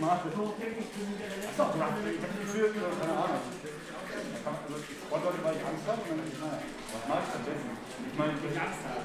Achso, ich hab gefühlt, keine Ahnung. Da kann man, also, ich wollte Leute, weil ich Angst habe, und dann denke ich, naja, was mache ich stattdessen? Ich meine, ich will Angst haben.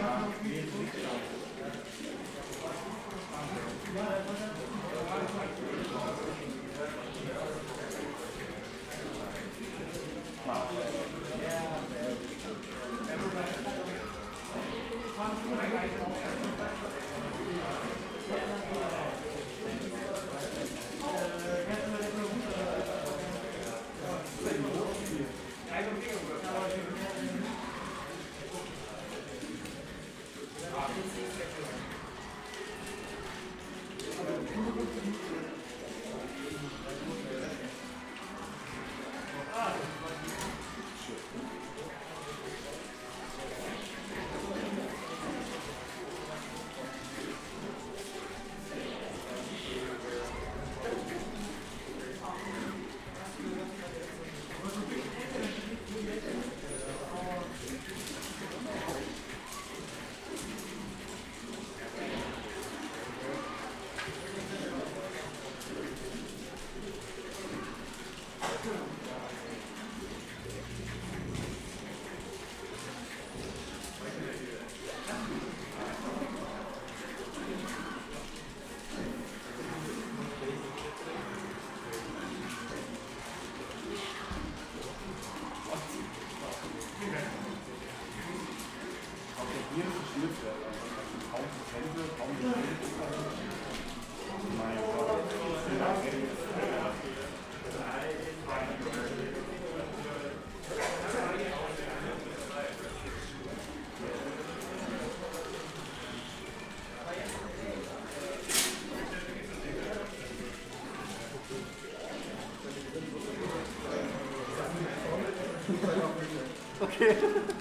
Okay.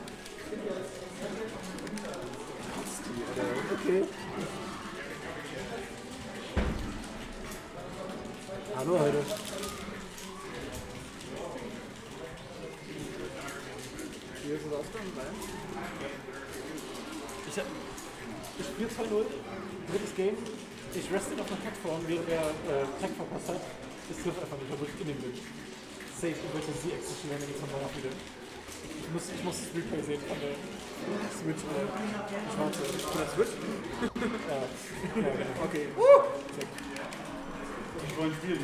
Okay. Hallo Leute. Wie ist das ausgegangen? Ich, ich spiele zwei null, drittes Game. Ich reste auf der Plattform, während der äh, Tag verpasst hat. Das trifft einfach nicht, obwohl ich in dem bin. Safe, ich wollte sie existieren, wenn ich von danach wieder. Ich muss, ich muss das Replay sehen von der Switch oder schwarze. Von der Switch? Ja. Ja, genau. Okay. Uh! Ich wollte spielen.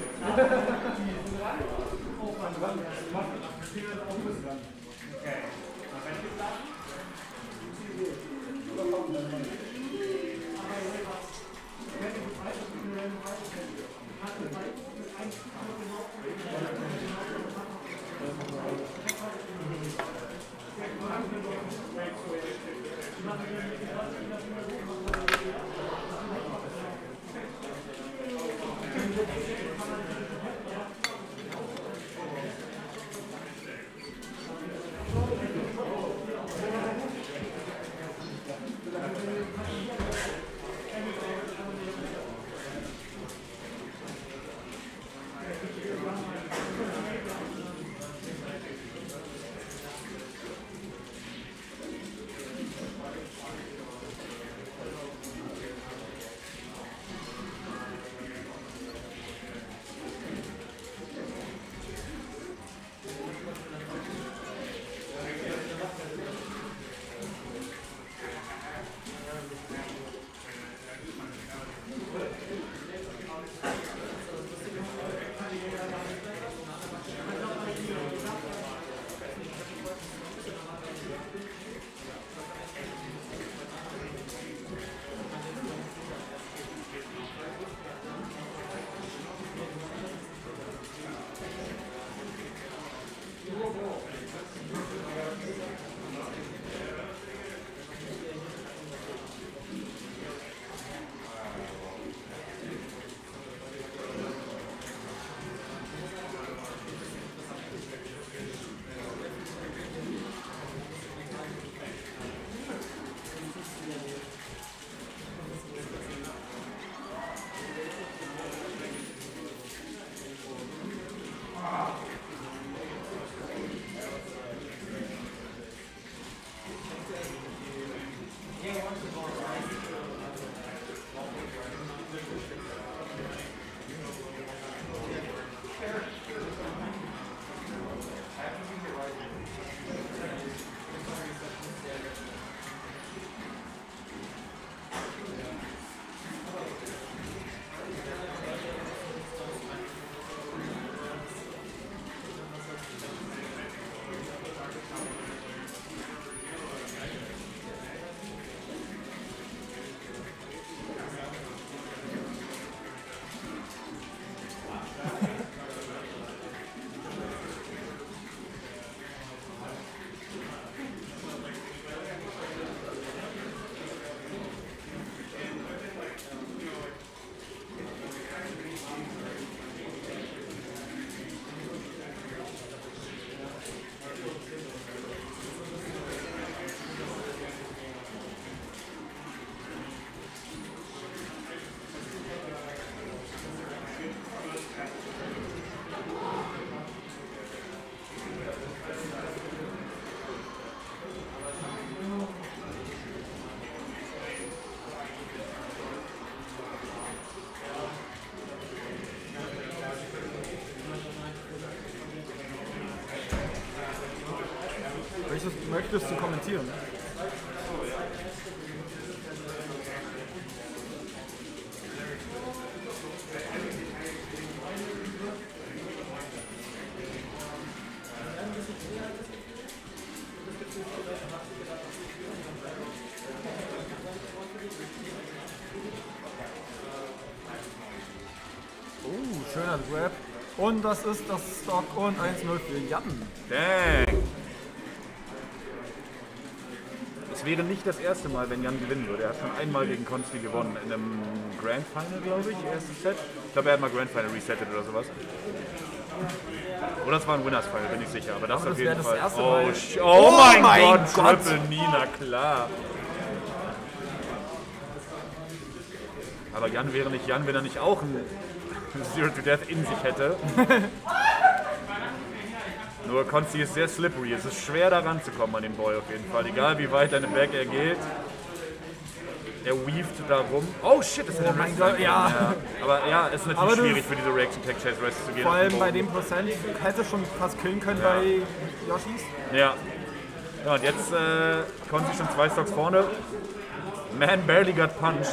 möchtest du kommentieren? Oh, schöner Grab. Und das ist das Stock und eins null für Jan. Dang. Es wäre nicht das erste Mal, wenn Jan gewinnen würde. Er hat schon einmal gegen Consti gewonnen. In einem Grand Final, glaube ich, erstes Set. Ich glaube, er hat mal Grand Final resettet oder sowas. Oder es war ein Winners Final, bin ich sicher. Aber das, Aber auf das jeden das Fall. erste Oh, Mal. sh- oh, Oh mein, mein Gott, Gott. Triple Nina, klar. Aber Jan wäre nicht Jan, wenn er nicht auch ein Zero to Death in sich hätte. Nur Consti ist sehr slippery. Es ist schwer da ranzukommen an den Boy auf jeden Fall. Egal wie weit deine Back er geht. Er weaved da rum. Oh shit, das ist Oh der mein Rest. Gott, ja. ja. Aber ja, es ist natürlich Aber du- schwierig für diese Reaction Tech Chase Rest zu gehen. Vor allem bei dem Prozent hätte schon fast killen können Ja. bei Yoshis. Ja. Ja, und jetzt äh, Consti schon zwei Stocks vorne. Man barely got punched.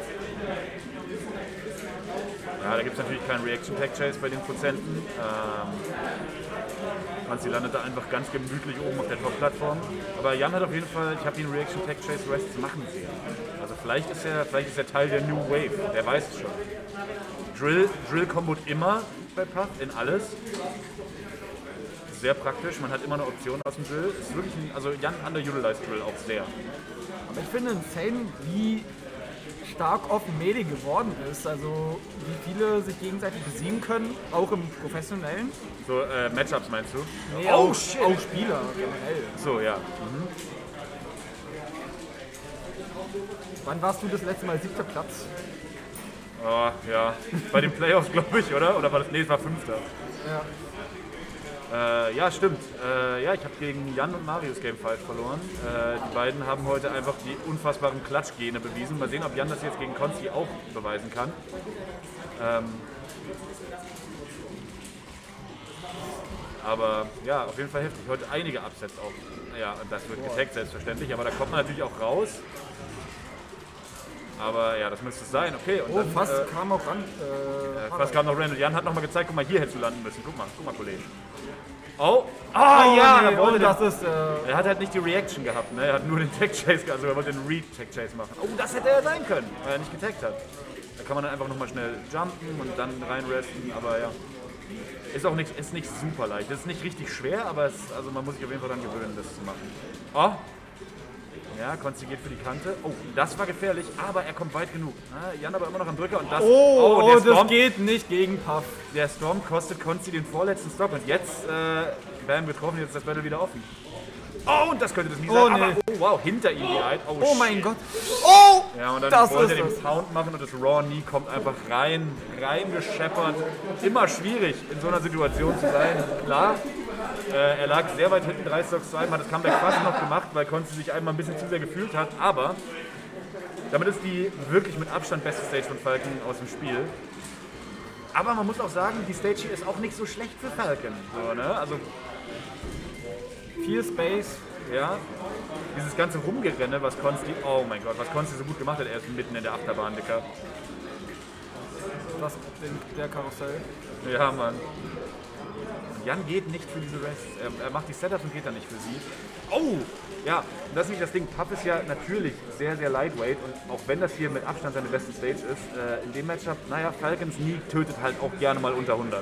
Ja, da gibt es natürlich keinen Reaction Tech Chase bei den Prozenten. Ähm, Consti landet da einfach ganz gemütlich oben auf der Top-Plattform. Aber Jan hat auf jeden Fall, ich habe ihn Reaction Tech Chase Rests machen sehen. Also vielleicht ist er, vielleicht ist er Teil der New Wave, der weiß es schon. Drill, Drill kombot immer bei Puff in alles. Sehr praktisch, man hat immer eine Option aus dem Drill. Ist wirklich ein, also Jan underutilized Drill auch sehr. Aber ich finde insane, wie stark offen Medi geworden ist. Also wie viele sich gegenseitig besiegen können, auch im Professionellen. So äh, Matchups meinst du? Nee, Oh, auch, shit. auch Spieler generell. So, ja. Mhm. Wann warst du das letzte Mal siebter Platz? Oh, ja. Bei den Playoffs, glaube ich, oder? Oder war das? Nee, es war fünfter. Ja. Äh, ja, stimmt. Äh, ja, ich habe gegen Jan und Marius Game fünf verloren. Äh, die beiden haben heute einfach die unfassbaren Klatschgene bewiesen. Mal sehen, ob Jan das jetzt gegen Consti auch beweisen kann. Ähm, aber ja, auf jeden Fall heftig. Heute einige Upsets auch. Ja, und das wird getaggt, selbstverständlich. Aber da kommt man natürlich auch raus. Aber ja, das müsste es sein. Okay. Und Oh, dann, fast äh, kam auch ran. Äh, Fast kam noch Randall. Jan hat nochmal gezeigt, guck mal, hier hättest du landen müssen. Guck mal, guck mal, Kollege. Oh, ah Oh, ja, nee, er, wollte und das den, ist, äh, er hat halt nicht die Reaction gehabt, ne? Er hat nur den Tech Chase, also er wollte den Read Tech Chase machen. Oh, das hätte er sein können, weil er nicht getaggt hat. Da kann man dann einfach nochmal schnell jumpen und dann reinresten, aber ja. Ist auch nicht, ist nicht super leicht. Es ist nicht richtig schwer, aber es, also man muss sich auf jeden Fall daran gewöhnen, das zu machen. Oh. Ja, Consti geht für die Kante. Oh, das war gefährlich, aber er kommt weit genug. Ah, Jan aber immer noch am Drücker und das... Oh, oh, der das Storm, geht nicht gegen Puff. der Storm kostet Consti den vorletzten Stock und jetzt, äh, bam, getroffen, jetzt ist das Battle wieder offen. Oh, und das könnte das nie Oh, sein, nee. aber, oh wow, hinter ihm die Eid. Oh, Oh mein shit. Gott. Oh! Ja, und dann Das wollte ist er den es. Pound machen und das Raw Knee kommt einfach rein, reingescheppert. Immer schwierig, in so einer Situation zu sein, klar. Äh, er lag sehr weit hinten, drei Stocks zu einem, hat das Comeback fast noch gemacht, weil Consti sich einmal ein bisschen zu sehr gefühlt hat. Aber damit ist die wirklich mit Abstand beste Stage von Falcon aus dem Spiel. Aber man muss auch sagen, die Stage hier ist auch nicht so schlecht für Falcon. So, ne? Also Viel Space. ja, dieses ganze Rumgerenne, was Consti, oh mein Gott, was Consti so gut gemacht hat, er ist mitten in der Achterbahn, Dicker. Das, den, der Karussell. Ja, Mann. Und Jan geht nicht für diese Rests. Er, er macht die Setups und geht dann nicht für sie. Oh! Ja, und das ist nicht das Ding. Puff ist ja natürlich sehr, sehr lightweight und auch wenn das hier mit Abstand seine beste Stage ist, äh, in dem Matchup, naja, Falcons Knee tötet halt auch gerne mal unter hundert.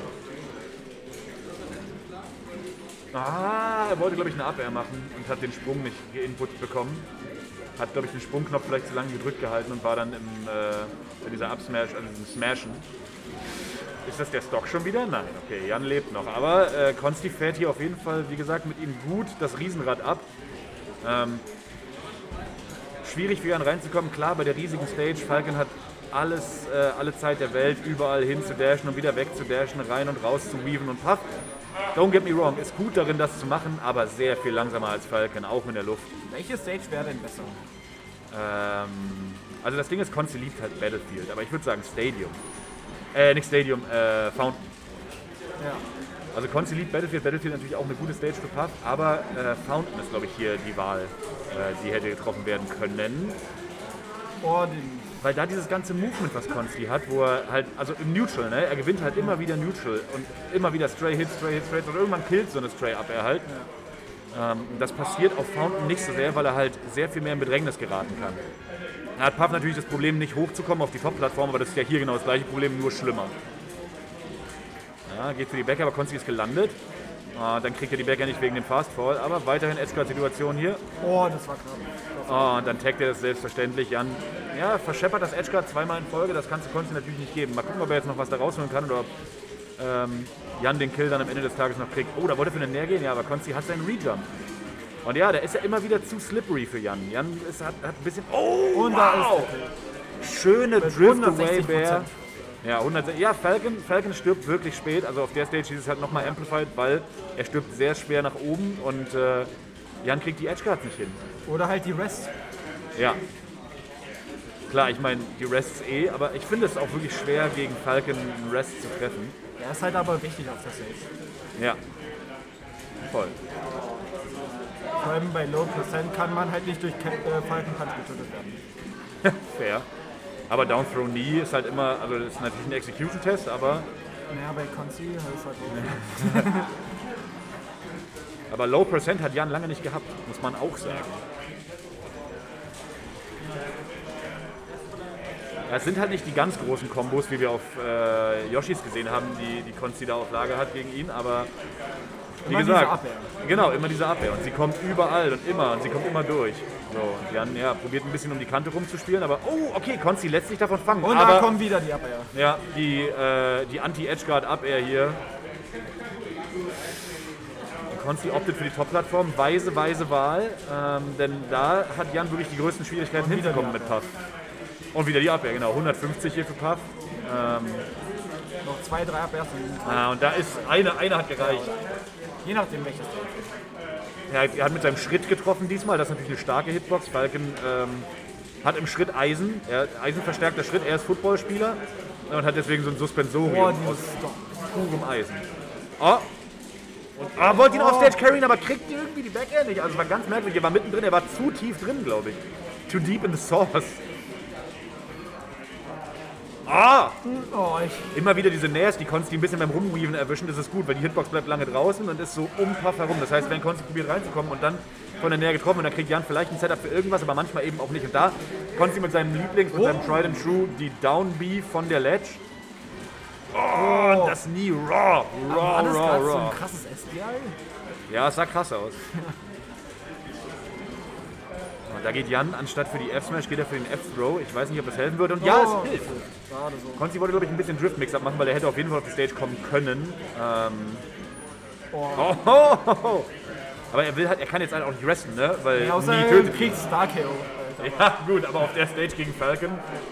Ah, er wollte, glaube ich, eine Abwehr machen und hat den Sprung nicht geinput bekommen. Hat, glaube ich, den Sprungknopf vielleicht zu lange gedrückt gehalten und war dann im, äh, in dieser Upsmash, also diesem Smashen. Ist das der Stock schon wieder? Nein, okay, Jan lebt noch. Aber äh, Consti fährt hier auf jeden Fall, wie gesagt, mit ihm gut das Riesenrad ab. Ähm, schwierig für Jan reinzukommen, klar, bei der riesigen Stage. Falcon hat alles, äh, alle Zeit der Welt, überall hin zu dashen und wieder weg zu dashen, rein und raus zu weaven und Puff. Don't get me wrong, ist gut darin, das zu machen, aber sehr viel langsamer als Falcon, auch in der Luft. Welche Stage wäre denn besser? Ähm, also das Ding ist, Consti liebt halt Battlefield, aber ich würde sagen Stadium. Äh, nicht Stadium, äh, Fountain. Ja. Also Konzi liebt Battlefield, Battlefield natürlich auch eine gute Stage für Puff, aber äh, Fountain ist, glaube ich, hier die Wahl, äh, die hätte getroffen werden können. Oh, den Weil da dieses ganze Movement, was Konzi hat, wo er halt, also im Neutral, ne, er gewinnt halt immer wieder Neutral und immer wieder Stray Hits, Stray Hits, Stray Hits und irgendwann killt so eine Stray Up er halt. Ja. Ähm, das passiert auf Fountain nicht so sehr, weil er halt sehr viel mehr in Bedrängnis geraten kann. Er hat Puff natürlich das Problem, nicht hochzukommen auf die Top-Plattform, aber das ist ja hier genau das gleiche Problem, nur schlimmer. Ja, geht für die Backer, aber Konzi ist gelandet. Uh, dann kriegt er die Backer nicht wegen dem Fastfall, aber weiterhin Edgeguard-Situation hier. Oh, das war knapp. Oh, und dann taggt er das selbstverständlich. Jan, ja, verscheppert das Edgeguard zweimal in Folge, das kannst du Konzi natürlich nicht geben. Mal gucken, ob er jetzt noch was da rausholen kann oder ob ähm, Jan den Kill dann am Ende des Tages noch kriegt. Oh, da wollte er für eine Näher gehen, ja, aber Konzi hat seinen Rejump. Und ja, der ist ja immer wieder zu slippery für Jan. Jan ist, hat, hat ein bisschen... Oh, und wow! da ist schöne Drift-Away-Bear. Ja, hundert, ja Falcon, Falcon stirbt wirklich spät, also auf der Stage ist es halt nochmal amplified, weil er stirbt sehr schwer nach oben und äh, Jan kriegt die Edgeguards nicht hin. Oder halt die Rest. Ja. Klar, ich meine, die Rests eh, aber ich finde es auch wirklich schwer, gegen Falcon einen Rest zu treffen. Der ist halt aber wichtig auf der Stage. Ja. Voll. Vor allem bei Low Percent kann man halt nicht durch Cap äh, Falcon Punch getötet werden. Fair. Aber Down Throw Knee ist halt immer, also das ist natürlich ein Execution-Test, aber... Naja, bei Konzi ist halt auch... Aber Low Percent hat Jan lange nicht gehabt, muss man auch sagen. Ja, es sind halt nicht die ganz großen Kombos, wie wir auf äh, Yoshis gesehen haben, die die Konzi da auf Lager hat gegen ihn, aber... Wie immer gesagt, diese Abwehr. Genau, immer diese Abwehr. Und sie kommt überall und immer und sie kommt immer durch. So, und Jan ja, probiert ein bisschen um die Kante rumzuspielen, aber oh, okay, Konzi lässt sich davon fangen. Und aber, da kommt wieder die Abwehr. Ja, die, äh, die Anti-Edgeguard-Abwehr hier. Konzi optet für die Top-Plattform. Weise, weise Wahl. Ähm, denn da hat Jan wirklich die größten Schwierigkeiten hinzukommen mit Puff. Und wieder die Abwehr, genau. hundertfünfzig hier für Puff. Ähm, Noch zwei, drei Abwehr. Ah, und da ist eine, eine hat gereicht. Je nachdem welches. Ja, er hat mit seinem Schritt getroffen diesmal, das ist natürlich eine starke Hitbox. Falcon ähm, hat im Schritt Eisen, er, Eisen verstärkter Schritt, er ist Footballspieler und hat deswegen so ein Suspensorium oh, aus purem Eisen. Oh, und, oh wollte ihn oh. auf Stage carryen, aber kriegt irgendwie die Backair nicht. Also es war ganz merkwürdig, er war mittendrin, er war zu tief drin, glaube ich. Too deep in the sauce. Ah! Oh, ich Immer wieder diese Nairs, die Konzi ein bisschen beim Rumweaven erwischen, das ist gut, weil die Hitbox bleibt lange draußen und ist so um Puff herum. Das heißt, wenn Konzi probiert reinzukommen und dann von der Nähe getroffen und dann kriegt Jan vielleicht ein Setup für irgendwas, aber manchmal eben auch nicht. Und da Konzi mit seinem Lieblings, mit oh. seinem Tried and True, die Down B von der Ledge. Oh, oh. Das nie raw, raw, war das raw, raw. So raw. ein krasses S D I? Ja, es sah krass aus. Da geht Jan, anstatt für die F-Smash, geht er für den F-Throw. Ich weiß nicht, ob das helfen würde. Und ja, oh. es hilft. So. Konzi wollte, glaube ich, ein bisschen Drift-Mix-Up machen, weil er hätte auf jeden Fall auf die Stage kommen können. Ähm oh. Oh, oh, oh, oh. Aber er will halt, er kann jetzt halt auch nicht resten, ne? Weil ja, außer nie er tötet. kriegt Stark-K O. Ja, gut, aber auf der Stage gegen Falcon.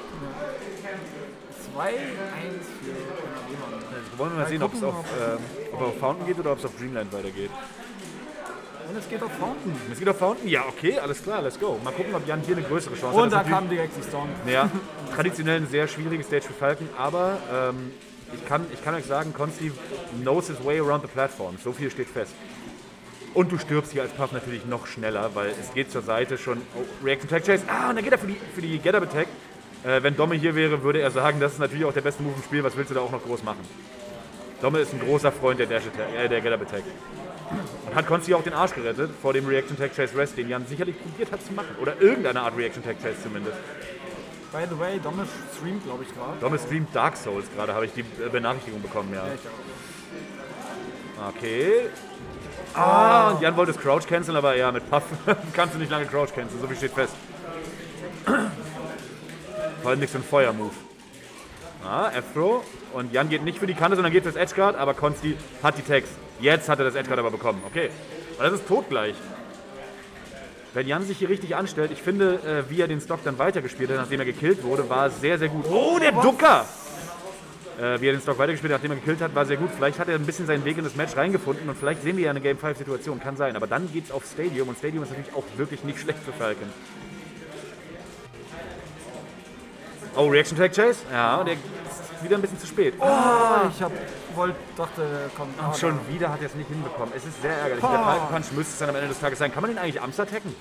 zwei, eins, vier. Jetzt wollen wir mal sehen, ob es auf, äh, ob auf Fountain geht oder ob es auf Dreamland weitergeht. Und es geht auf Fountain. Es geht auf Fountain? Ja, okay, alles klar, let's go. Mal gucken, ob Jan hier eine größere Chance hat. Und da kam direkt die Storm. Ja, traditionell eine sehr schwierige Stage für Falcon, aber ähm, ich, kann, ich kann euch sagen, Konzi knows his way around the platform. So viel steht fest. Und du stirbst hier als Puff natürlich noch schneller, weil es geht zur Seite schon. Oh, Reaction Tag Chase. Ah, und dann geht er für die, für die Get-Up Attack. Äh, wenn Domme hier wäre, würde er sagen, das ist natürlich auch der beste Move im Spiel. Was willst du da auch noch groß machen? Domme ist ein großer Freund der, Dash Attack, äh, der Get-Up Attack. Und hat Konzi auch den Arsch gerettet vor dem Reaction Tag Chase Rest, den Jan sicherlich probiert hat zu machen. Oder irgendeine Art Reaction Tag Chase zumindest. By the way, Domme streamt, glaube ich, gerade. Domme streamt Dark Souls gerade, habe ich die Benachrichtigung bekommen, ja. Ja, ich auch. Okay. Ah, und Jan wollte das Crouch canceln, aber ja, mit Puff kannst du nicht lange Crouch canceln, so viel steht fest. Vor allem nicht so ein Feuer-Move. Ah, F-Throw. Und Jan geht nicht für die Kante, sondern geht fürs Edgeguard, aber Konzi hat die Tags. Jetzt hat er das Edgeguard aber bekommen. Okay. Aber das ist totgleich. Wenn Jan sich hier richtig anstellt, ich finde, äh, wie er den Stock dann weitergespielt hat, nachdem er gekillt wurde, war sehr, sehr gut. Oh, der Ducker! Äh, wie er den Stock weitergespielt hat, nachdem er gekillt hat, war sehr gut. Vielleicht hat er ein bisschen seinen Weg in das Match reingefunden und vielleicht sehen wir ja eine Game fünf Situation. Kann sein. Aber dann geht's auf Stadium und Stadium ist natürlich auch wirklich nicht schlecht für Falcon. Oh, Reaction Tag Chase? Ja, und der ist wieder ein bisschen zu spät. Oh, ich hab, wollte, dachte, kommt. Und schon wieder hat er es nicht hinbekommen. Es ist sehr ärgerlich. Der Falcon Punch müsste es dann am Ende des Tages sein. Kann man den eigentlich Amster tacken?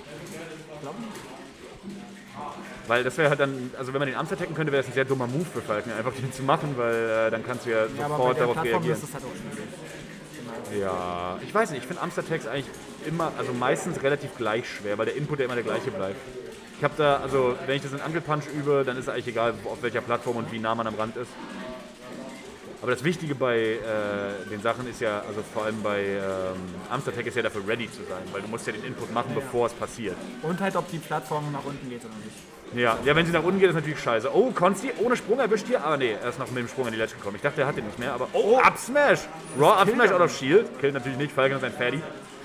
Weil das wäre halt dann, also wenn man den Amster tacken könnte, wäre das ein sehr dummer Move für Falcon, einfach den zu machen, weil äh, dann kannst du ja, ja sofort darauf reagieren. Ist das halt auch schwierig. Ja, ich weiß nicht, ich finde Amster Tags eigentlich immer, also meistens relativ gleich schwer, weil der Input ja immer der gleiche bleibt. Ich habe da, also wenn ich das in Angle Punch übe, dann ist es eigentlich egal, auf welcher Plattform und wie nah man am Rand ist. Aber das Wichtige bei äh, den Sachen ist ja, also vor allem bei ähm, Amster Tag ist ja dafür ready zu sein, weil du musst ja den Input machen, ja, bevor es passiert. Und halt, ob die Plattform nach unten geht oder nicht. Ja, ja, wenn sie nach unten geht, ist natürlich scheiße. Oh, Consti ohne Sprung erwischt hier, aber nee, er ist noch mit dem Sprung in die Ledge gekommen. Ich dachte, er hat den nicht mehr, aber oh, Up Smash! Raw Up Smash out of Shield. Killt natürlich nicht, Falcon ist ein Fatty.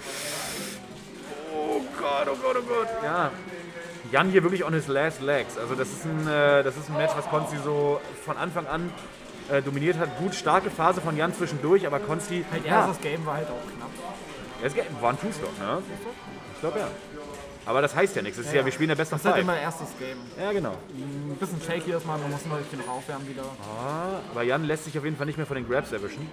Oh Gott, oh Gott, oh Gott. Ja. Jan hier wirklich on his last legs. Also das ist ein, äh, das ist ein Match, was Consti so von Anfang an äh, dominiert hat. Gut, starke Phase von Jan zwischendurch, aber Consti... Halt ja, das Game war halt auch knapp. Ja, das Game war ein Two-Stop, ne? Ich glaube, ja. Aber das heißt ja nichts. Das ist ja, ja wir spielen ja Best of Five. Das ist halt immer erstes Game. Ja, genau. Ein bisschen shaky erstmal, man muss natürlich noch aufwärmen wieder. Ah, aber Jan lässt sich auf jeden Fall nicht mehr von den Grabs erwischen.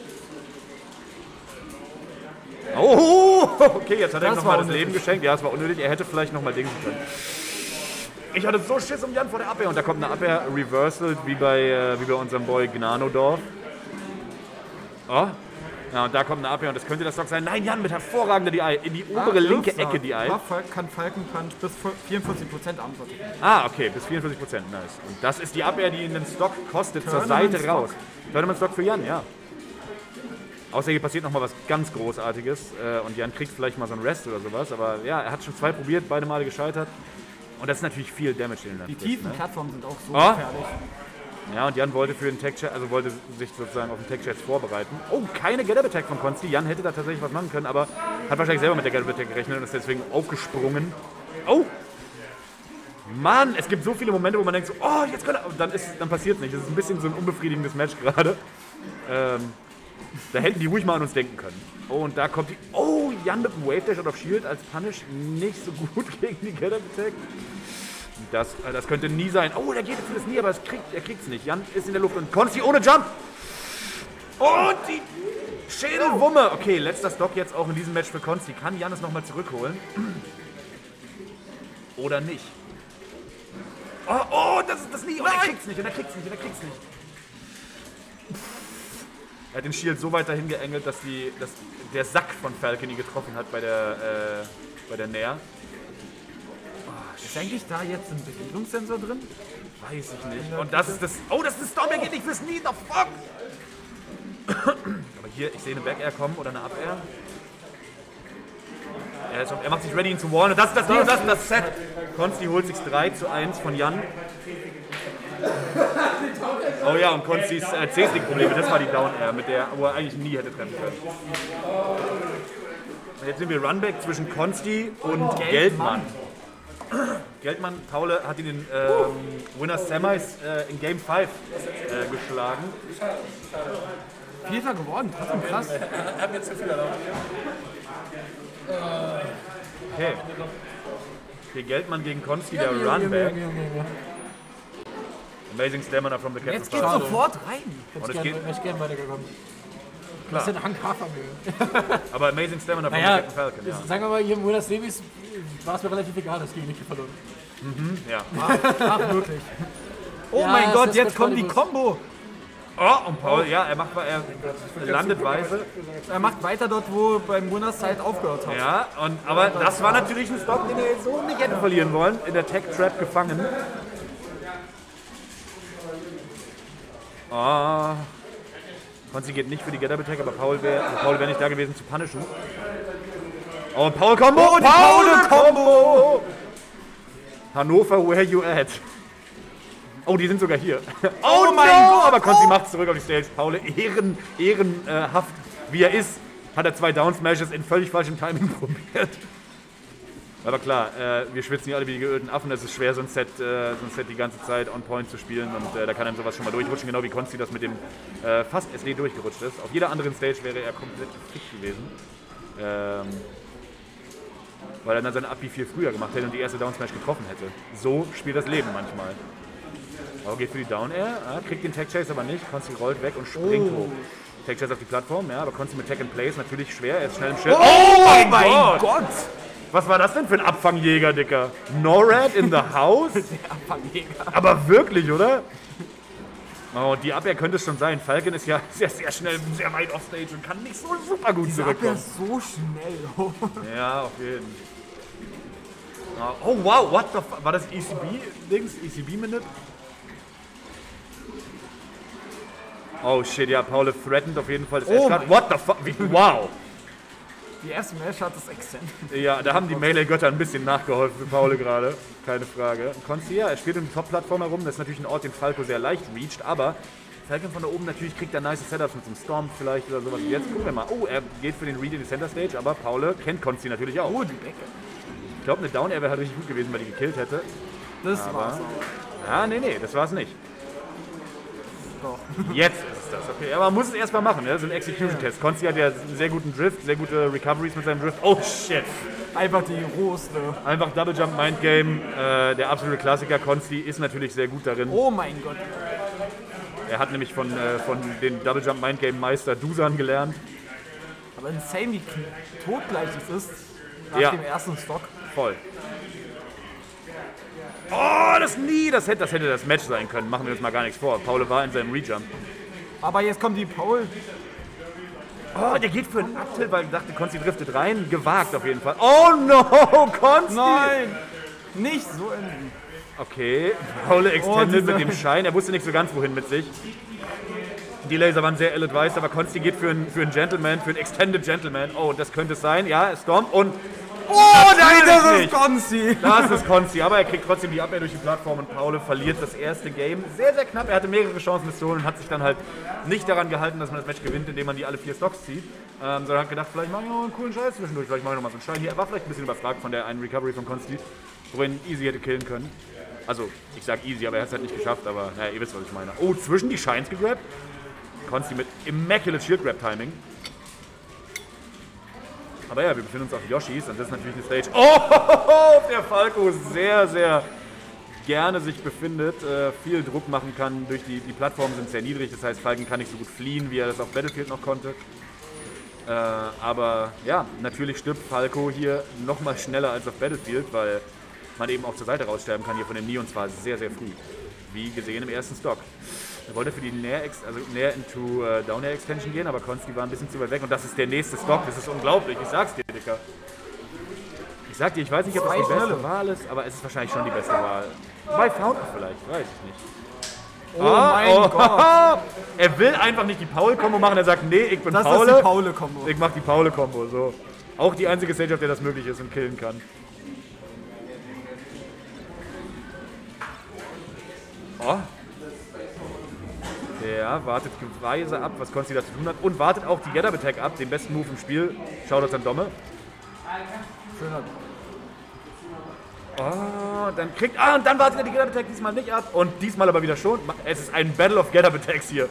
Oh, okay, jetzt hat er ihm nochmal das Leben geschenkt. Ja, es war unnötig. Er hätte vielleicht nochmal dingsen können. Ich hatte so Schiss um Jan vor der Abwehr. Und da kommt eine Abwehr reversal, wie bei, äh, wie bei unserem Boy Gnanodorf. Oh. Ja, und da kommt eine Abwehr und das könnte das Stock sein. Nein, Jan mit hervorragender D I. In die obere ah, linke Ecke D I. Kann Falcon Punch bis vierundvierzig Prozent antworten. Ah, okay, bis vierundvierzig Prozent. Nice. Und das ist die Abwehr, die ihn den Stock kostet, zur Seite raus. Tournament Stock für Jan, ja. Außer hier passiert nochmal was ganz Großartiges äh, und Jan kriegt vielleicht mal so einen Rest oder sowas. Aber ja, er hat schon zwei probiert, beide Male gescheitert. Und das ist natürlich viel Damage, den er Die tiefen ne? Plattformen sind auch so oh. gefährlich. Ja, und Jan wollte für den Tech-Chat, also wollte sich sozusagen auf den Tech-Chat vorbereiten. Oh, keine Get-Up-Attack von Consti. Jan hätte da tatsächlich was machen können, aber hat wahrscheinlich selber mit der Get-Up-Attack gerechnet und ist deswegen aufgesprungen. Oh! Mann, es gibt so viele Momente, wo man denkt so, oh, jetzt könnte er... Und dann, dann passiert es nicht. Das ist ein bisschen so ein unbefriedigendes Match gerade. Ähm, da hätten die ruhig mal an uns denken können. Oh, und da kommt die... Oh, Jan mit dem Wave Dash out of Shield als Punish nicht so gut gegen die Get-Up-Attack. Das, das könnte nie sein. Oh, der geht für das nie, aber es kriegt, er kriegt es nicht. Jan ist in der Luft und Consti ohne Jump. Und die Schädelwumme. Okay, letzter Stock jetzt auch in diesem Match für Consti. Kann Jan es nochmal zurückholen? Oder nicht? Oh, oh, das ist das nie. Und er kriegt es nicht, und er kriegt es nicht, und er kriegt es nicht. Er hat den Shield so weit dahin geengelt, dass, die, dass der Sack von Falcon ihn getroffen hat bei der, äh, bei der Nair. Ist eigentlich da jetzt ein Bewegungssensor drin? Weiß ich nicht. Und das ist das... Oh, das ist ein Storm, der geht nicht fürs Knee, the fuck! Aber hier, ich sehe eine Back-Air kommen oder eine Up-Air. Er, er macht sich ready, ihn zu wallen. Und das ist das Knee und das ist das Set. Consti holt sich drei zu eins von Jan. Oh ja, und Constis äh, C-Stick-Probleme, das war die Down-Air, mit der wo er eigentlich nie hätte treffen können. Und jetzt sind wir Runback zwischen Consti und Geldmann. Geldmann, Paul hat ihn in ähm, Winners Semis äh, in Game fünf äh, geschlagen. Vierter geworden, trotzdem krass. Er hat mir zu viel erlaubt. Okay. Okay, Geldmann gegen Consti, der Runback. Amazing Stamina from the Captain. Jetzt geht sofort rein. Und es geht. Ich gerne weitergekommen. Klar. Das ist ein Hank Hafermüll. Aber Amazing Stamina from naja, the Captain Falcon, ja. Sagen wir mal, hier im Winners Semis war es mir relativ egal, dass gegen Niki verloren. Mhm, ja. Ach, wirklich. Oh ja, mein Gott, jetzt kommt die Combo. Oh, und Paul, ja, er macht, er landet weise. Er macht weiter dort, wo beim Winners Zeit aufgehört hat. Ja, und, aber das war natürlich ein Stop, den er so nicht hätte verlieren wollen. In der Tech Trap gefangen. Oh. Consti geht nicht für die Get-Up-Attack, aber Paul wäre Paul wär nicht da gewesen zu punishen. Oh, Paul-Combo! Oh, Paul-Combo! Hannover, where you at? Oh, die sind sogar hier. Oh, oh mein no! Gott! Aber Consti oh. macht zurück auf die Stage. Paul, ehren, ehrenhaft wie er ist, hat er zwei Down-Smashes in völlig falschem Timing probiert. Aber klar, äh, wir schwitzen hier alle wie die geölten Affen. Es ist schwer, so ein, Set, äh, so ein Set die ganze Zeit on point zu spielen. Und äh, da kann einem sowas schon mal durchrutschen, genau wie Consti das mit dem äh, fast S D durchgerutscht ist. Auf jeder anderen Stage wäre er komplett gefickt gewesen. Ähm, weil er dann seine Up B viel früher gemacht hätte und die erste Down Smash getroffen hätte. So spielt das Leben manchmal. Oh, geht für die Down Air, ah, kriegt den Tech Chase aber nicht. Konsti rollt weg und springt Oh. hoch. Tech Chase auf die Plattform, ja, aber Konsti mit Tech in Place natürlich schwer. Er ist schnell im Schild. Oh, Oh mein mein Gott! Gott! Was war das denn für ein Abfangjäger, Dicker? NORAD in the house? Abfangjäger. Aber wirklich, oder? Oh, die Abwehr könnte es schon sein. Falcon ist ja sehr, sehr schnell, sehr weit offstage und kann nicht so super gut Diese Abwehr zurückkommen. ist so schnell. Ja, auf jeden Fall. Oh, wow, what the fuck? War das E C B-Dings? E C B-Minute? Oh shit, ja, Paul threatened auf jeden Fall das Oh Edge-Guard. What the fuck? Wie, wow! Die erste Match hat das Extend. Ja, da haben die Melee-Götter ein bisschen nachgeholfen für Paul gerade. Keine Frage. Konsti, ja, er spielt um die Top-Plattform herum. Das ist natürlich ein Ort, den Falco sehr leicht reacht, aber Falcon von da oben natürlich kriegt er nice Setups mit so einem Storm vielleicht oder sowas. Jetzt gucken wir mal. Oh, er geht für den Read in die Center Stage, aber Paul kennt Konsti natürlich auch. Oh, die Decke. Ich glaube, eine Down-Air wäre halt richtig gut gewesen, weil die gekillt hätte. Das Aber, war's. ja, nee, nee, das war's nicht. Doch. Jetzt ist es das, okay. Aber man muss es erstmal machen, ne? So ein Execution-Test. Konsti hat ja einen sehr guten Drift, sehr gute Recoveries mit seinem Drift. Oh shit! Einfach die rohste. Einfach Double Jump Mind Game. Äh, der absolute Klassiker. Konsti ist natürlich sehr gut darin. Oh mein Gott. Er hat nämlich von, äh, von den Double Jump Mind Game Meister Dusan gelernt. Aber insane, wie totgleich es ist nach Ja. dem ersten Stock. Voll. Oh, das nie! Das hätte, das hätte das Match sein können. Machen wir uns mal gar nichts vor. Paul war in seinem Rejump. Aber jetzt kommt die Paul. Oh, der geht für einen Uptilt, weil ich dachte, Konsti driftet rein. Gewagt auf jeden Fall. Oh no, Konsti! Nein! Nicht so enden. Okay, Paul extended Oh, mit dem Schein. Er wusste nicht so ganz, wohin mit sich. Die Laser waren sehr ill-advised, aber Konsti geht für einen, für einen Gentleman, für einen Extended Gentleman. Oh, das könnte es sein. Ja, Storm und... Oh nein, das ist nicht. Konsti! Das ist Konsti, aber er kriegt trotzdem die Abwehr durch die Plattform und Paul verliert das erste Game. Sehr, sehr knapp. Er hatte mehrere Chancen des Zonen und hat sich dann halt nicht daran gehalten, dass man das Match gewinnt, indem man die alle vier Stocks zieht. Ähm, sondern hat gedacht, vielleicht mache ich noch einen coolen Scheiß zwischendurch. Vielleicht mache ich noch mal so einen Schein hier. Er war vielleicht ein bisschen überfragt von der einen Recovery von Konsti, wo er ihn easy hätte killen können. Also, ich sag easy, aber er hat es halt nicht geschafft. Aber naja, ihr wisst, was ich meine. Oh, zwischen die Shines gegrabt. Konsti mit Immaculate Shield Grab Timing. Aber ja, wir befinden uns auf Yoshis und das ist natürlich eine Stage. Oh, auf der Falco sehr, sehr gerne sich befindet, äh, viel Druck machen kann. Durch die, die Plattformen sind sehr niedrig, das heißt, Falcon kann nicht so gut fliehen, wie er das auf Battlefield noch konnte. Äh, aber ja, natürlich stirbt Falco hier nochmal schneller als auf Battlefield, weil man eben auch zur Seite raussterben kann hier von dem Neo und zwar sehr, sehr früh. Wie gesehen im ersten Stock. Er wollte für die Nair, also Nair into uh, Down Air Extension gehen, aber Konsti war ein bisschen zu weit weg und das ist der nächste Stock. Das ist unglaublich, ich sag's dir, Dicker. Ich sag dir, ich weiß nicht, ob das die beste Wahl ist, aber es ist wahrscheinlich schon die beste Wahl. Bei Fountain vielleicht, weiß ich nicht. Oh mein oh, Gott! Er will einfach nicht die Paul-Kombo machen, er sagt, nee, ich bin Das Paul. ist die Paul-Kombo. Ich mach die Paul-Kombo, so. Auch die einzige Stage, auf der das möglich ist und killen kann. Oh. Der wartet weise ab, was Konsti da zu tun hat. Und wartet auch die Get-Up Attack ab, den besten Move im Spiel. Schaut an Domme. Schöner. Oh, dann kriegt... Ah, und dann wartet er die Get-Up Attack diesmal nicht ab. Und diesmal aber wieder schon. Es ist ein Battle of Get-Up Attacks hier.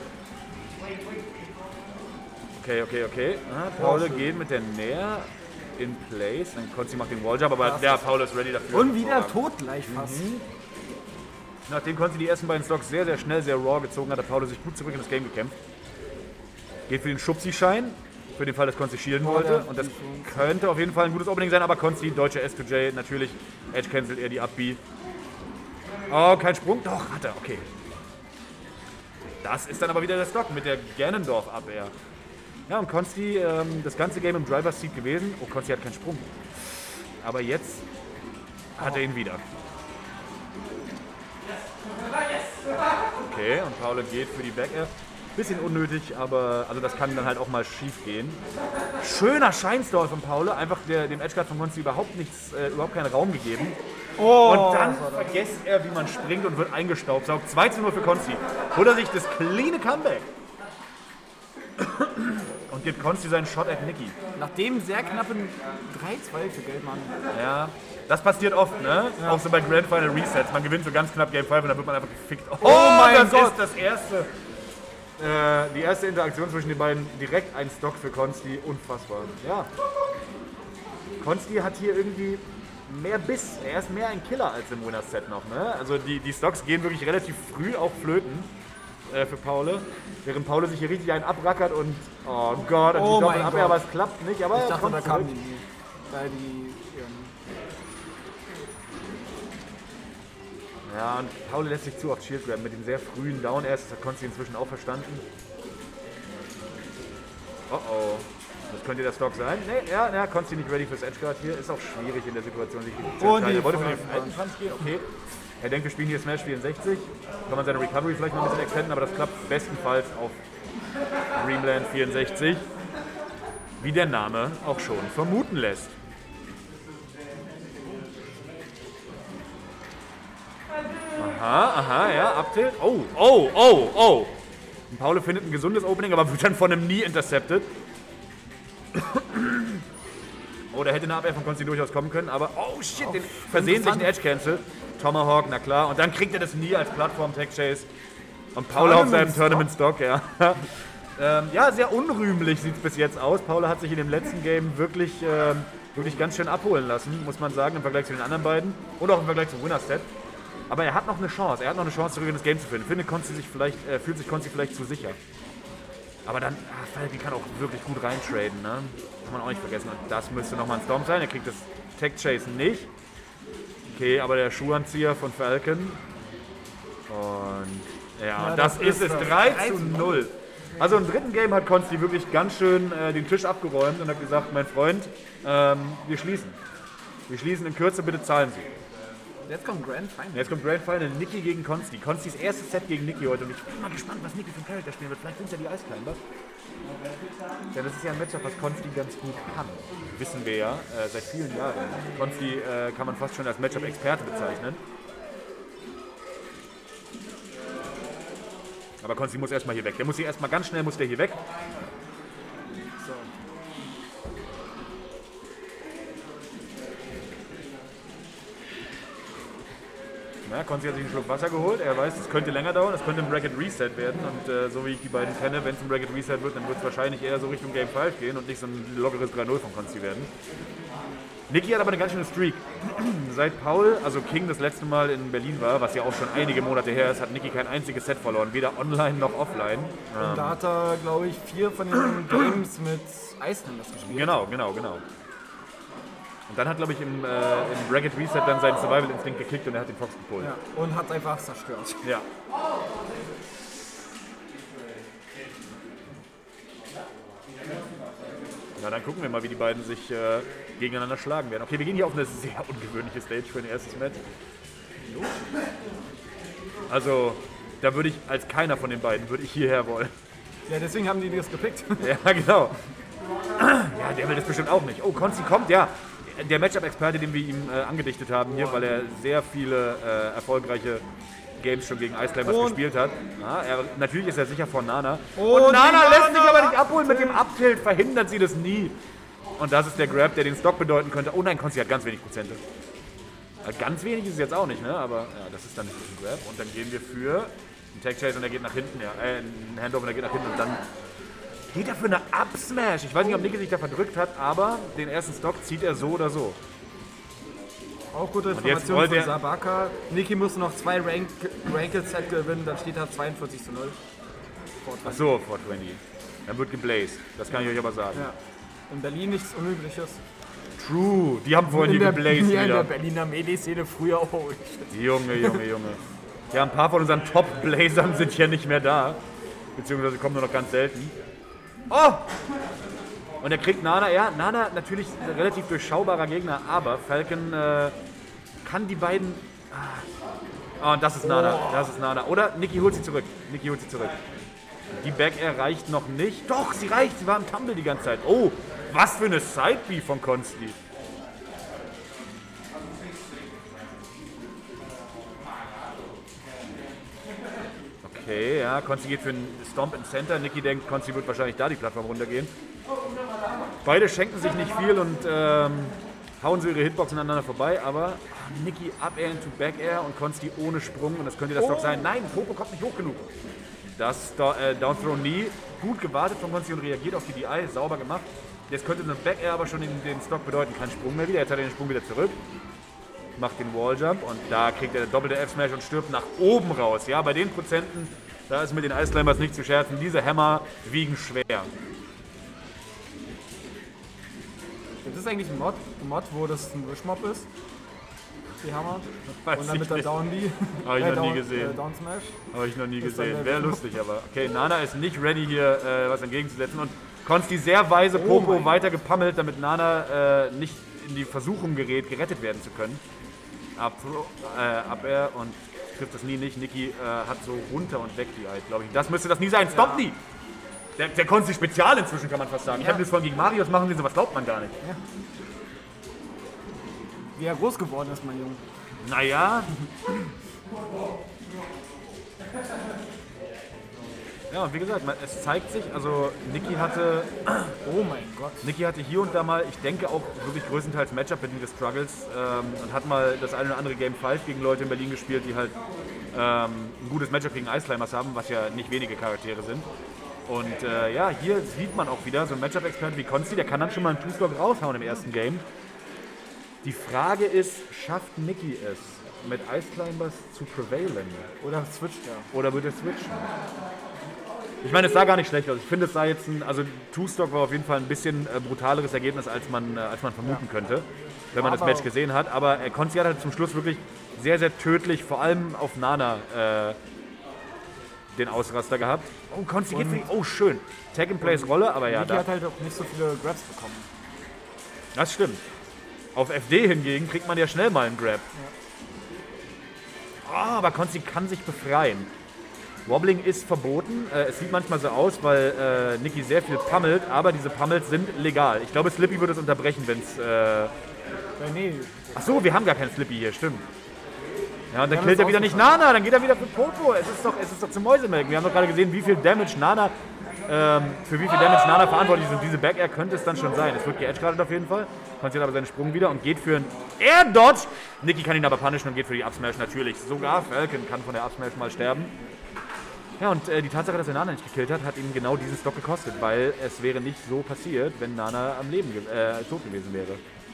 Okay, okay, okay. Ah, Paul geht mit der Nair in place. Dann Konsti macht den Walljump, aber der Paul ist ready dafür. Und wieder totgleich fast. Mhm. Nachdem Konsti die ersten beiden Stocks sehr, sehr schnell, sehr raw gezogen hat, hat Paul sich gut zurück in das Game gekämpft. Geht für den Schubsi-Schein, für den Fall, dass Konsti shielden wollte. Und das könnte auf jeden Fall ein gutes Opening sein, aber Konsti, deutsche S zwei J, natürlich. Edge cancelt er die Up-B. Oh, kein Sprung? Doch, hat er, okay. Das ist dann aber wieder der Stock mit der Ganondorf-Up-Air. Ja, und Konsti, ähm, das ganze Game im Driver's-Seat gewesen. Oh, Konsti hat keinen Sprung. Aber jetzt hat er ihn wieder. Okay, und Paul geht für die Back-Air. Bisschen unnötig, aber also das kann dann halt auch mal schief gehen. Schöner Scheinstall von Paul, einfach der, dem Edgeguard von Konsti überhaupt nichts, äh, überhaupt keinen Raum gegeben. Oh, und dann vergisst er, wie man springt und wird eingestaubsaugt. zwei zu null für Konsti. Holt er sich das cleane Comeback. Und gibt Konsti seinen Shot at Nikki. Nach dem sehr knappen drei zwei für Geldmann. Ja, das passiert oft, ne? Ja. Auch so bei Grand Final Resets. Man gewinnt so ganz knapp Game fünf und dann wird man einfach gefickt. Oh, oh mein das Gott! Das ist das erste, äh, die erste Interaktion zwischen den beiden. Direkt ein Stock für Konsti. Unfassbar. Ja. Konsti hat hier irgendwie mehr Biss. Er ist mehr ein Killer als im Winners Set noch. Ne? Also die, die Stocks gehen wirklich relativ früh auch flöten äh, für Paule. Während Paule sich hier richtig einen abrackert und oh Gott, und Oh die mein Doppelabwehr, Gott. aber es klappt nicht. Aber Ich er dachte, kommt da kamen zurück. die, da die, ähm, Ja, und Paule lässt sich zu oft Shield grabben mit den sehr frühen Down Airs. Das hat Konsti inzwischen auch verstanden. Oh oh. Das könnte der Stock sein. Nee, ja, ja, Konsti nicht ready fürs Edgeguard hier. Ist auch schwierig in der Situation, sich zu Und entscheiden. die Er wollte für den Vorhand- alten Punch gehen, okay. Er denkt, wir spielen hier Smash vierundsechzig. Kann man seine Recovery vielleicht noch ein bisschen extenden, aber das klappt bestenfalls auf Dreamland vierundsechzig. Wie der Name auch schon vermuten lässt. Aha, aha, ja, Uptilt. Oh, oh, oh, oh. Und Paule findet ein gesundes Opening, aber wird dann von einem Knee intercepted. Oh, da hätte eine Abwehr von Konsti durchaus kommen können, aber oh shit, den versehentlichen Edge Cancel. Tomahawk, na klar. Und dann kriegt er das Knee als Plattform-Tech-Chase. Und Paule auf seinem Tournament-Stock, ja. ähm, ja, sehr unrühmlich sieht es bis jetzt aus. Paule hat sich in dem letzten Game wirklich, ähm, wirklich ganz schön abholen lassen, muss man sagen, im Vergleich zu den anderen beiden. Und auch im Vergleich zum Winner-Set. Aber er hat noch eine Chance. Er hat noch eine Chance, zurück in das Game zu finden. Findet Konsti sich vielleicht, äh, fühlt sich Konsti vielleicht zu sicher. Aber dann, ah, Falcon kann auch wirklich gut reintraden, ne? Kann man auch nicht vergessen. Und das müsste nochmal ein Storm sein. Er kriegt das Tech-Chase nicht. Okay, aber der Schuhanzieher von Falcon. Und ja, Ja, das, das ist ist es. das. drei zu null. Also im dritten Game hat Konsti wirklich ganz schön äh, den Tisch abgeräumt und hat gesagt, mein Freund, ähm, wir schließen. Wir schließen in Kürze, bitte zahlen Sie. jetzt kommt Grand Final. Jetzt kommt Grand Final, Nikki gegen Konsti. Konstis erstes Set gegen Nikki heute. Und ich bin mal gespannt, was Nikki für einen Charakter spielen wird. Vielleicht sind es ja die Ice Climbers. Denn das ist ja ein Matchup, was Konsti ganz gut kann. Wissen wir ja, äh, seit vielen Jahren. Konsti äh, kann man fast schon als Matchup-Experte bezeichnen. Aber Konsti muss erstmal hier weg. Der muss hier erstmal ganz schnell muss der hier weg. So. Ja, Konsti hat sich einen Schluck Wasser geholt. Er weiß, es könnte länger dauern, es könnte ein Bracket Reset werden. Und äh, so wie ich die beiden kenne, wenn es ein Bracket Reset wird, dann wird es wahrscheinlich eher so Richtung Game fünf gehen und nicht so ein lockeres drei null von Konsti werden. Nikki hat aber eine ganz schöne Streak. Seit Paul, also King, das letzte Mal in Berlin war, was ja auch schon einige Monate her ist, hat Nikki kein einziges Set verloren. Weder online noch offline. Und da hat er, glaube ich, vier von den Games mit Icelanders gespielt. Genau, genau, genau. Und dann hat, glaube ich, im, äh, im Bracket Reset dann seinen Survival-Instinkt gekickt und er hat den Fox geholt. Ja, und hat einfach zerstört. Ja. Na, dann gucken wir mal, wie die beiden sich äh, gegeneinander schlagen werden. Okay, wir gehen hier auf eine sehr ungewöhnliche Stage für ein erstes Match. Also, da würde ich, als keiner von den beiden, würde ich hierher wollen. Ja, deswegen haben die das gepickt. Ja, genau. Ja, der will das bestimmt auch nicht. Oh, Konsti kommt, ja. Der Matchup-Experte, den wir ihm äh, angedichtet haben hier, weil er sehr viele äh, erfolgreiche Games schon gegen Ice Climbers gespielt hat. Ja, er, natürlich ist er sicher vor Nana. Und, Und Nana die lässt sich Nana aber nicht abholen mit dem Up-Tilt, verhindert sie das nie. Und das ist der Grab, der den Stock bedeuten könnte. Oh nein, Konsti hat ganz wenig Prozente. Äh, Ganz wenig ist es jetzt auch nicht, ne? Aber ja, das ist dann nicht ein Grab. Und dann gehen wir für einen Tag Chase und er geht nach hinten, ja. Äh, einen Handoff und er geht nach hinten und dann geht er für eine Up-Smash. Ich weiß nicht, ob Nikki sich da verdrückt hat, aber den ersten Stock zieht er so oder so. Auch gute Und jetzt Information rollt von er- Sabaka. Niki muss noch zwei Rank Ranked-Set gewinnen, dann steht da zweiundvierzig zu null. Ach so, vier zwanzig. Dann wird geblazed. Das kann ich euch aber sagen. Ja. In Berlin nichts Unübliches. True. Die haben vorhin in hier der, geblazed ja, in der wieder. Berliner Medi-Szene früher. Oh, shit. Junge, Junge, Junge. Ja, ein paar von unseren Top-Blazern sind ja nicht mehr da. Beziehungsweise kommen nur noch ganz selten. Oh! Und er kriegt Nana. Ja, Nana natürlich ein relativ durchschaubarer Gegner, aber Falcon äh, kann die beiden... Ah, und das ist Nana. Das ist Nana. Oder Nikki holt sie zurück. Nikki holt sie zurück. Die Back-Air reicht noch nicht. Doch, sie reicht. Sie war im Tumble die ganze Zeit. Oh, was für eine Side-B von Konsti. Okay, ja, Konsti geht für einen Stomp in Center. Nikki denkt, Konsti wird wahrscheinlich da die Plattform runtergehen. Beide schenken sich nicht viel und ähm, hauen so ihre Hitboxen aneinander vorbei, aber oh, Nikki Up Air into Back Air und Konsti ohne Sprung und das könnte das Stock sein. Nein, Popo kommt nicht hoch genug. Das äh, Down Throw Knee, gut gewartet von Konsti und reagiert auf die D I, sauber gemacht. Jetzt könnte eine Back Air aber schon in den Stock bedeuten, kein Sprung mehr wieder. Jetzt hat er den Sprung wieder zurück. macht den Walljump und da kriegt er den doppelte F-Smash und stirbt nach oben raus. Ja, bei den Prozenten, da ist mit den Ice Climbers nicht zu scherzen. Diese Hämmer wiegen schwer. Gibt es eigentlich ein Mod, ein Mod, wo das ein Wish-Mob ist? Die Hammer? Weiß und dann mit ich der nicht. Down B? Habe ich äh, noch nie Down, gesehen. Äh, Down Smash? Habe ich noch nie Ist dann gesehen. der Wäre Wish-Mob? lustig, aber okay, Nana ist nicht ready hier äh, was entgegenzusetzen und Konsti sehr weise Popo mein weiter gepammelt, damit Nana äh, nicht in die Versuchung gerät, gerettet werden zu können. Ab, äh, ab er und trifft das nie nicht. Niki äh, hat so runter und weg die Eye, glaube ich. Das müsste das nie sein. Stop nie! Der, der Konsti Spezial inzwischen, kann man fast sagen. Ich habe das vorhin gegen Marius machen sehen, sowas glaubt man gar nicht. Ja. Wie er groß geworden ist, mein Junge. Naja. Ja, und wie gesagt, man, es zeigt sich, also Niki hatte, oh mein Gott, Niki hatte hier und da mal, ich denke auch wirklich größtenteils Matchup-bedingte Struggles ähm, und hat mal das eine oder andere Game fünf gegen Leute in Berlin gespielt, die halt ähm, ein gutes Matchup gegen Ice Climbers haben, was ja nicht wenige Charaktere sind. Und äh, ja, hier sieht man auch wieder so ein Matchup-Experte wie Konsti, der kann dann schon mal einen Two-Stock raushauen im ersten Game. Die Frage ist, schafft Niki es, mit Ice Climbers zu prevailen? Oder switcht er? Oder wird er switchen? Ich meine, es sah gar nicht schlecht aus. Ich finde, es sah jetzt ein, also Two-Stock war auf jeden Fall ein bisschen äh, brutaleres Ergebnis, als man, äh, als man vermuten ja. könnte, wenn man aber das Match gesehen hat. Aber äh, Konsti hat halt zum Schluss wirklich sehr, sehr tödlich, vor allem auf Nana, äh, den Ausraster gehabt. Oh, Konsti geht für die, oh schön. Tag in Place Rolle, aber ja. Niki hat halt auch nicht so viele Grabs bekommen. Das stimmt. Auf F D hingegen kriegt man ja schnell mal einen Grab. Ja. Oh, aber Konsti kann sich befreien. Wobbling ist verboten. Äh, es sieht manchmal so aus, weil äh, Niki sehr viel pummelt, aber diese Pummels sind legal. Ich glaube, Slippy würde es unterbrechen, wenn es... Äh nee. Achso, wir haben gar keinen Slippy hier, stimmt. Ja, und dann killt er wieder nicht Nana, dann geht er wieder für Popo. Es ist doch, es ist doch zum Mäusemelken. Wir haben doch gerade gesehen, wie viel Damage Nana, ähm, für wie viel Damage Nana verantwortlich ist. Und diese Back Air könnte es dann schon sein. Es wird geedgeguardet auf jeden Fall. Konzentriert aber seinen Sprung wieder und geht für einen Air Dodge. Niki kann ihn aber punishen und geht für die Up Smash natürlich. Sogar Falcon kann von der Up Smash mal sterben. Ja, und äh, die Tatsache, dass er Nana nicht gekillt hat, hat ihm genau diesen Stock gekostet, weil es wäre nicht so passiert, wenn Nana am Leben äh, tot gewesen wäre.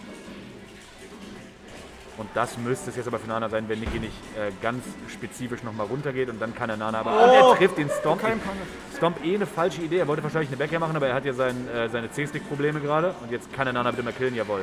Und das müsste es jetzt aber für Nana sein, wenn Niki nicht äh, ganz spezifisch nochmal runtergeht und dann kann er Nana aber... Oh, und er trifft den Stomp. Stomp eh eine falsche Idee, er wollte wahrscheinlich eine Backhand machen, aber er hat ja sein, äh, seine C-Stick-Probleme gerade und jetzt kann er Nana bitte mal killen, jawohl.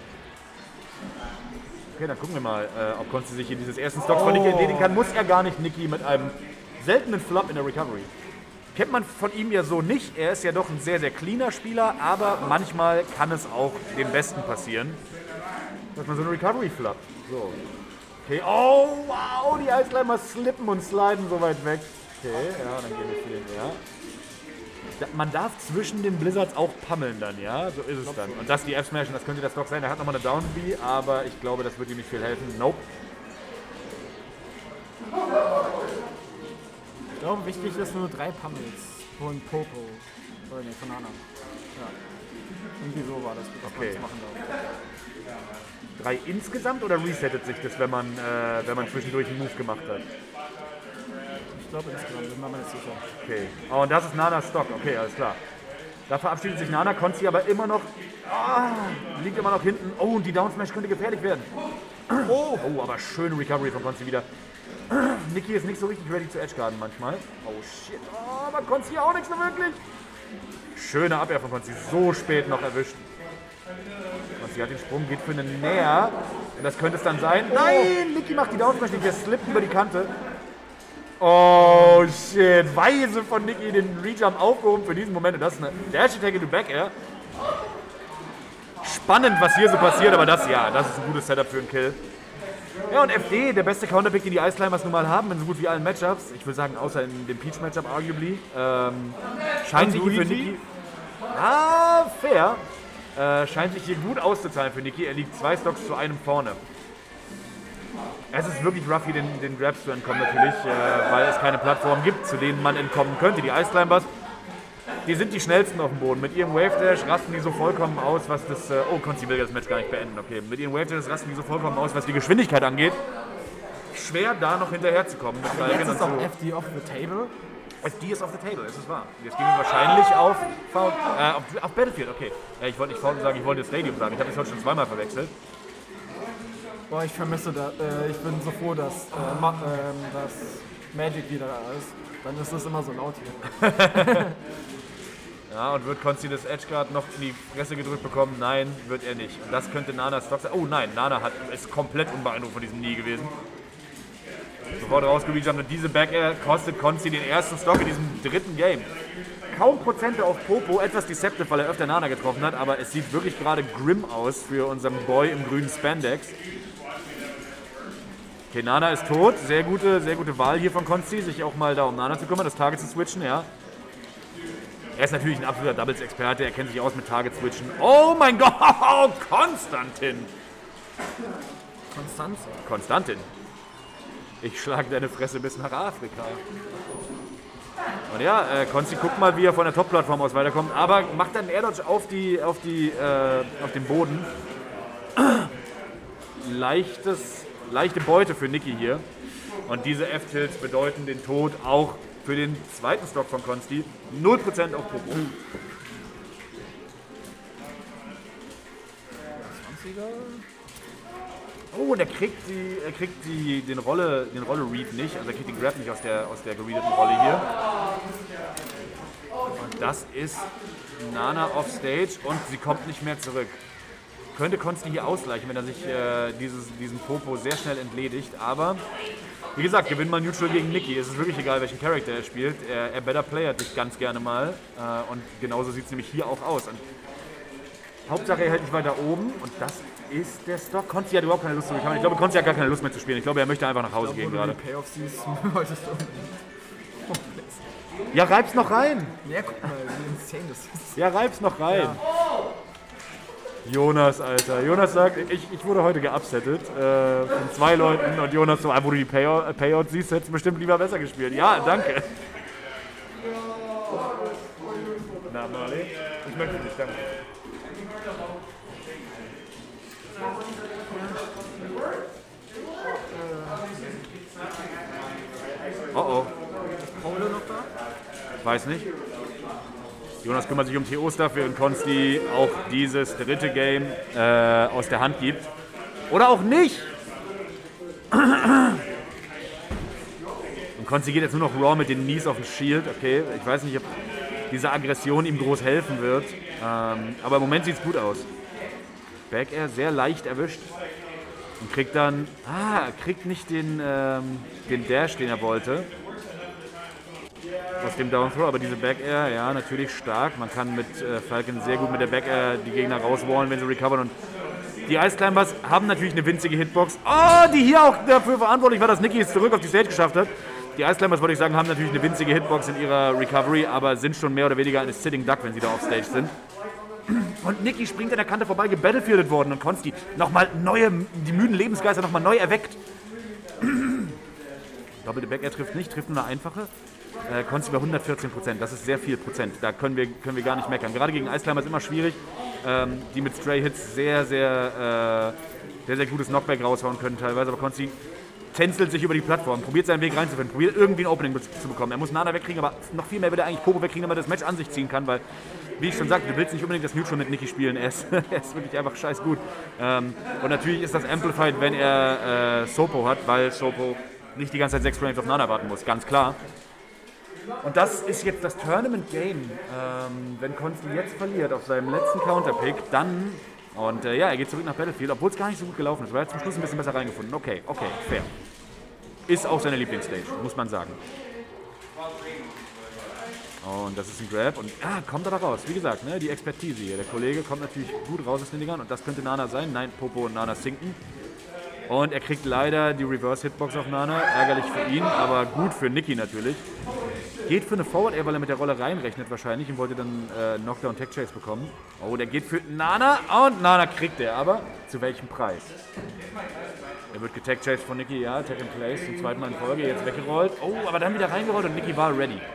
Okay, dann gucken wir mal, äh, ob Konsti sich in dieses ersten Stock von Niki entledigen kann. Muss er gar nicht Niki mit einem seltenen Flop in der Recovery. Kennt man von ihm ja so nicht. Er ist ja doch ein sehr, sehr cleaner Spieler, aber manchmal kann es auch dem Besten passieren, dass man so eine Recovery floppt. So. Okay, oh wow, die Ice Climbers slippen und sliden so weit weg. Okay, ja, dann gehen wir für den, ja. Da, man darf zwischen den Blizzards auch pummeln dann, ja, so ist es dann. Und das die F-Smash, das könnte der Stock sein. Er hat nochmal eine Down-B, aber ich glaube, das wird ihm nicht viel helfen. Nope. Ich glaube, wichtig ist nur drei Pummels von Popo. Oder nee, von Nana. Ja. Irgendwie so war das, was okay. man das machen darf. Drei insgesamt oder resettet sich das, wenn man, äh, wenn man zwischendurch einen Move gemacht hat? Ich glaube insgesamt, bin mir nicht sicher. Okay. Oh, und das ist Nanas Stock. Okay, alles klar. Da verabschiedet sich Nana, Konsti aber immer noch... Oh, liegt immer noch hinten. Oh, und die Down Smash könnte gefährlich werden. Oh, oh aber schöne Recovery von Konsti wieder. Niki ist nicht so richtig ready zu edgeguarden manchmal. Oh shit. Oh, aber Konsti auch nicht so wirklich. Schöne Abwehr von Konsti. So spät noch erwischt. Konsti hat den Sprung, geht für einen Näher. Das könnte es dann sein. Nein, Niki macht die Down Smash nicht. Der slippt über die Kante. Oh shit. Weise von Niki den Rejump aufgehoben für diesen Moment. Und das ist eine Dash Attack into Back Air. Spannend, was hier so passiert, aber das, ja, das ist ein gutes Setup für einen Kill. Ja, und F D, der beste Counterpick, den die Ice Climbers nun mal haben, in so gut wie allen Matchups. Ich würde sagen, außer in dem Peach-Matchup, arguably. Ähm, scheint sich hier für Niki... Ah, fair. Äh, scheint sich hier gut auszuzahlen für Niki. Er liegt zwei Stocks zu einem vorne. Es ist wirklich rough, hier den, den Grabs zu entkommen, natürlich, äh, weil es keine Plattform gibt, zu denen man entkommen könnte. Die Ice Climbers, die sind die schnellsten auf dem Boden. Mit ihrem Wave Dash rasten die so vollkommen aus, was das... Äh, oh, Konsti will das Match gar nicht beenden. Okay, mit ihrem Wave Dash rasten die so vollkommen aus, was die Geschwindigkeit angeht. Schwer, da noch hinterher zu kommen. Jetzt ist doch F D off the table. F D ist off the table, es ist wahr. Jetzt gehen wir wahrscheinlich auf, äh, auf, auf Battlefield, okay. Ja, ich wollte nicht Fountain sagen, ich wollte Stadium sagen. Ich habe das heute schon zweimal verwechselt. Boah, ich vermisse das. Äh, ich bin so froh, dass, äh, Ma ähm, dass Magic wieder da ist. Dann ist es immer so laut hier. Ja, und wird Konsti das Edgeguard noch in die Fresse gedrückt bekommen? Nein, wird er nicht. Und das könnte Nanas Stock sein. Oh nein, Nana hat, ist komplett unbeeindruckt von diesem Nie gewesen. Sofort rausgejumpt und diese Back-Air kostet Konsti den ersten Stock in diesem dritten Game. Kaum Prozente auf Popo, etwas deceptive, weil er öfter Nana getroffen hat, aber es sieht wirklich gerade grim aus für unseren Boy im grünen Spandex. Okay, Nana ist tot. Sehr gute, sehr gute Wahl hier von Konsti, sich auch mal da um Nana zu kümmern, das Target zu switchen, ja. Er ist natürlich ein absoluter Doubles-Experte, er kennt sich aus mit Target-Switchen. Oh mein Gott, Konstantin! Konstanz? Konstantin. Ich schlage deine Fresse bis nach Afrika. Und ja, äh, Konsti guckt mal, wie er von der Top-Plattform aus weiterkommt, aber macht dann einen Air-Dodge auf, die, auf, die, äh, auf den Boden. Leichtes, leichte Beute für Niki hier. Und diese F-Tilts bedeuten den Tod auch für den zweiten Stock von Konsti. null Prozent auf Popo. Oh, und er kriegt, die, er kriegt die, den Rolle, den Rolle-Read nicht, also er kriegt den Grab nicht aus der, aus der gereadeten Rolle hier. Und das ist Nana offstage und sie kommt nicht mehr zurück. Könnte Konsti hier ausgleichen, wenn er sich äh, dieses, diesen Popo sehr schnell entledigt, aber wie gesagt, gewinnt man Neutral gegen Niki. Es ist wirklich egal, welchen Charakter er spielt. Er, er better playert dich ganz gerne mal äh, und genauso sieht es nämlich hier auch aus. Und Hauptsache er hält dich weiter oben und das ist der Stock. Konsti hat überhaupt keine Lust zu bekommen. Ich glaube, Konsti hat gar keine Lust mehr zu spielen. Ich glaube, er möchte einfach nach Hause gehen gerade. Ja, reib's noch rein. Ja, guck mal, wie insane das ist. Ja, reib's noch rein. Ja. Jonas, Alter. Jonas sagt, ich, ich wurde heute geupsettet äh, von zwei Leuten und Jonas so, wo du die Payout, Payout siehst, hättest du bestimmt lieber besser gespielt. Ja, danke. Na, Marley? Ich möchte nicht, danke. Oh oh. Paolo noch da? Weiß nicht. Jonas kümmert sich um T O-Stuff, während Konsti auch dieses dritte Game äh, aus der Hand gibt. Oder auch nicht! Und Konsti geht jetzt nur noch Raw mit den Knees auf den Shield. Okay, ich weiß nicht, ob diese Aggression ihm groß helfen wird. Ähm, aber im Moment sieht es gut aus. Back Air sehr leicht erwischt. Und kriegt dann... Ah, kriegt nicht den, ähm, den Dash, den er wollte. Aus dem Down Throw, aber diese Back Air, ja, natürlich stark. Man kann mit äh, Falcon sehr gut mit der Back Air die Gegner rauswallen, wenn sie recovern. Und die Ice Climbers haben natürlich eine winzige Hitbox. Oh, die hier auch dafür verantwortlich war, dass Niki es zurück auf die Stage geschafft hat. Die Ice Climbers, würde ich sagen, haben natürlich eine winzige Hitbox in ihrer Recovery, aber sind schon mehr oder weniger eine Sitting Duck, wenn sie da auf Stage sind. Und Niki springt an der Kante vorbei, gebattlefieldet worden und Konsti nochmal neue, die müden Lebensgeister nochmal neu erweckt. Doppelte Back Air trifft nicht, trifft nur eine einfache. Äh, Konsti bei hundertvierzehn Prozent, das ist sehr viel Prozent, da können wir, können wir gar nicht meckern. Gerade gegen Ice Climber ist immer schwierig, ähm, die mit Stray Hits sehr, sehr, äh, sehr, sehr gutes Knockback raushauen können teilweise, aber Konsti tänzelt sich über die Plattform, probiert seinen Weg reinzufinden, probiert irgendwie ein Opening zu bekommen. Er muss Nana wegkriegen, aber noch viel mehr will er eigentlich Popo wegkriegen, damit er das Match an sich ziehen kann, weil, wie ich schon sagte, du willst nicht unbedingt das Neutral mit Niki spielen, er ist, er ist wirklich einfach scheiß gut. Ähm, und natürlich ist das Amplified, wenn er äh, Sopo hat, weil Sopo nicht die ganze Zeit sechs Frames auf Nana warten muss, ganz klar. Und das ist jetzt das Tournament-Game. Ähm, wenn Konsti jetzt verliert auf seinem letzten Counterpick, dann... Und äh, ja, er geht zurück nach Battlefield, obwohl es gar nicht so gut gelaufen ist. Weil er hat zum Schluss ein bisschen besser reingefunden. Okay, okay, fair. Ist auch seine Lieblingsstage, muss man sagen. Und das ist ein Grab und ah, kommt aber raus. Wie gesagt, ne, die Expertise hier. Der Kollege kommt natürlich gut raus aus den Dingern und das könnte Nana sein. Nein, Popo und Nana sinken. Und er kriegt leider die Reverse-Hitbox auf Nana. Ärgerlich für ihn, aber gut für Niki natürlich. Geht für eine Forward Air, weil er mit der Rolle reinrechnet wahrscheinlich und wollte dann äh, Knockdown Tech Chase bekommen. Oh, der geht für Nana und Nana kriegt er, aber zu welchem Preis? Er wird getech chased von Niki, ja, Tech in Place zum zweiten Mal in Folge, jetzt weggerollt. Oh, aber dann wieder reingerollt und Niki war ready.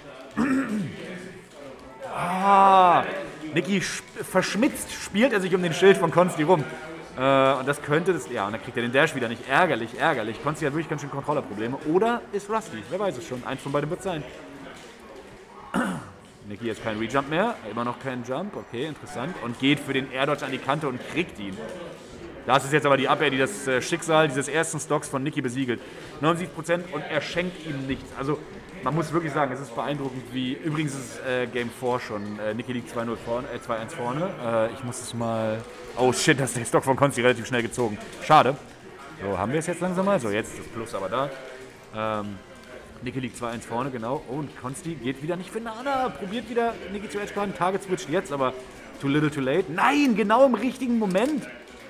Ah, Niki verschmitzt spielt er sich um den Schild von Konsti rum. Äh, und das könnte das, ja, und dann kriegt er den Dash wieder nicht. Ärgerlich, ärgerlich. Konsti hat wirklich ganz schön Controller-Probleme. Oder ist Rusty, wer weiß es schon. Eins von beiden wird sein. Niki jetzt kein Rejump mehr, immer noch kein Jump, okay, interessant. Und geht für den Air Dodge an die Kante und kriegt ihn. Das ist jetzt aber die Up-Air, die das äh, Schicksal dieses ersten Stocks von Nicky besiegelt. neunundsiebzig Prozent und er schenkt ihm nichts. Also man muss wirklich sagen, es ist beeindruckend, wie, übrigens ist äh, Game vier schon, äh, Nicky liegt zwei null vorne, äh, zwei eins vorne. Äh, ich muss es mal, oh shit, das ist der Stock von Consti relativ schnell gezogen. Schade. So, haben wir es jetzt langsam mal? So, jetzt ist das Plus aber da. Ähm, Nicky liegt zwei eins vorne, genau. Oh, und Consti geht wieder nicht für Nana. Probiert wieder Nicky zu edgeguarden. Target switcht jetzt, aber too little too late. Nein, genau im richtigen Moment.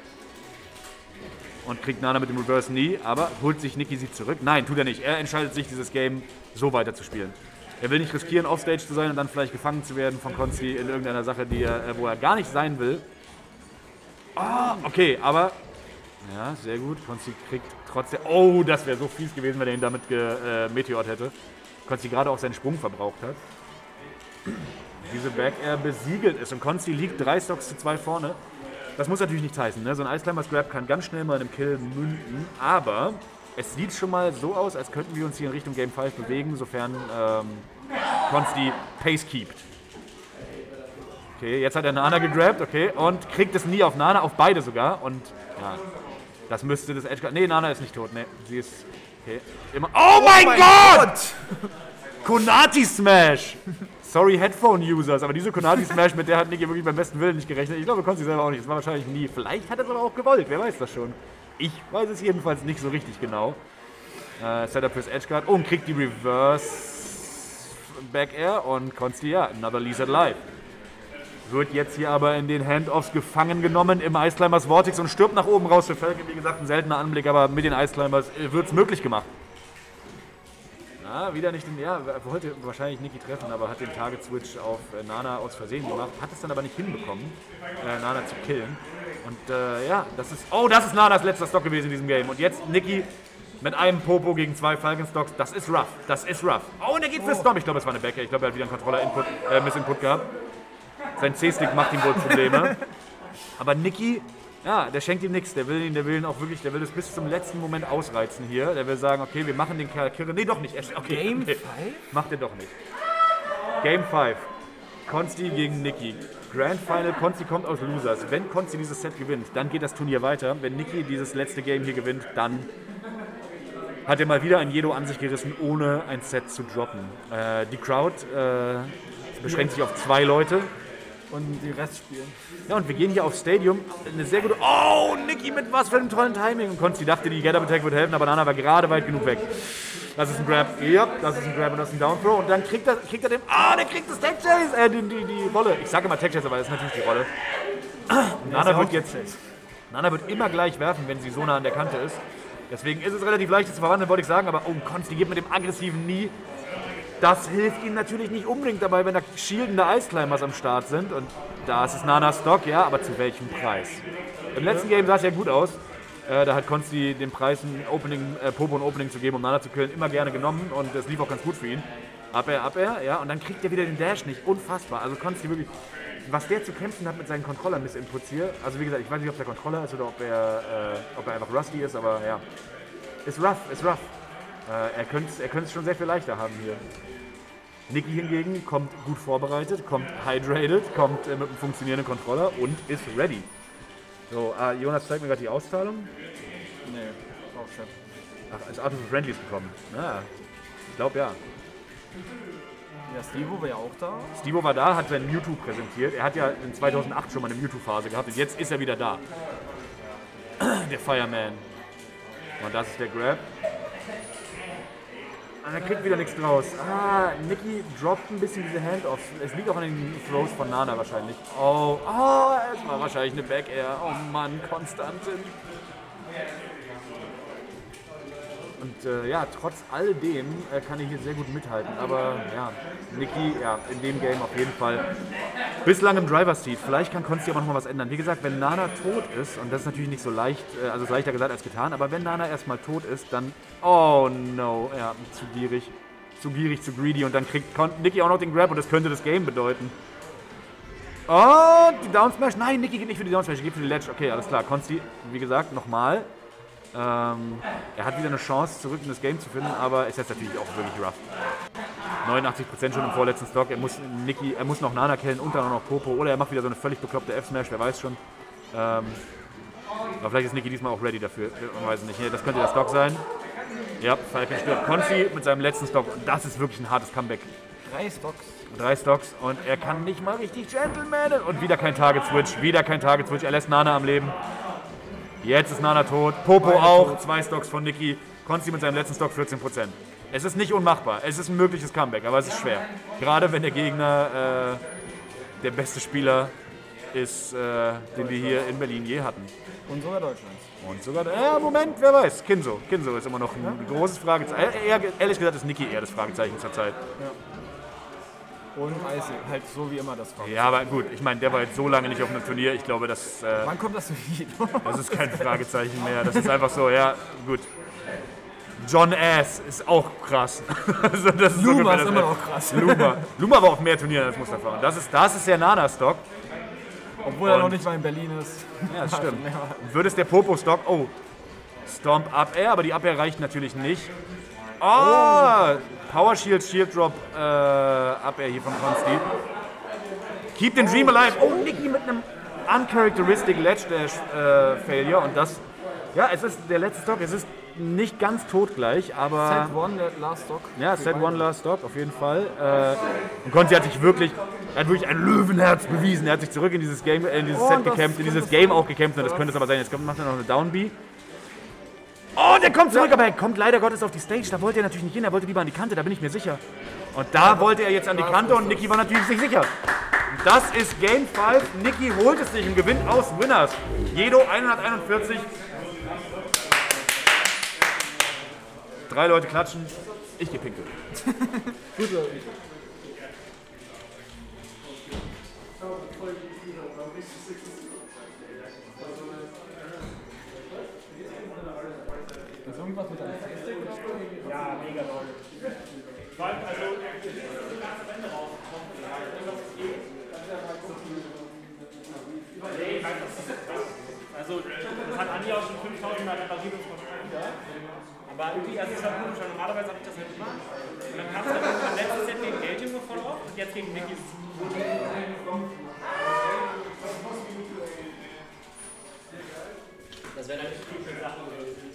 Und kriegt Nana mit dem Reverse Knee, aber holt sich Nicky sie zurück. Nein, tut er nicht. Er entscheidet sich, dieses Game so weiter zu spielen. Er will nicht riskieren, offstage zu sein und dann vielleicht gefangen zu werden von Consti in irgendeiner Sache, die er, wo er gar nicht sein will. Ah, okay, aber... Ja, sehr gut. Consti kriegt trotzdem... Oh, das wäre so fies gewesen, wenn er ihn damit gemeteort hätte. Consti gerade auch seinen Sprung verbraucht hat. Diese Back Air besiegelt ist und Consti liegt drei Stocks zu zwei vorne. Das muss natürlich nichts heißen, ne? So ein Ice Climbers Grab kann ganz schnell mal in einem Kill münden, aber es sieht schon mal so aus, als könnten wir uns hier in Richtung Game fünf bewegen, sofern ähm, Consti Pace keept. Okay, jetzt hat er Nana gegrabt, okay, und kriegt es nie auf Nana, auf beide sogar, und ja, das müsste das Edge... Nee, Nana ist nicht tot, ne, sie ist... Okay, immer... Oh, oh mein, mein Gott! Gott! Konati Smash! Sorry, Headphone-Users, aber diese Konati Smash, mit der hat Nicky wirklich beim besten Willen nicht gerechnet. Ich glaube, konnte sie selber auch nicht. Das war wahrscheinlich nie. Vielleicht hat er es aber auch gewollt, wer weiß das schon. Ich weiß es jedenfalls nicht so richtig genau. Äh, Setup fürs Edgeguard. Oh, und kriegt die Reverse Back Air und Consti, ja, another Lisa live. Wird jetzt hier aber in den Handoffs gefangen genommen im Ice Climbers Vortex und stirbt nach oben raus für Falcon. Wie gesagt, ein seltener Anblick, aber mit den Ice Climbers wird es möglich gemacht. Ja, wieder nicht den, ja, wollte wahrscheinlich Nicky treffen, aber hat den Target Switch auf äh, Nana aus Versehen gemacht, hat es dann aber nicht hinbekommen, äh, Nana zu killen. Und äh, ja, das ist, oh, das ist Nanas letzter Stock gewesen in diesem Game. Und jetzt Nicky mit einem Popo gegen zwei Falcon Stocks, das ist rough, das ist rough. Oh, und er geht für Stomp, ich glaube, es war eine Backer, ich glaube, er hat wieder einen Controller-Input, äh, Miss-Input gehabt. Sein C-Stick macht ihm wohl Probleme. Aber Nicky, ja, der schenkt ihm nichts. Der will ihn, der will ihn auch wirklich, der will das bis zum letzten Moment ausreizen hier. Der will sagen, okay, wir machen den Kirre. Nee, doch nicht. Okay, Game fünf? Okay. Macht er doch nicht. Game fünf. Consti gegen Nicky. Grand Final, Consti kommt aus Losers. Wenn Consti dieses Set gewinnt, dann geht das Turnier weiter. Wenn Nicky dieses letzte Game hier gewinnt, dann hat er mal wieder ein Jedo an sich gerissen, ohne ein Set zu droppen. Äh, die Crowd äh, beschränkt sich auf zwei Leute. Und die Rest spielen. Ja, und wir gehen hier aufs Stadium. Eine sehr gute... Oh, Nicky mit was für einem tollen Timing. Und Consti dachte, die Get-Up-Attack wird helfen, aber Nana war gerade weit genug weg. Das ist ein Grab. Ja, das ist ein Grab und das ist ein Down-Throw. Und dann kriegt er, kriegt er den... Ah, der kriegt das Tech-Chase. Äh, die, die, die Rolle. Ich sage immer Tech-Chase, aber das ist natürlich die Rolle. Nana wird jetzt... Nana wird immer gleich werfen, wenn sie so nah an der Kante ist. Deswegen ist es relativ leicht, das zu verwandeln, wollte ich sagen. Aber oh, Consti geht mit dem aggressiven Knee. Das hilft ihm natürlich nicht unbedingt dabei, wenn da shieldende Ice Climbers am Start sind. Und da ist es Nanas Stock, ja, aber zu welchem Preis? Im letzten Game sah es ja gut aus. Äh, da hat Consti den Preis, ein Opening, äh, Popo ein Opening zu geben, um Nana zu killen, immer gerne genommen. Und das lief auch ganz gut für ihn. Up Air, Up Air, ja, und dann kriegt er wieder den Dash nicht. Unfassbar. Also Consti wirklich, was der zu kämpfen hat mit seinen Controller-Miss-Inputs hier. Also wie gesagt, ich weiß nicht, ob der Controller ist oder ob er, äh, ob er einfach rusty ist, aber ja. Ist rough, ist rough. Äh, er könnte es er könnte es schon sehr viel leichter haben hier. Nicky hingegen kommt gut vorbereitet, kommt hydrated, kommt äh, mit einem funktionierenden Controller und ist ready. So, äh, Jonas zeigt mir gerade die Auszahlung. Nee, auch schon. Ach, ist Art of the Friendlies gekommen. Ja, ich glaube ja. Ja, Stevo war ja auch da. Stevo war da, hat sein Mewtwo präsentiert. Er hat ja in zweitausendacht schon mal eine Mewtwo-Phase gehabt und jetzt ist er wieder da. Der Fireman. Und das ist der Grab. Er kriegt wieder nichts draus. Ah, Nicky droppt ein bisschen diese Handoffs. Es liegt auch an den Throws von Nana wahrscheinlich. Oh, oh, es war wahrscheinlich eine Back Air. Oh Mann, Konstantin. Und äh, ja, trotz alledem äh, kann ich hier sehr gut mithalten. Aber ja, Nicky, ja, in dem Game auf jeden Fall bislang im Driver's Seat. Vielleicht kann Consti aber noch mal was ändern. Wie gesagt, wenn Nana tot ist, und das ist natürlich nicht so leicht, äh, also ist leichter gesagt als getan, aber wenn Nana erstmal tot ist, dann, oh no, ja, zu gierig, zu gierig, zu greedy und dann kriegt Con Nicky auch noch den Grab und das könnte das Game bedeuten. Und die Down Smash, nein, Nicky geht nicht für die Down Smash, geht für die Ledge. Okay, alles klar, Consti, wie gesagt, nochmal. Ähm, er hat wieder eine Chance, zurück in das Game zu finden, aber es ist natürlich auch wirklich rough. neunundachtzig Prozent schon im vorletzten Stock. Er muss, Nicky, er muss noch Nana killen und dann auch noch Popo. Oder er macht wieder so eine völlig bekloppte F-Smash, wer weiß schon. Ähm, Aber vielleicht ist Nicky diesmal auch ready dafür. Man weiß nicht. Das könnte der Stock sein. Ja, Falcon stirbt. Konzi mit seinem letzten Stock. Und das ist wirklich ein hartes Comeback. Drei Stocks. Drei Stocks und er kann nicht mal richtig Gentleman. Und wieder kein Target-Switch. Wieder kein Target-Switch. Er lässt Nana am Leben. Jetzt ist Nana tot. Popo Beide auch. Tot. Zwei Stocks von Nicky. Konzi mit seinem letzten Stock vierzehn Prozent. Es ist nicht unmachbar. Es ist ein mögliches Comeback, aber es ist schwer. Gerade wenn der Gegner äh, der beste Spieler ist, äh, den wir hier in Berlin je hatten. Und sogar Deutschlands. Und sogar, äh, Moment, wer weiß. Kinzo. Kinzo ist immer noch ein ja? großes Fragezeichen. Eher, ehrlich gesagt ist Nicky eher das Fragezeichen zur Zeit. Ja. Und Icy, halt so wie immer das Fragezeichen. Ja, aber gut, ich meine, der war jetzt so lange nicht auf einem Turnier. Ich glaube, das, äh, wann kommt das Video? Das ist kein Fragezeichen mehr. Das ist einfach so, ja, gut. John Ass ist auch krass. Also das ist Luma so ist immer noch krass. Luma. Luma war auf mehr Turnieren als Mustafa. Und das ist, das ist der Nana-Stock. Obwohl er noch nicht mal in Berlin ist. Ja, das stimmt. Würde es der Popo-Stock... Oh, Stomp Up Air, aber die Up Air reicht natürlich nicht. Oh, Power Shield, Shield Drop äh, Up Air hier von Consti. Keep den Dream alive. Oh, Nicky mit einem uncharacteristic Ledge Dash äh, Failure. Und das... Ja, es ist der letzte Stock. Es ist nicht ganz tot gleich, aber... Set One Last Stock. Ja, Set One Last Stock, auf jeden Fall. Äh, und Conti hat sich wirklich, er hat wirklich ein Löwenherz bewiesen. Er hat sich zurück in dieses Game, äh, in dieses oh, Set gekämpft, in dieses Game auch gekämpft. Und das könnte es aber sein. Jetzt kommt, macht er noch eine Down B. Oh, der kommt zurück, aber er kommt leider Gottes auf die Stage. Da wollte er natürlich nicht hin, er wollte lieber an die Kante, da bin ich mir sicher. Und da wollte er jetzt an die Kante und Nicky war natürlich nicht sicher. Das ist Game fünf. Nicky holt es sich und gewinnt aus Winners. Jedo hunderteinundvierzig. Drei Leute klatschen, ich geh pinkeln. Gut, ist irgendwas mit einem Face-Stick oder so? Ja, mega doll. Vor allem, also, das ist ganz am Ende rausgekommen. Nee, also, das hat Andi auch schon fünftausend Mal repariert und schon wieder. Aber irgendwie, also es war komisch, weil normalerweise habe ich das nicht gemacht. Und dann kam es dann beim letzten Set gegen Gating nur voll auf und jetzt gegen Nicky. Das wäre natürlich viel für Sachen gewesen.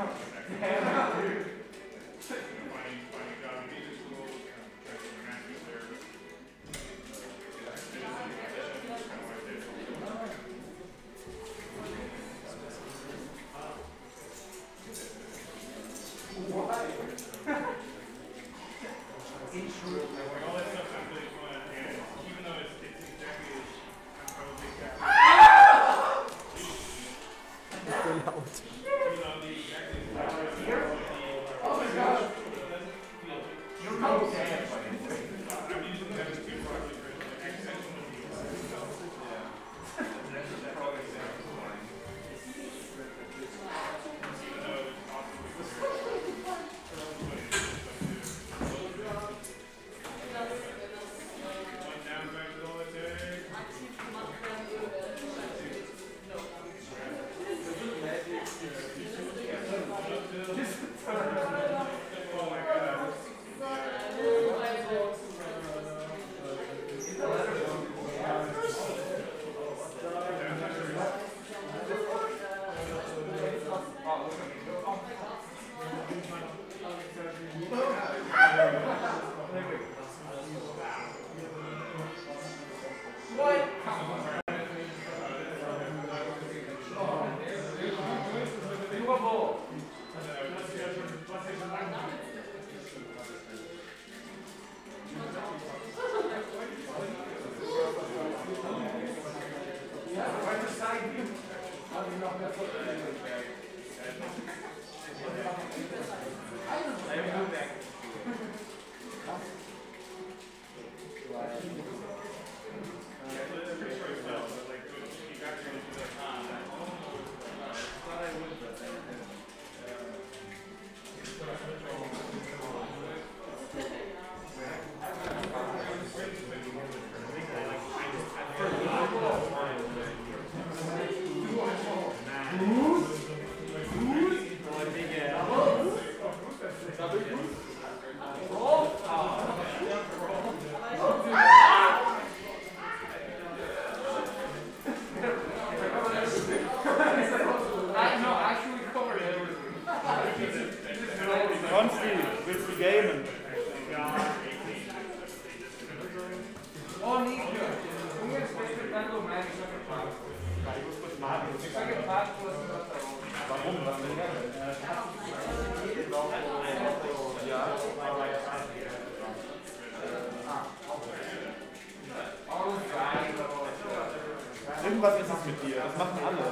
Irgendwas ist es mit dir, das machen alle.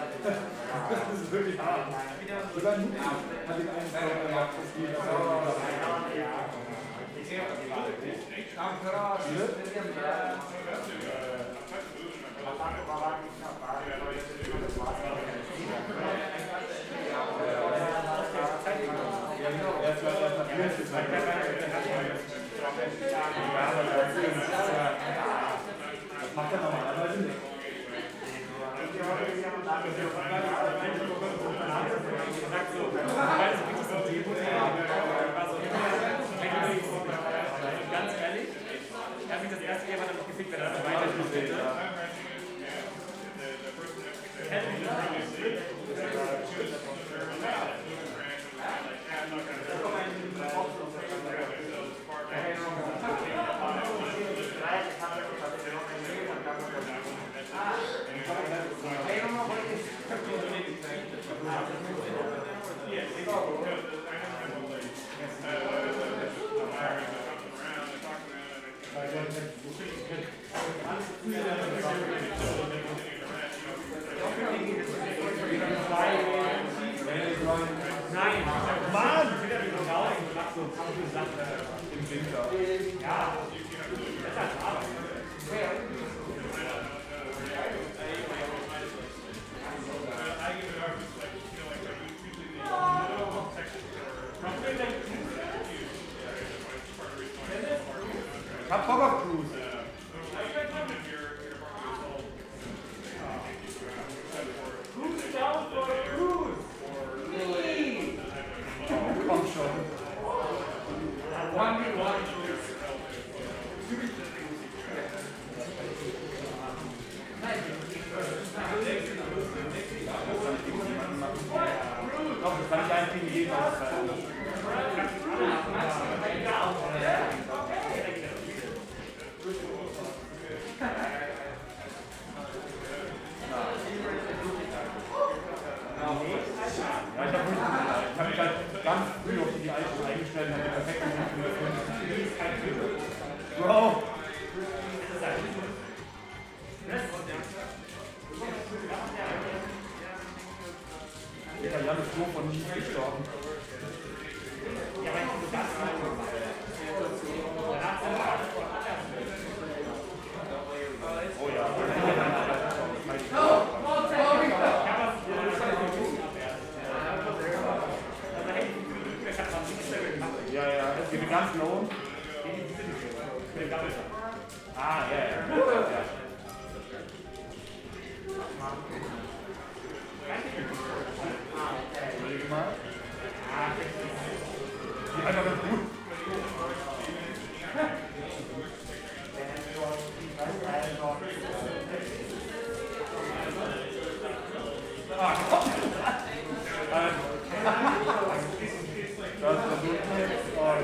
Das ist wirklich hart. Sogar Nuki hat den einen Song gemacht, das geht das macht er normalerweise nicht. Ganz ehrlich, ich habe mich das erste Jahr damit gefickt, wenn er das weiterspielt hätte. Nein, Mann! Ich bin ja nicht raus und mach so coole Sachen im Winter. Ja, das ist halt Arbeit. Ich hab Bock auf Cruise. Cruise down for a cruise! Komm schon. One v one. Doch, das kann ich ein. Ja, ja, die sind ganz low. Mit dem Doppel. Ah, ja, ja. ja. Überleg mal. Die Alter, ganz gut. Ah, komm! Das ist gut. Oh,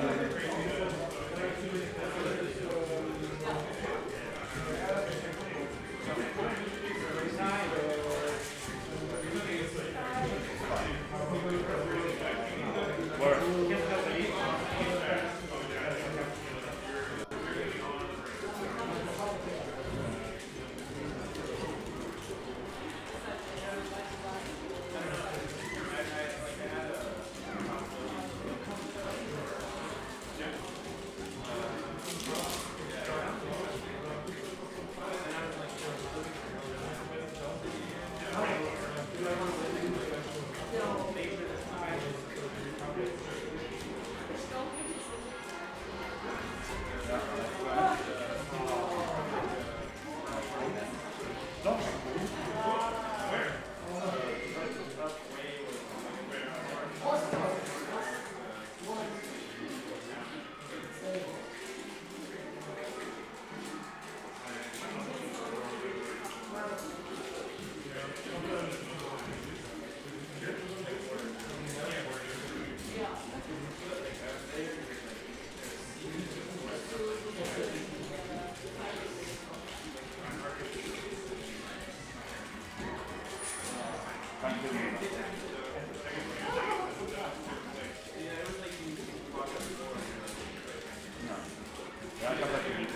Ja, ich hab das geliebt.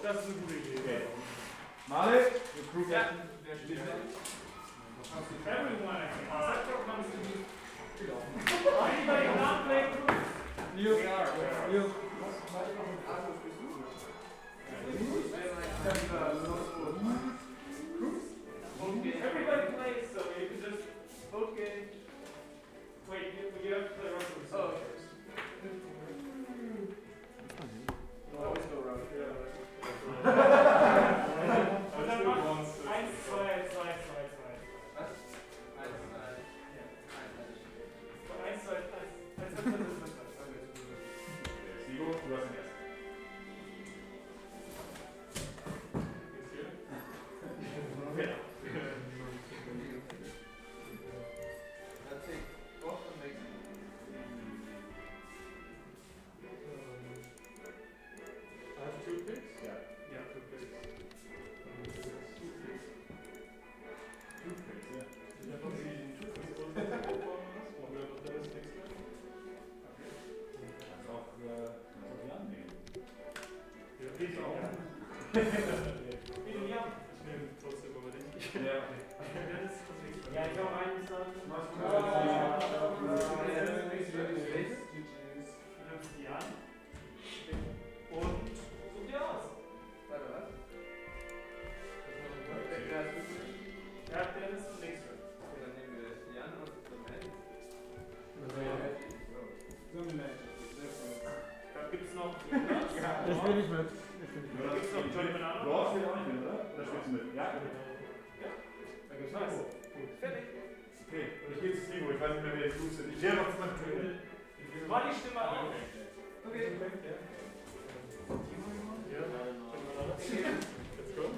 das ist eine gute Idee. Okay. Male, Recruit ja. Der steht da. Everyone, Sector comes to me. Anybody not play Crew? You. You. Everybody plays, so you can just vote game. Wait, you, you have to play Russell. Oh, first. Always go around. Eins, zwei, zwei, zwei, zwei. Was? Eins, zwei. Eins, zwei, eins, eins, eins, Sigo, du hast den ersten. Okay. Ja, ich auch eins dann. Die an. Und such dir aus. Warte, was? Ja, der ist links drin. Okay, dann nehmen wir die an und dann da gibt's noch. Ich will nicht mit. Da gibt's noch Johnny Banana. Du brauchst den auch nicht mit, oder? Oder spielst du mit? Ja. Ja. Da gibt's noch. Gut. Fertig. Okay, und ich gehe zu Steve, ich weiß nicht mehr, wer jetzt los ist. Ich lehre noch mal zu. War die Stimme auch? Okay. Let's go.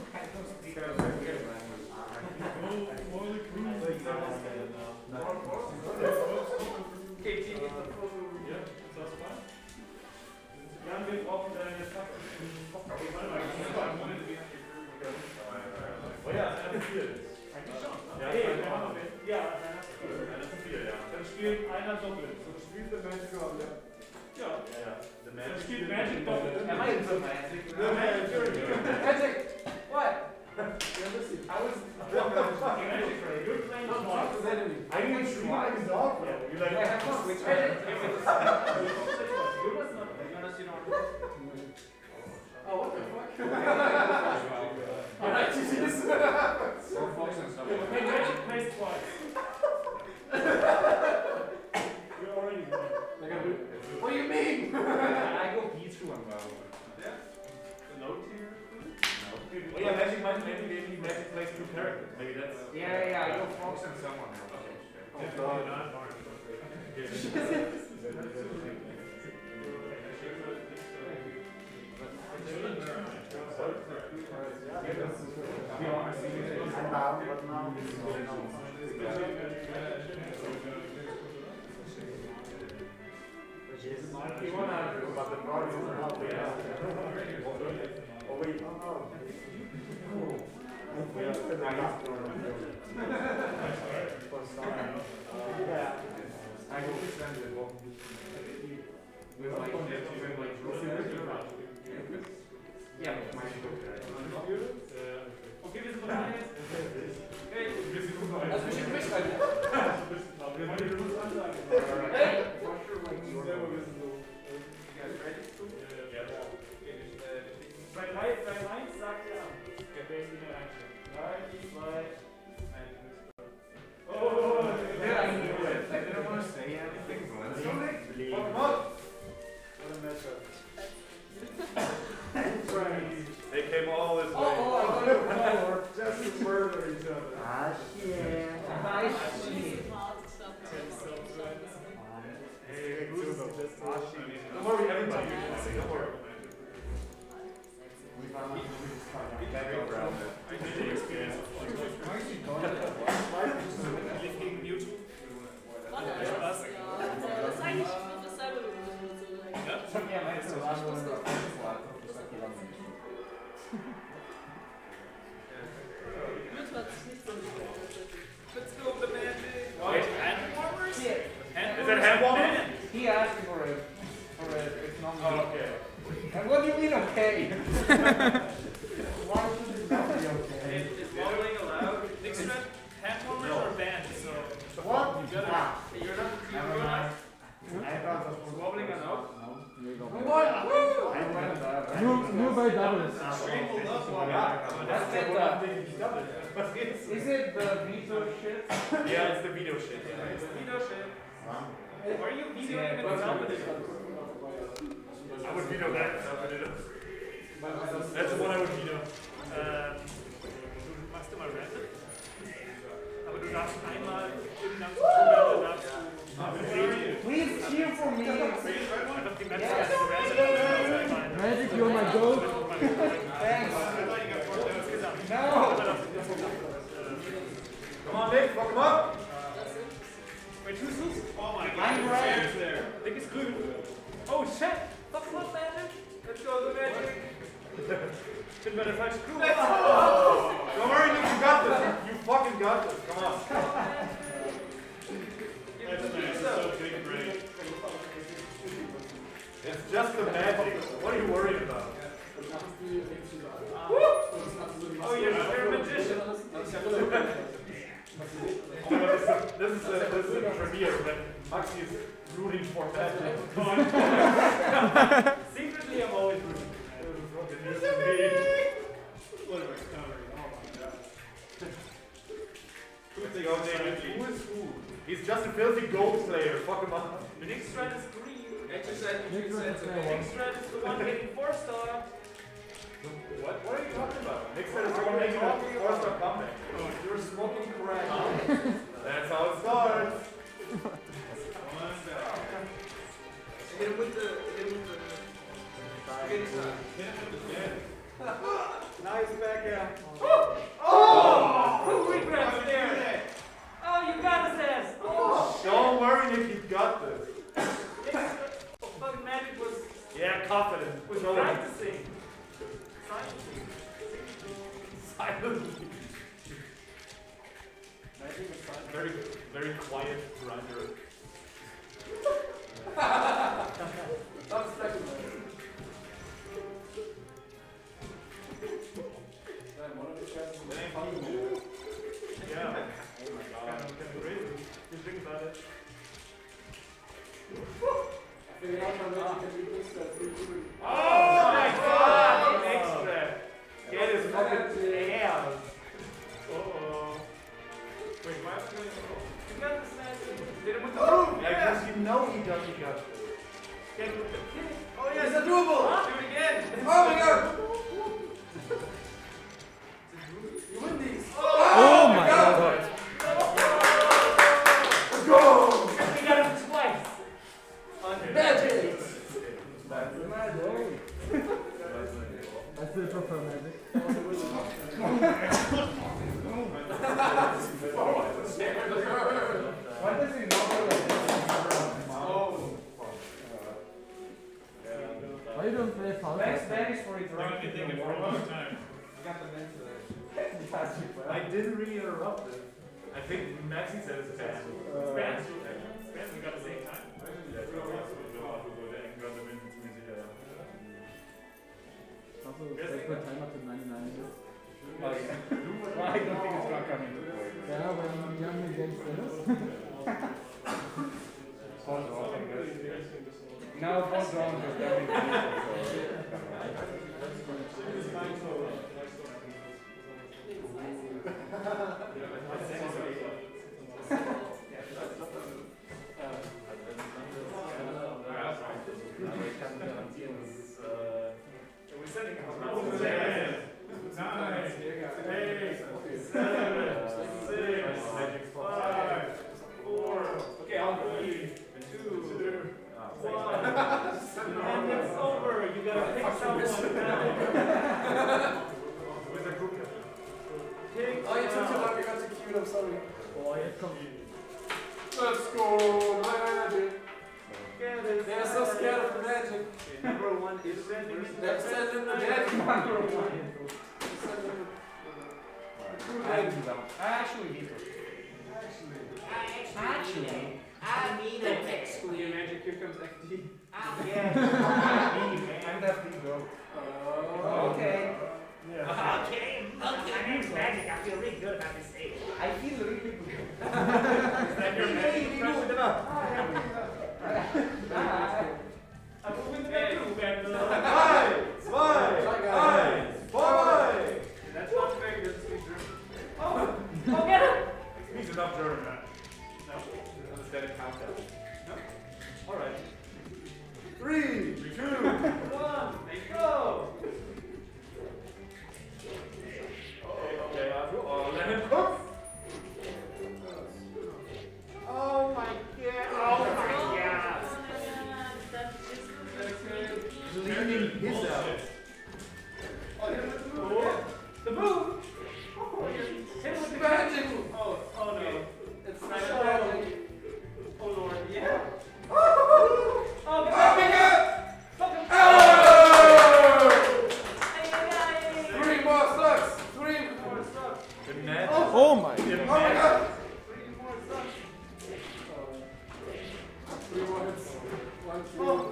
Okay, Team ist noch vor. Ja, ist das spannend? Jan, wir brauchen deine taktischen Kopfhörer. Warte mal, oh ja, einer vier. Eigentlich schon. Ja, hey, wir haben noch wen. Ja, dann hast du vier. Einer von vier, ja. Dann spielt einer doppelt. So spielt der Magic auch, ja. Ja. Ja, ja. Dann spielt Magic doppelt. Er meint so Magic. Magic! What? I was Magic, you're playing smart. I didn't stream like a dog, bro. You like I have to switch Magic. You must not. You don't. Oh, what the fuck? Alright, you see this? Hey, Magic plays twice. You're already winning. What do you mean? I go B through one, bro. Yeah? The note here? No. Oh yeah, Magic might maybe maybe Magic plays two characters. Maybe that's. Yeah, yeah, yeah. I go Fox and someone else. Oh god. Ja, okay, wir sind bereit. Hey, wir sind bereit. Also, wir schicken mich rein. Wir wollen die Rules ansagen. Hey! Bei drei, drei, eins sagt er an. Wer ist in der Reihenfolge? drei, zwei, eins. Oh, der eigentlich. I didn't want to say anything. Fuck him up! What a mess up. They came all this way. Oh, I got it forward. Just to murder each other. Ah, shit. Ah, shit. Hey, who's this? Don't worry, everybody. Don't worry. Gegen Mewtwo. Das ist eigentlich dasselbe. Ja, meinst du, was muss das? Let's go, the magic. Wait, hand warmers? Is that hand warmer? He asked for it. For it. It's not. Oh, okay. And what do you mean, okay? That's it. Is it the veto shit? Yeah, it's the veto shit. It's veto shit. Are you vetoing the I would veto that. That's the one I would veto. Ähm, du machst immer Random, aber du darfst einmal irgendwann zu tun, darfst du Please cheer for me. einfach die Match random. Magic, you're my goat. Thanks. No. Come on, Nick, fuck him up. Wait, who's who's? Oh my god. I'm red. Nick is grün. Oh shit! Fuck him up, Magic. Let's go, the Magic. Bin bei der falschen Crew. Don't worry, Nick, you got this. You fucking got this. Come on. It's just the magic. What are you worried about? Oh, you're, you're a magician. Oh, this is a, this is a, this is a premiere when Maxi is rooting for magic. Secretly, I'm always rooting. Who is who? He's just a filthy gold player. Fuck him up. The Nick Strand is green. Extra said, Nick you said, Strand. Nick Strand is the one getting four star. What? What are you talking about? Nick said it's going to make a four-star comeback. Oh, you're smoking crack. That's how it starts. hit him with the, hit him with the, spaghetti side. Nice back here. Oh! Who regrets there? Oh, you got us ass. Oh, Don't worry, Nick, you got this. oh, fucking Magic was, Yeah, confident. was Show him. practicing. Silently. Very, very quiet grinder. That's second. Yeah. Oh my god. Kind of crazy. Just think about it. Oh my god! Extra. Get his fucking ass. Uh-oh. Wait, why is he going to You got this Magic. Hit him with the boom! Yeah, because you know he does, he got this. Get with the kick. Oh yeah, it's a doable! Huh? Do it again! Oh my god! You win these! Oh my god. Let's go! We got him twice. Magic! That's it for pro magic. Why does he not go like this? Oh. Why you don't play Falcon? Thanks, thanks for interrupting. You've been thinking for a long time. I got the name today. I didn't really interrupt it. I think Maxi said it's bad. Spans, Spans, we got the same time. Also, set the timer to ninety-nine minutes. Oh yeah. Well, I don't think it's gonna come into play. Yeah, when I'm young against Dennis. Pause off, I guess. Now pause on because that And it's over. You gotta pick someone now. Pick Oh, you took too someone. long, you got too cute, I'm sorry. Oh, jetzt kommt. Let's go, magic. Get it. They're so scared of the magic. Number one is sending it. They're sending the magic number one. Actually, veto. Actually, I need an exclude. Magic, here comes F D. Yeah. I'm F D, bro. Oh, okay. Yeah. Okay. Okay. My name's Magic. I feel really good about this stage. I feel really good. Is that your magic impression? I'm going to get you, man. Drei, zwei, eins, vorbei! my Oh god. my god! Oh.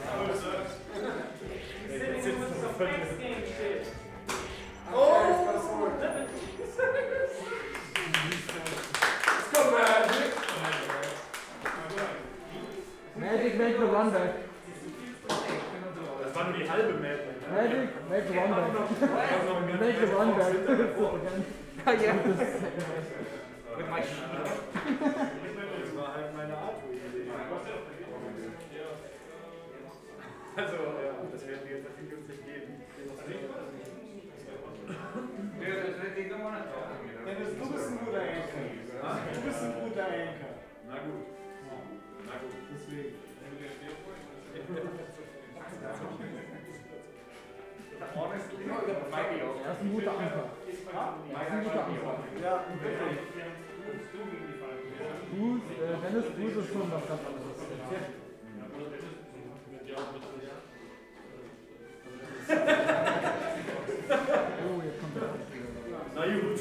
Magic, make the run back. Das war nur die halbe Map. Magic, make the run back. Make the run back. Ja, ja. Mit meinem Das war halt meine Art. Also, ja, das werden wir jetzt natürlich günstig geben. Dennis, du bist ein guter Anker. Du bist ein guter Anker. Na gut. Na gut. Deswegen. Honestly, Das ist ein guter Anker. Das ist ein guter Anker. Ja, wirklich. Fuß, äh, Dennis, Fuß ist schon was ganz anderes. Oh, jetzt kommt der. Na gut.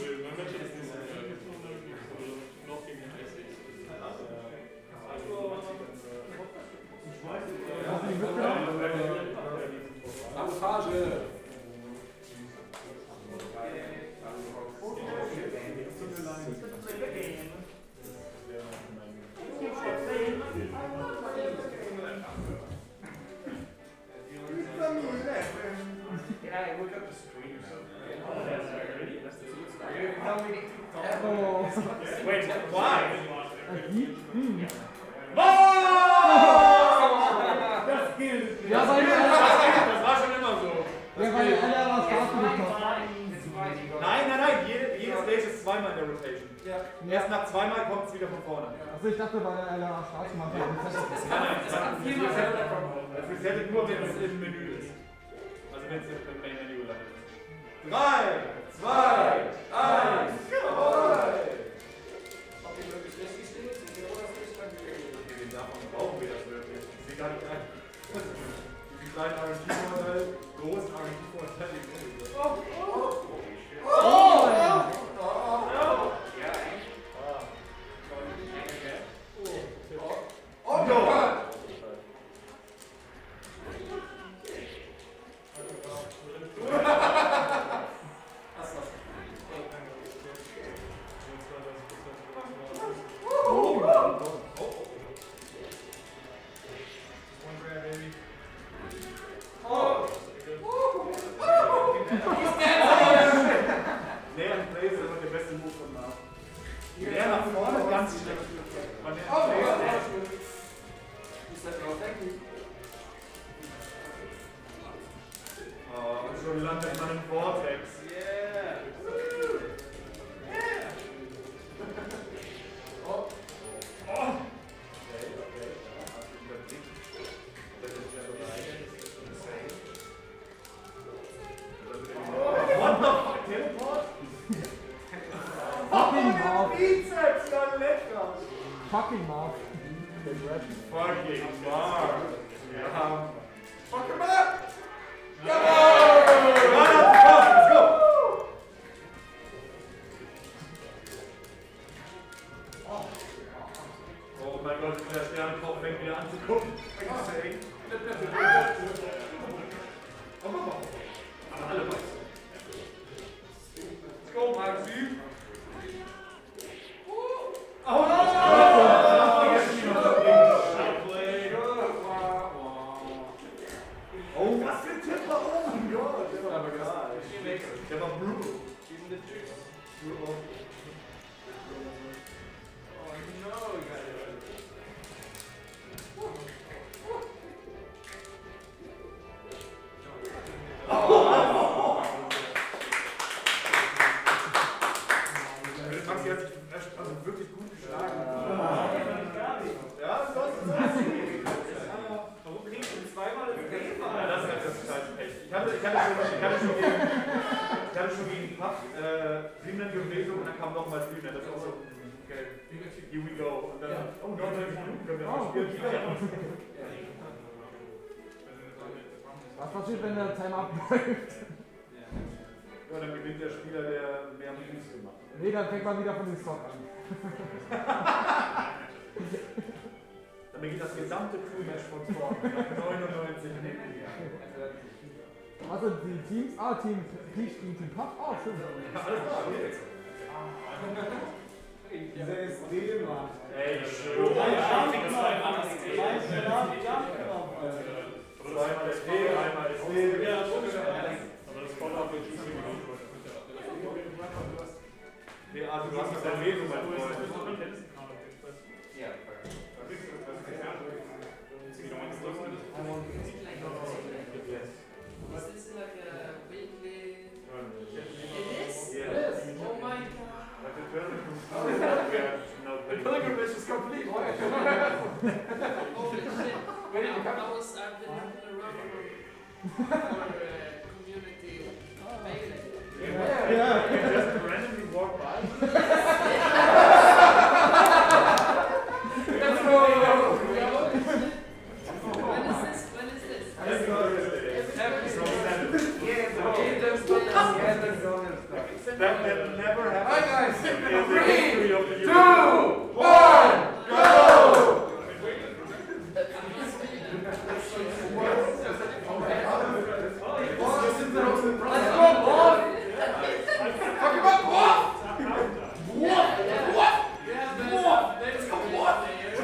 Sabotage! Wait, why? Hm. Das gilt! Ja, weil Das war schon immer so. Ja, weil alle was Straßen bekommen. Nein, nein, nein, jede, jedes Stage ist zweimal in der Rotation. Ja. Erst nach zweimal kommt es wieder von vorne. Achso, ich dachte, weil alle was Straßen machen. Nein, nein, das kann viermal Das resettet nur, wenn es im Menü ist. Also wenn es im Main-Menü landet. Drei, zwei, eins, jawohl! Davon brauchen wir das wirklich. Ich sehe gar nicht ein. Diesen kleinen R und D-Vorteil, großen R und D-Vorteil, den kenne ich. Oh! Oh! Oh! Oh! Oh! No! Fucking Mark. Fucking Mark. Ja. Fuck him up! Jawohl! Let's go! Oh mein Gott, der Sternenkoch fängt wieder an zu gucken. Aber alle weiß. Let's go, Mark Süd. Oh! Oh, was für ein Tipper! Oh mein Gott! Der war brutal. Der war brutal. Brutal. Oh no, Maxi hat sich also wirklich gut geschlagen. Ja, sonst ist es warum kriegst du zweimal das Game? Ja, das ist halt das total Pech. Ich hatte, ich hatte schon, ich hatte schon gegen, ich hatte schon gegen Puff äh, Dreamland gewesen und dann kam nochmal Dreamland. Das ist auch so, okay, here we go. Und dann, oh, neunundneunzig Minuten können wir auch spielen. Was passiert, wenn der Timer abläuft? Ja, So, dann gewinnt der Spieler, der mehr Moves gemacht hat. Nee, dann fängt man wieder von dem Stock an. Dann beginnt das gesamte Crew-Match von vorne. neunundneunzig Minuten. Also die Teams, ah, Team Peach gegen Team Puff, oh, stimmt. Ja, alles klar, jetzt. Dieser ist Dänemark. Ey, schön. Zweimal ist D, einmal ist D. Ja, aber das kommt auch mit G C. Nee, also du hast es erlebt, mein Freund. Ja. Is this like a weekly? It is? Yes. Oh my god. The pilgrimage is complete. Holy shit. I was, I've been around for uh, community mailing. Yeah. Yeah. You just randomly walk by. Let's go. When is this? When is this? That, that never happened. Hi guys! In the Three, history of the two, one, go! Let's go, Bob! Fuck him up, Bob! What? What? What? Let's go, what?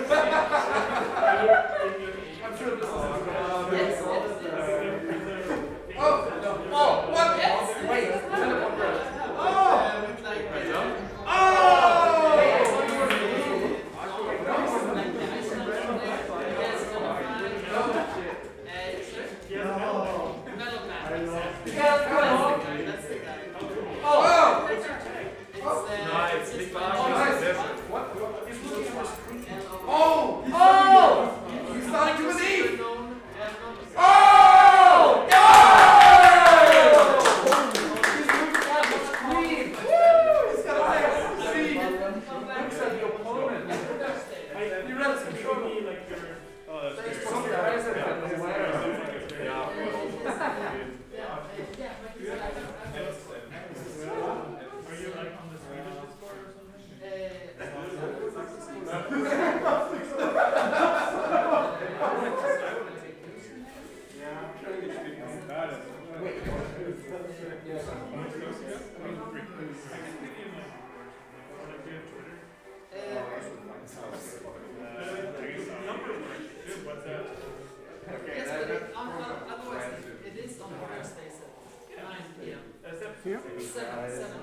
I'm sure this is Yes, yes, yes. Oh, oh, what? Yes, Wait, yes. teleport girl. Oh! With like, uh, Oh! Oh! Oh! He's starting to believe! Oh! No! He's looking at the screen! He's got eyes on the screen! Looks at the opponent. You read some show me like your... Oh, that's from the eyes and his hair. Are you like on the Swedish Discord or something? Yes, but it, um, otherwise it is on Thursdays at nine p m Here? seven, seven.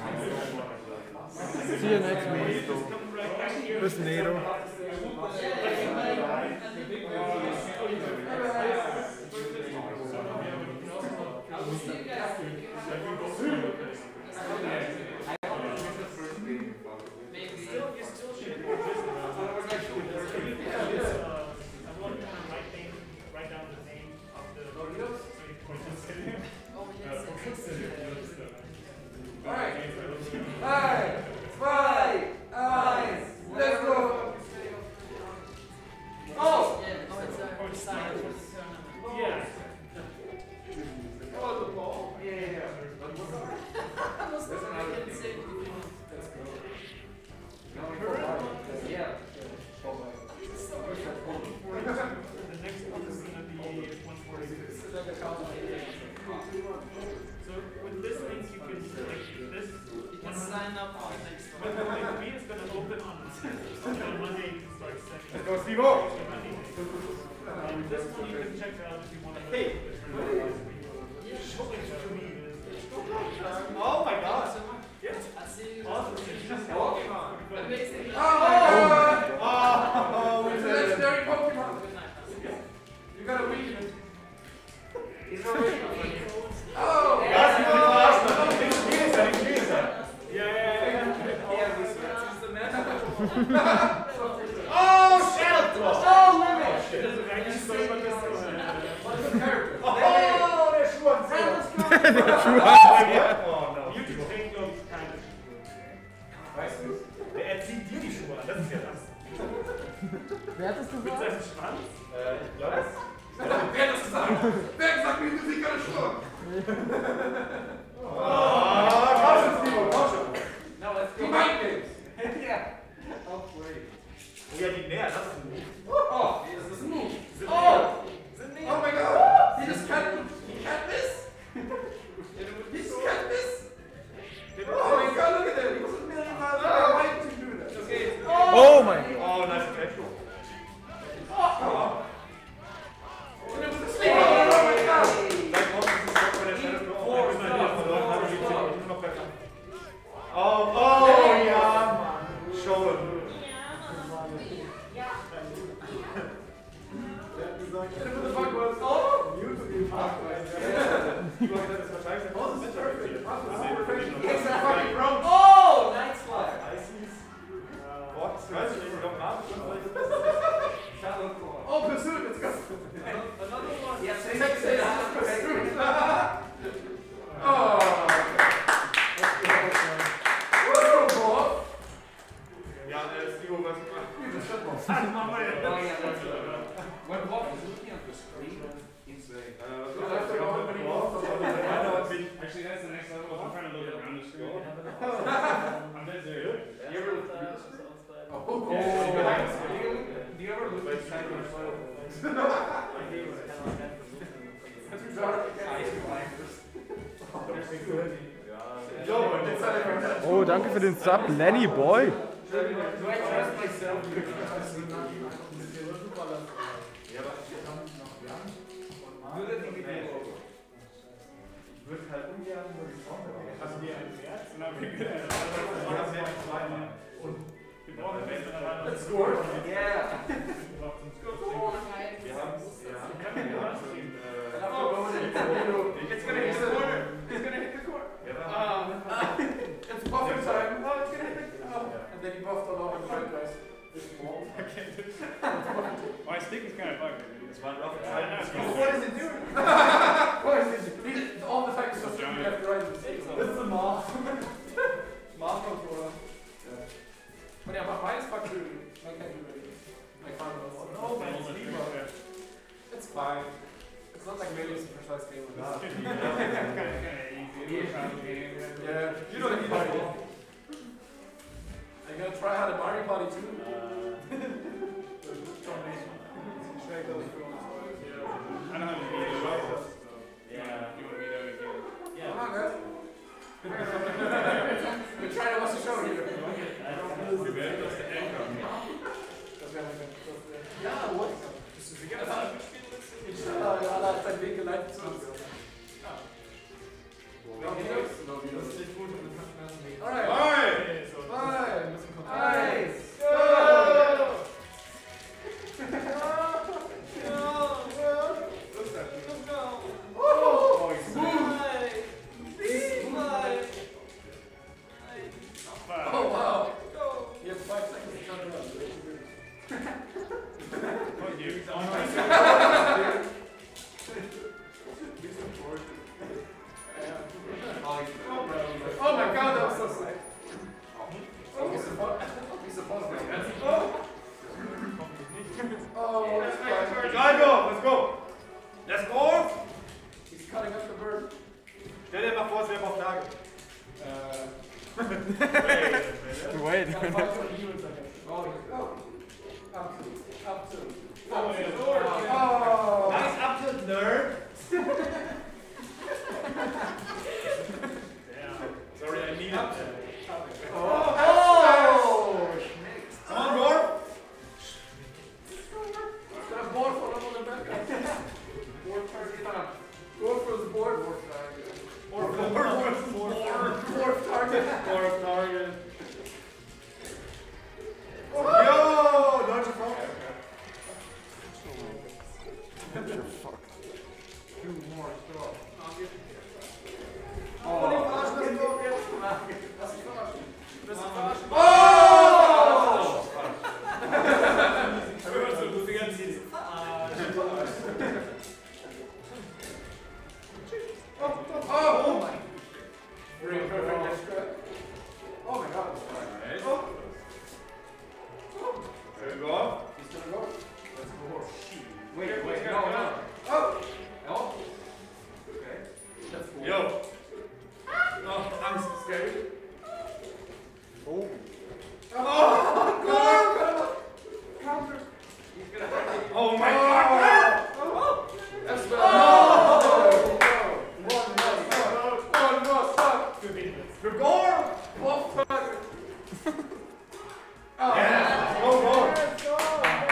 See you next week. Bis Nero. Alright. Alright. Five. Eyes. Let's go. Oh! Yeah, oh, it's a side for the tournament. Yeah. Oh, the ball? Yeah, yeah, yeah. I was thinking I can say Yeah. The next one is going to be one forty-six. So with this means you can like this. You can sign up for the next one. But the B is going to open on, on Monday to start setting. Let's go, Steve-O! Um, this one you can check out if you want to. Hey! Oh my god! Yes. I'll see you. Awesome. Pokemon! Amazing. Oh! Oh! It's a legendary Pokemon! Good night. You got a weakness. He's already. Oh! Lass ihn mal verarschen! Ich spiele es ja, ich spiele es ja! Yeah, yeah, yeah. Oh, shit! Oh, limit! It doesn't actually start with this. What's the character? Oh, der Schuhanzieher! Oh, no. You can take those kind of. Weißt du, er zieht dir die Schuhe an, das ist ja das. Wer hat das Mit gesagt? seinem Schwanz? Äh, ich glaube es. Wer hat das gesagt? Wer hat gesagt, wie du sie gerade schon? Oh! Oh, danke für den Sub, Lenny Boy. Ich würde halt ungern nur die Form Hast du dir einen Wert? Wir brauchen eine bessere Hand. Let's score. Yeah. Wir haben es. It's gonna hit the corner. It's gonna hit the corner. Um, it's buffing time. Oh, it's gonna hit the corner. And then he buffed all over the red guys. My stick is kind of bugged. It's one rough. What is it doing? What is it? He's all the time just looking left, right, and six. This is a Marth. Marth controller. But yeah, but mine is fucked too. I can't do it. I can't do it. No, man, it's Libra. It's fine. It's not like really a precise game. Yeah, you don't need it. Are you gonna try hard at Mario Party too? I don't have a video. Yeah. You want to video again? Yeah. Come on, guys. We're trying to watch the show here. Ja, what? Ich habe alle seinen Weg geleitet zu uns. No Videos? No Videos. Das ist nicht gut. Alright. Alright. Alright. Go! Oh wow! You have five seconds to turn around. Oh my god, that was so sick. Oh, he's supposed he's supposed to. Oh! Oh, that's fine. Go, let's go! Let's go! He's cutting up the bird. Stell dir mal vor, es wäre auf Lage. Wait. Oh, up to, up to. Oh, oh. Nice up to nerd. Sorry, I need it. Oh! Oh! Come on, Gorf. That board for up on the back. Board target time. Gorf was board. Board target. Board target. Board target. Gorf target. Yo! Deutsche Frau. You're fucked. Two more. Stop. Oh, die verarschen das doch jetzt. Lass dich verarschen. Lass dich verarschen. Oh! Du bist ganz easy. Oh, oh my. Very perfect. That's good. Oh my god. Nice. Oh. There you go. He's gonna go. Let's go. Wait, Wait, wait, no, no. Oh. Oh. Okay. That's cool. Yo. Oh, I'm scary. Oh. Oh, God. Counter. He's gonna hurt me. Oh my god. Oh. That's good. Oh. One more stop. One more stop. Good goal. Off target. Oh. Yeah. Go, go. Let's go.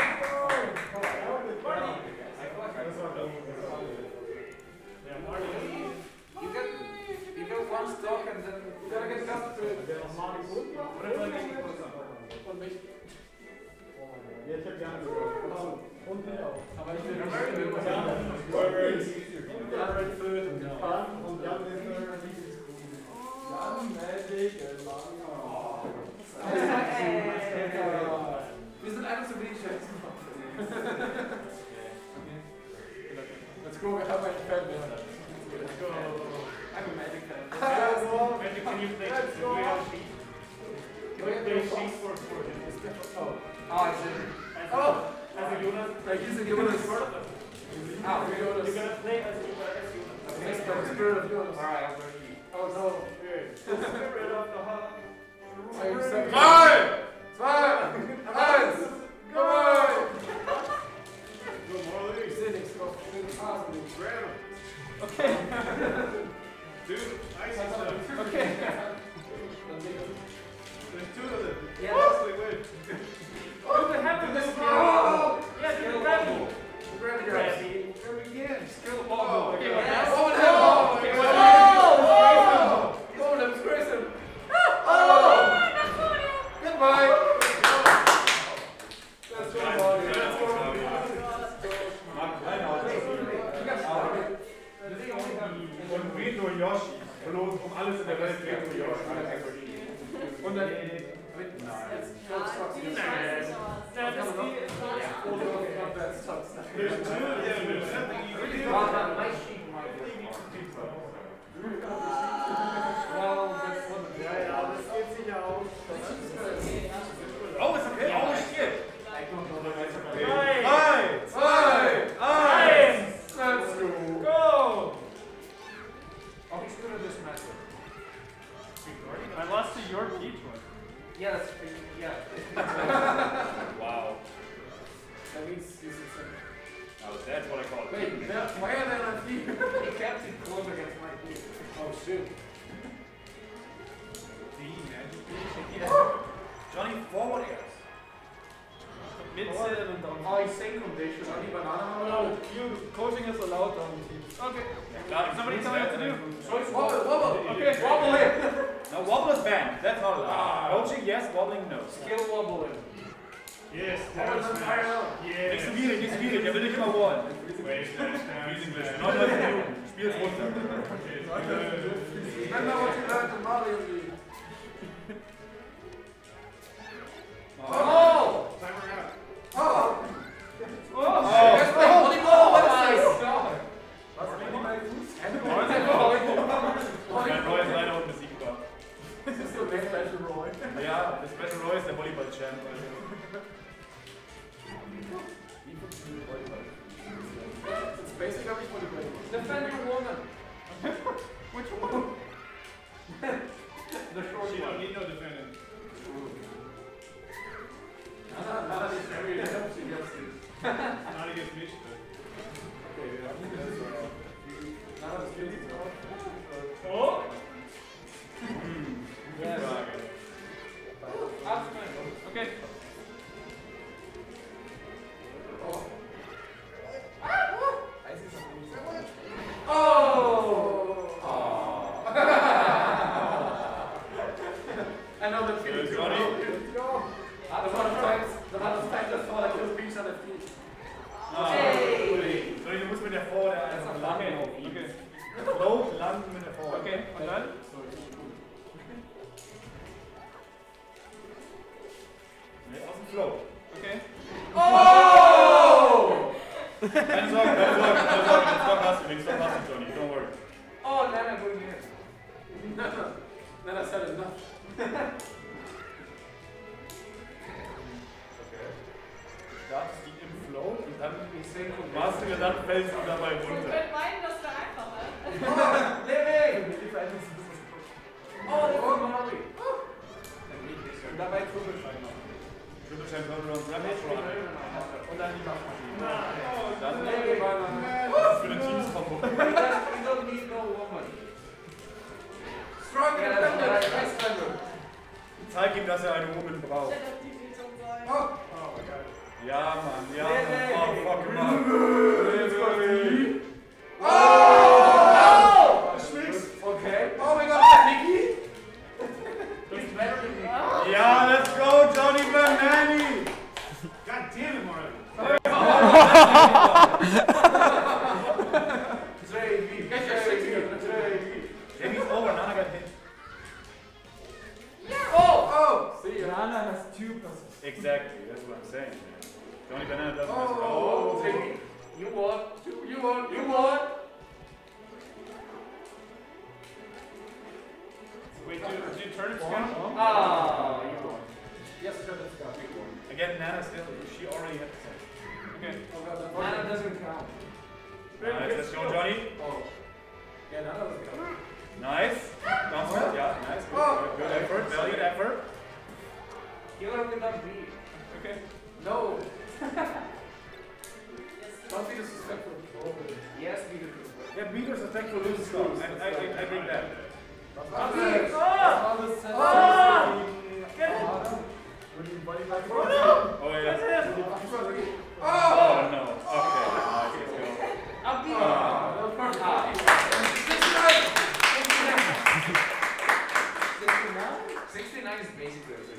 You get, you get one stock and then you gotta get custom to it. Von mich. Ja, ich hab gerne gehört. Und hier auch. Aber ich will nicht. Jan und Jan ist Jan, Magic, Wir sind alle zu wenig Chefs. Let's go, wir haben einen Fan mehr. Let's go. I'm a Magic fan. Let's go. Magic, can you play? Let's go. Can you play sheets for for Oh. Oh, I see. Oh! As a Jonas? Like he's a Jonas. Ah, we're Jonas. You're gonna play as Jonas. Next time, Spirit of Jonas. Alright, I'm ready. Oh no. Spirit. Spirit of the heart. Drei! Zwei! Eins! Go! Ich seh nichts drauf. Ich will das Hasen nicht. Okay. Dude, I see stuff. Okay. Dann Oh, it's okay. Oh, shit. Let's go. Go! Oh, he's good at this matchup. I lost to your peach one. Yeah, that's yeah. Wow. That means he's insane. Oh, that's what I call it. Wait, that, why are they not here? He kept it close against my team. Oh shit. Johnny, forward airs. Mid seven and down. Oh, he's same condition. Johnny Banana. No, you coaching is allowed down teams. Okay. Got it. Somebody tell me what to do. Wobble, wobble. Okay, wobble him. Now wobble is banned. That's not allowed. Coaching, yes. Wobbling, no. Skill wobble him. Yes, Oh, it's on fire now. Yes. Nicht so schwierig, nicht so schwierig. Der will nicht immer wollen. Wait, Spiel es runter. Remember what you learned in Mario League. Oh! Timer out. Oh! Oh! Yes, play volleyball! What is this? Was? Ja, Roy ist leider unbesiegbar. Das ist so der Special Roy. Ja, der Special Roy ist der Volleyball-Champ. It's basically volleyball. Defending woman. Which one? The short She one. don't need no defending. Not against me, but. Okay, yeah. None of the skills. Oh! Yes. Okay. Oh. I see something. Oh! I know the feeling. Johnny. The amount of times, the amount of times I thought I could beat on the feet. Hey! So, du musst mit der Vorder also landen auf ihn. Okay. Float, landen mit der Vorder. Okay, und dann? Nee, aus dem Flow. Okay. Oh! Keine Sorge, keine Sorge, keine Sorge. Den Stock hast du, den Stock hast du, Johnny. Don't worry. Oh, Nana going in. Nana. Nana said enough. Startest die im Flow und dann machst du gedacht, fällst du dabei Wir runter. können meinen, das wäre einfacher. Living! Oh, das war Mari. Und dabei Trippelschein noch. Trippelschein, Turnaround, Rapid Run. Und dann die Waschmaschine. Dann Living, für den Teams-Kombo. We don't need no woman. Strong independent. Zeig ihm, dass er eine Woman braucht. Oh. Ja, Mann, ja, Nee, Mann. nee. Oh, fuck, Mann. Oh! Okay. Oh my god, Nicky! He's better than me. Ja, let's go, Johnny Banani! God damn it, Mario. J V. J V. Jamie's over, Nana got hit. Oh! Oh! See, Nana has two passes. Exactly, that's what I'm saying. Johnny Banana doesn't Oh, mess around. oh, J V. You won. You won. You won. Wait, do, do turnips count? Ah, you won. Yes, turnips count. Again, Nana still, she already had the same. Okay. Nana doesn't count. Nice, let's go, Johnny. Oh. Yeah, Nana doesn't count. Nice. Bounce back, yeah, nice. Good, good, good effort, valued effort. Killer with that B. Okay. No. Don't be disrespectful. Yes, be disrespectful. Yeah, be disrespectful, lose stuff. I, I, I, I think that. Oh! Oh! Get it! Oh, yeah. Oh! Oh, no. Okay, nice, let's go. Up the sixty-nine is basically a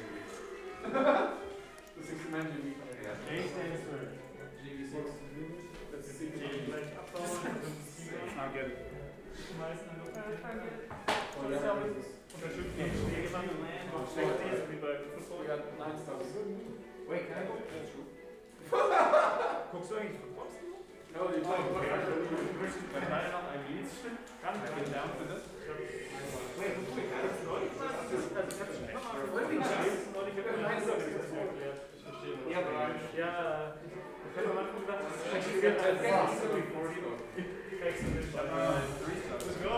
the sixty-nine G B. Yeah. A stands for G B six. That's the sixty-nine. It's not good. Oh, yeah. Wait, can I go? Guckst du eigentlich Football? Ja, die Frage war bei meiner noch ein Lied. Kann ich den Namen für das? Wait, wo ich alles neulich was? Also ich hab's schon immer mal neulich neulich habe ich eins erklärt. Ja, aber ja, ich habe am Anfang gedacht, das ist schlecht als Let's go.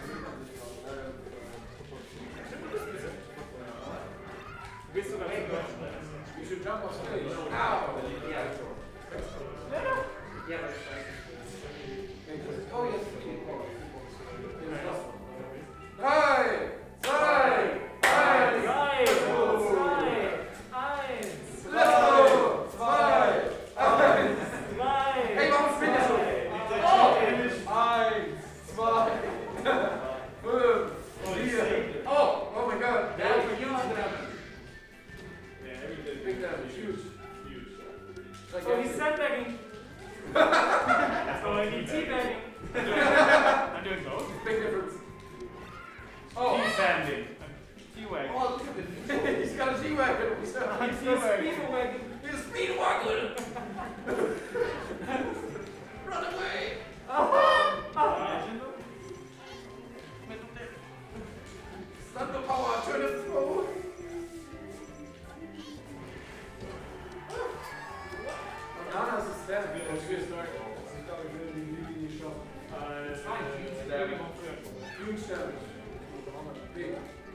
Du bist sogar weg. You should jump off stage. Ow! Yeah. Yeah, that's right. Oh, yes. Drei, zwei, eins, drei, zwei, eins. Let's go! Zwei, eins, drei. Hey, warum spinnt ihr so? Oh! Eins, zwei, fünf, vier. Oh, oh my God. That was a huge damage. Yeah, everything. Big damage. Huge. Huge. So he's sandbagging. So I need teabagging. I'm doing both. Big difference. Oh. T-sanding. T-wagon. Oh, look at this. He's got a T-wagon. He's got a speed-wagon. He's a speed-wagon. Run away. Oh. Thunder power. Turn it slow. Ananas ist sehr gut. Das ist stark. Ich glaube, ich will die nicht schaffen. Das war ein huge damage. Huge damage. Big.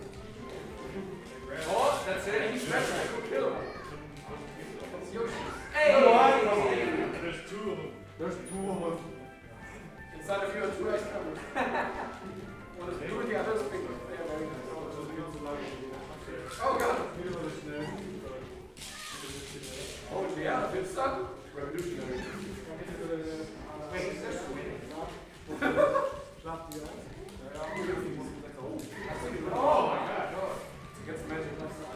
Oh, that's it. He's ready to kill him. It's Yoshi. Hey! There's two of them. There's two of them. Inside of you are two extra. One is two, the other is big. Oh, God. Oh, yeah, good stuff. Revolutionary. Wait, is this winning? Oh my God! Gets magic.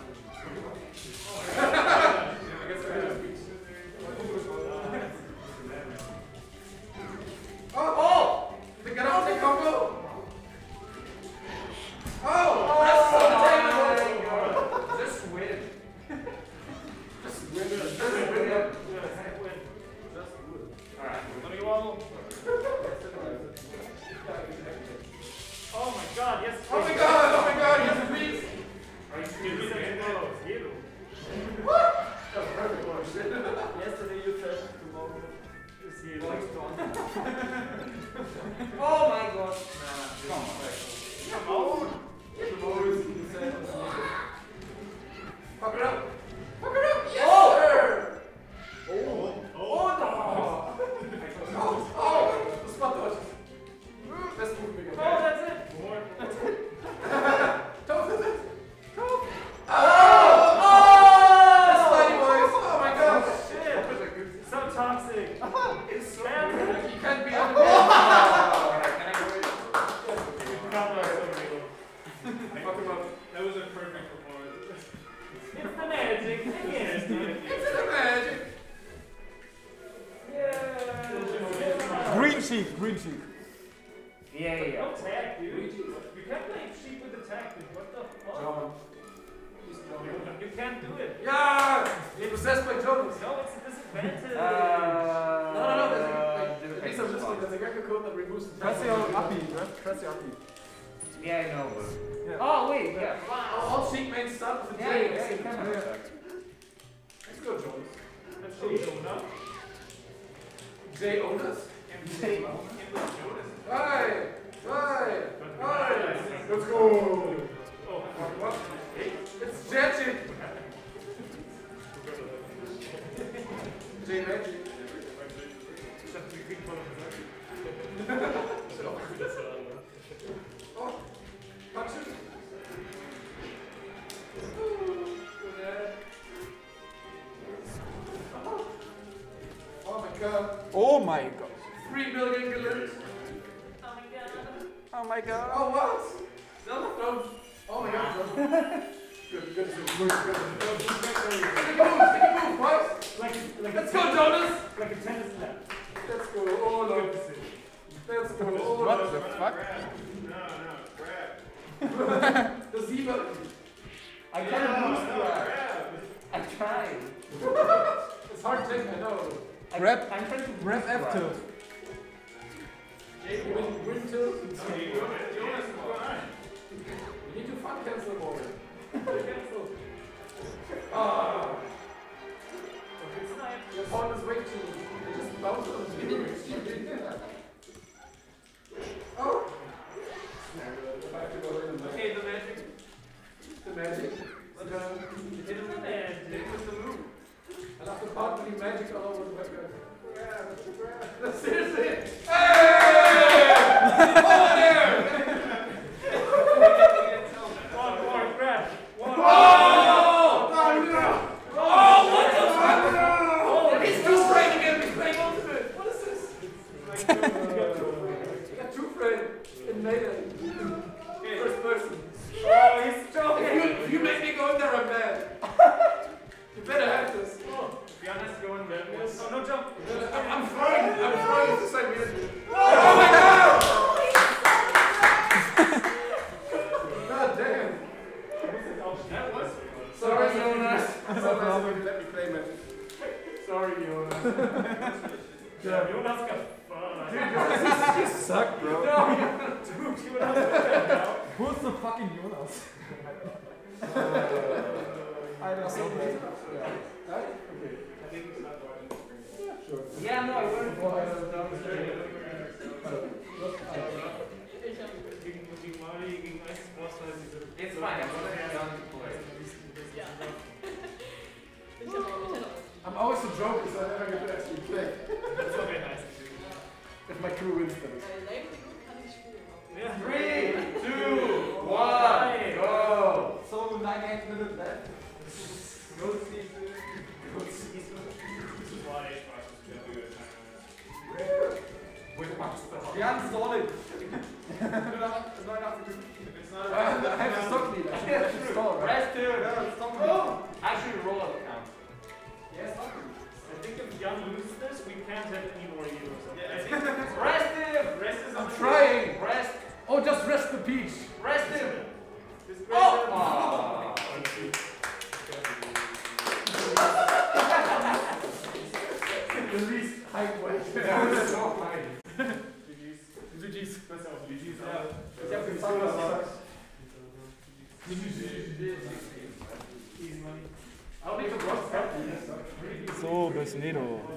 Oh, oh! The Garante combo. Oh, that's so terrible. Just win. Just win. Just win. Alright, let me wobble. Oh my God, yes. Oh my God, oh my God, yes, please. Give me the yellow. Yellow. What? That's perfect one. Yesterday you said tomorrow is yellow. Oh my God. Nah, come on. Come on. Tomorrow is the same. Fuck it up. Fuck it up. Yes, oh. Sir. Oh. Oh. Oh no. Oh. Oh. The spot dodge. Let's move bigger. Oh, that's it. More. That's it. Don't do this. Don't. Oh. Oh. The slidey boys. Oh my God. Shit. So toxic. It's so bad. You can't be on the bed. That was a perfect performance. It's the magic. It's the magic. Yeah. Green sheep, green sheep. Yeah, yeah, yeah. No tag, dude. You can't play sheep with the tag, dude. What the fuck? John. You can't do it. Yeah! You're possessed by Jonas. No, it's a disadvantage. Uh, no, no, no. There's a, like, at least I'm just like, there's a Gekko code that removes the Press your uppy, press your uppy. Yeah, I know. Yeah. Oh, wait, yeah. Wow. All sheep main start with the yeah, J. Yeah, yeah, you can. Yeah. Let's go, Jonas. Let's go, Jonas. J. Onas? J. Onas? Right! Right! Right! Let's go! Oh, what? It's Jetty! J. Magic. Oh, punch it. Oh my God. Oh my God. Three million gallons. Oh my God. Oh what? No, no. Oh my God. Good, good, good, good, good. Sticky move, sticky move, boys. Like, like Let's go, Jonas. Like a tennis lap. Let's go, oh no. Let's go, oh no. What the fuck? No, no, grab. The zebra. I got it. Grab, grab F two. Win, win two. You need to fun cancel more. Cancel. Ah. Your pawn is way too. They just bounce on the Oh. Okay, the magic. The magic. But, uh, hit him with the magic. Hit him with the move. I love the part when he magic all over the background. That's seriously. Hey! Over there! One more grab. One more. Oh! Oh, no! Oh, what the fuck? Oh, he's too straight again. He's playing ultimate. What is this? You got two friends in melee. First person. Oh, he's joking. If you, if you make me go in there, I'm mad. You better have this. Oh, Björn has to go in there. Oh, no jump. I'm, I'm throwing. I'm throwing it the same way. Oh, my God! God damn. That was. Sorry, Jonas. Sorry, you let me play magic. Sorry, Jonas. Yeah, Jonas got fun. Dude, Jonas, you suck, bro. No, dude, Jonas. Who's the fucking Jonas? uh, I don't know. Yeah. Okay. Sure. Yeah, no, I wouldn't go ahead and down the It's fine, I'm gonna get down to play. I'm always a joker, so I never get to actually play. That's so very nice. If my crew wins, then it's. Three, two, one, go! So nine eight minutes left. Go season. Go season. Yeah, I'm solid. I have to stop me. I have to stop. Rest two. Oh! Actually, roll up count. Yes, I think if Jan loses this, we can't have any more heroes. Yeah, I think rest him! Rest is I'm trying! Rest! Oh, just rest the peach! Rest him! Just oh! Oh. The least height weight. Yeah, that's so high. G Gs. G Gs. Besser auf G Gs. Ja. Ich hab den Sound gesagt. Easy money. So, bis Nedo.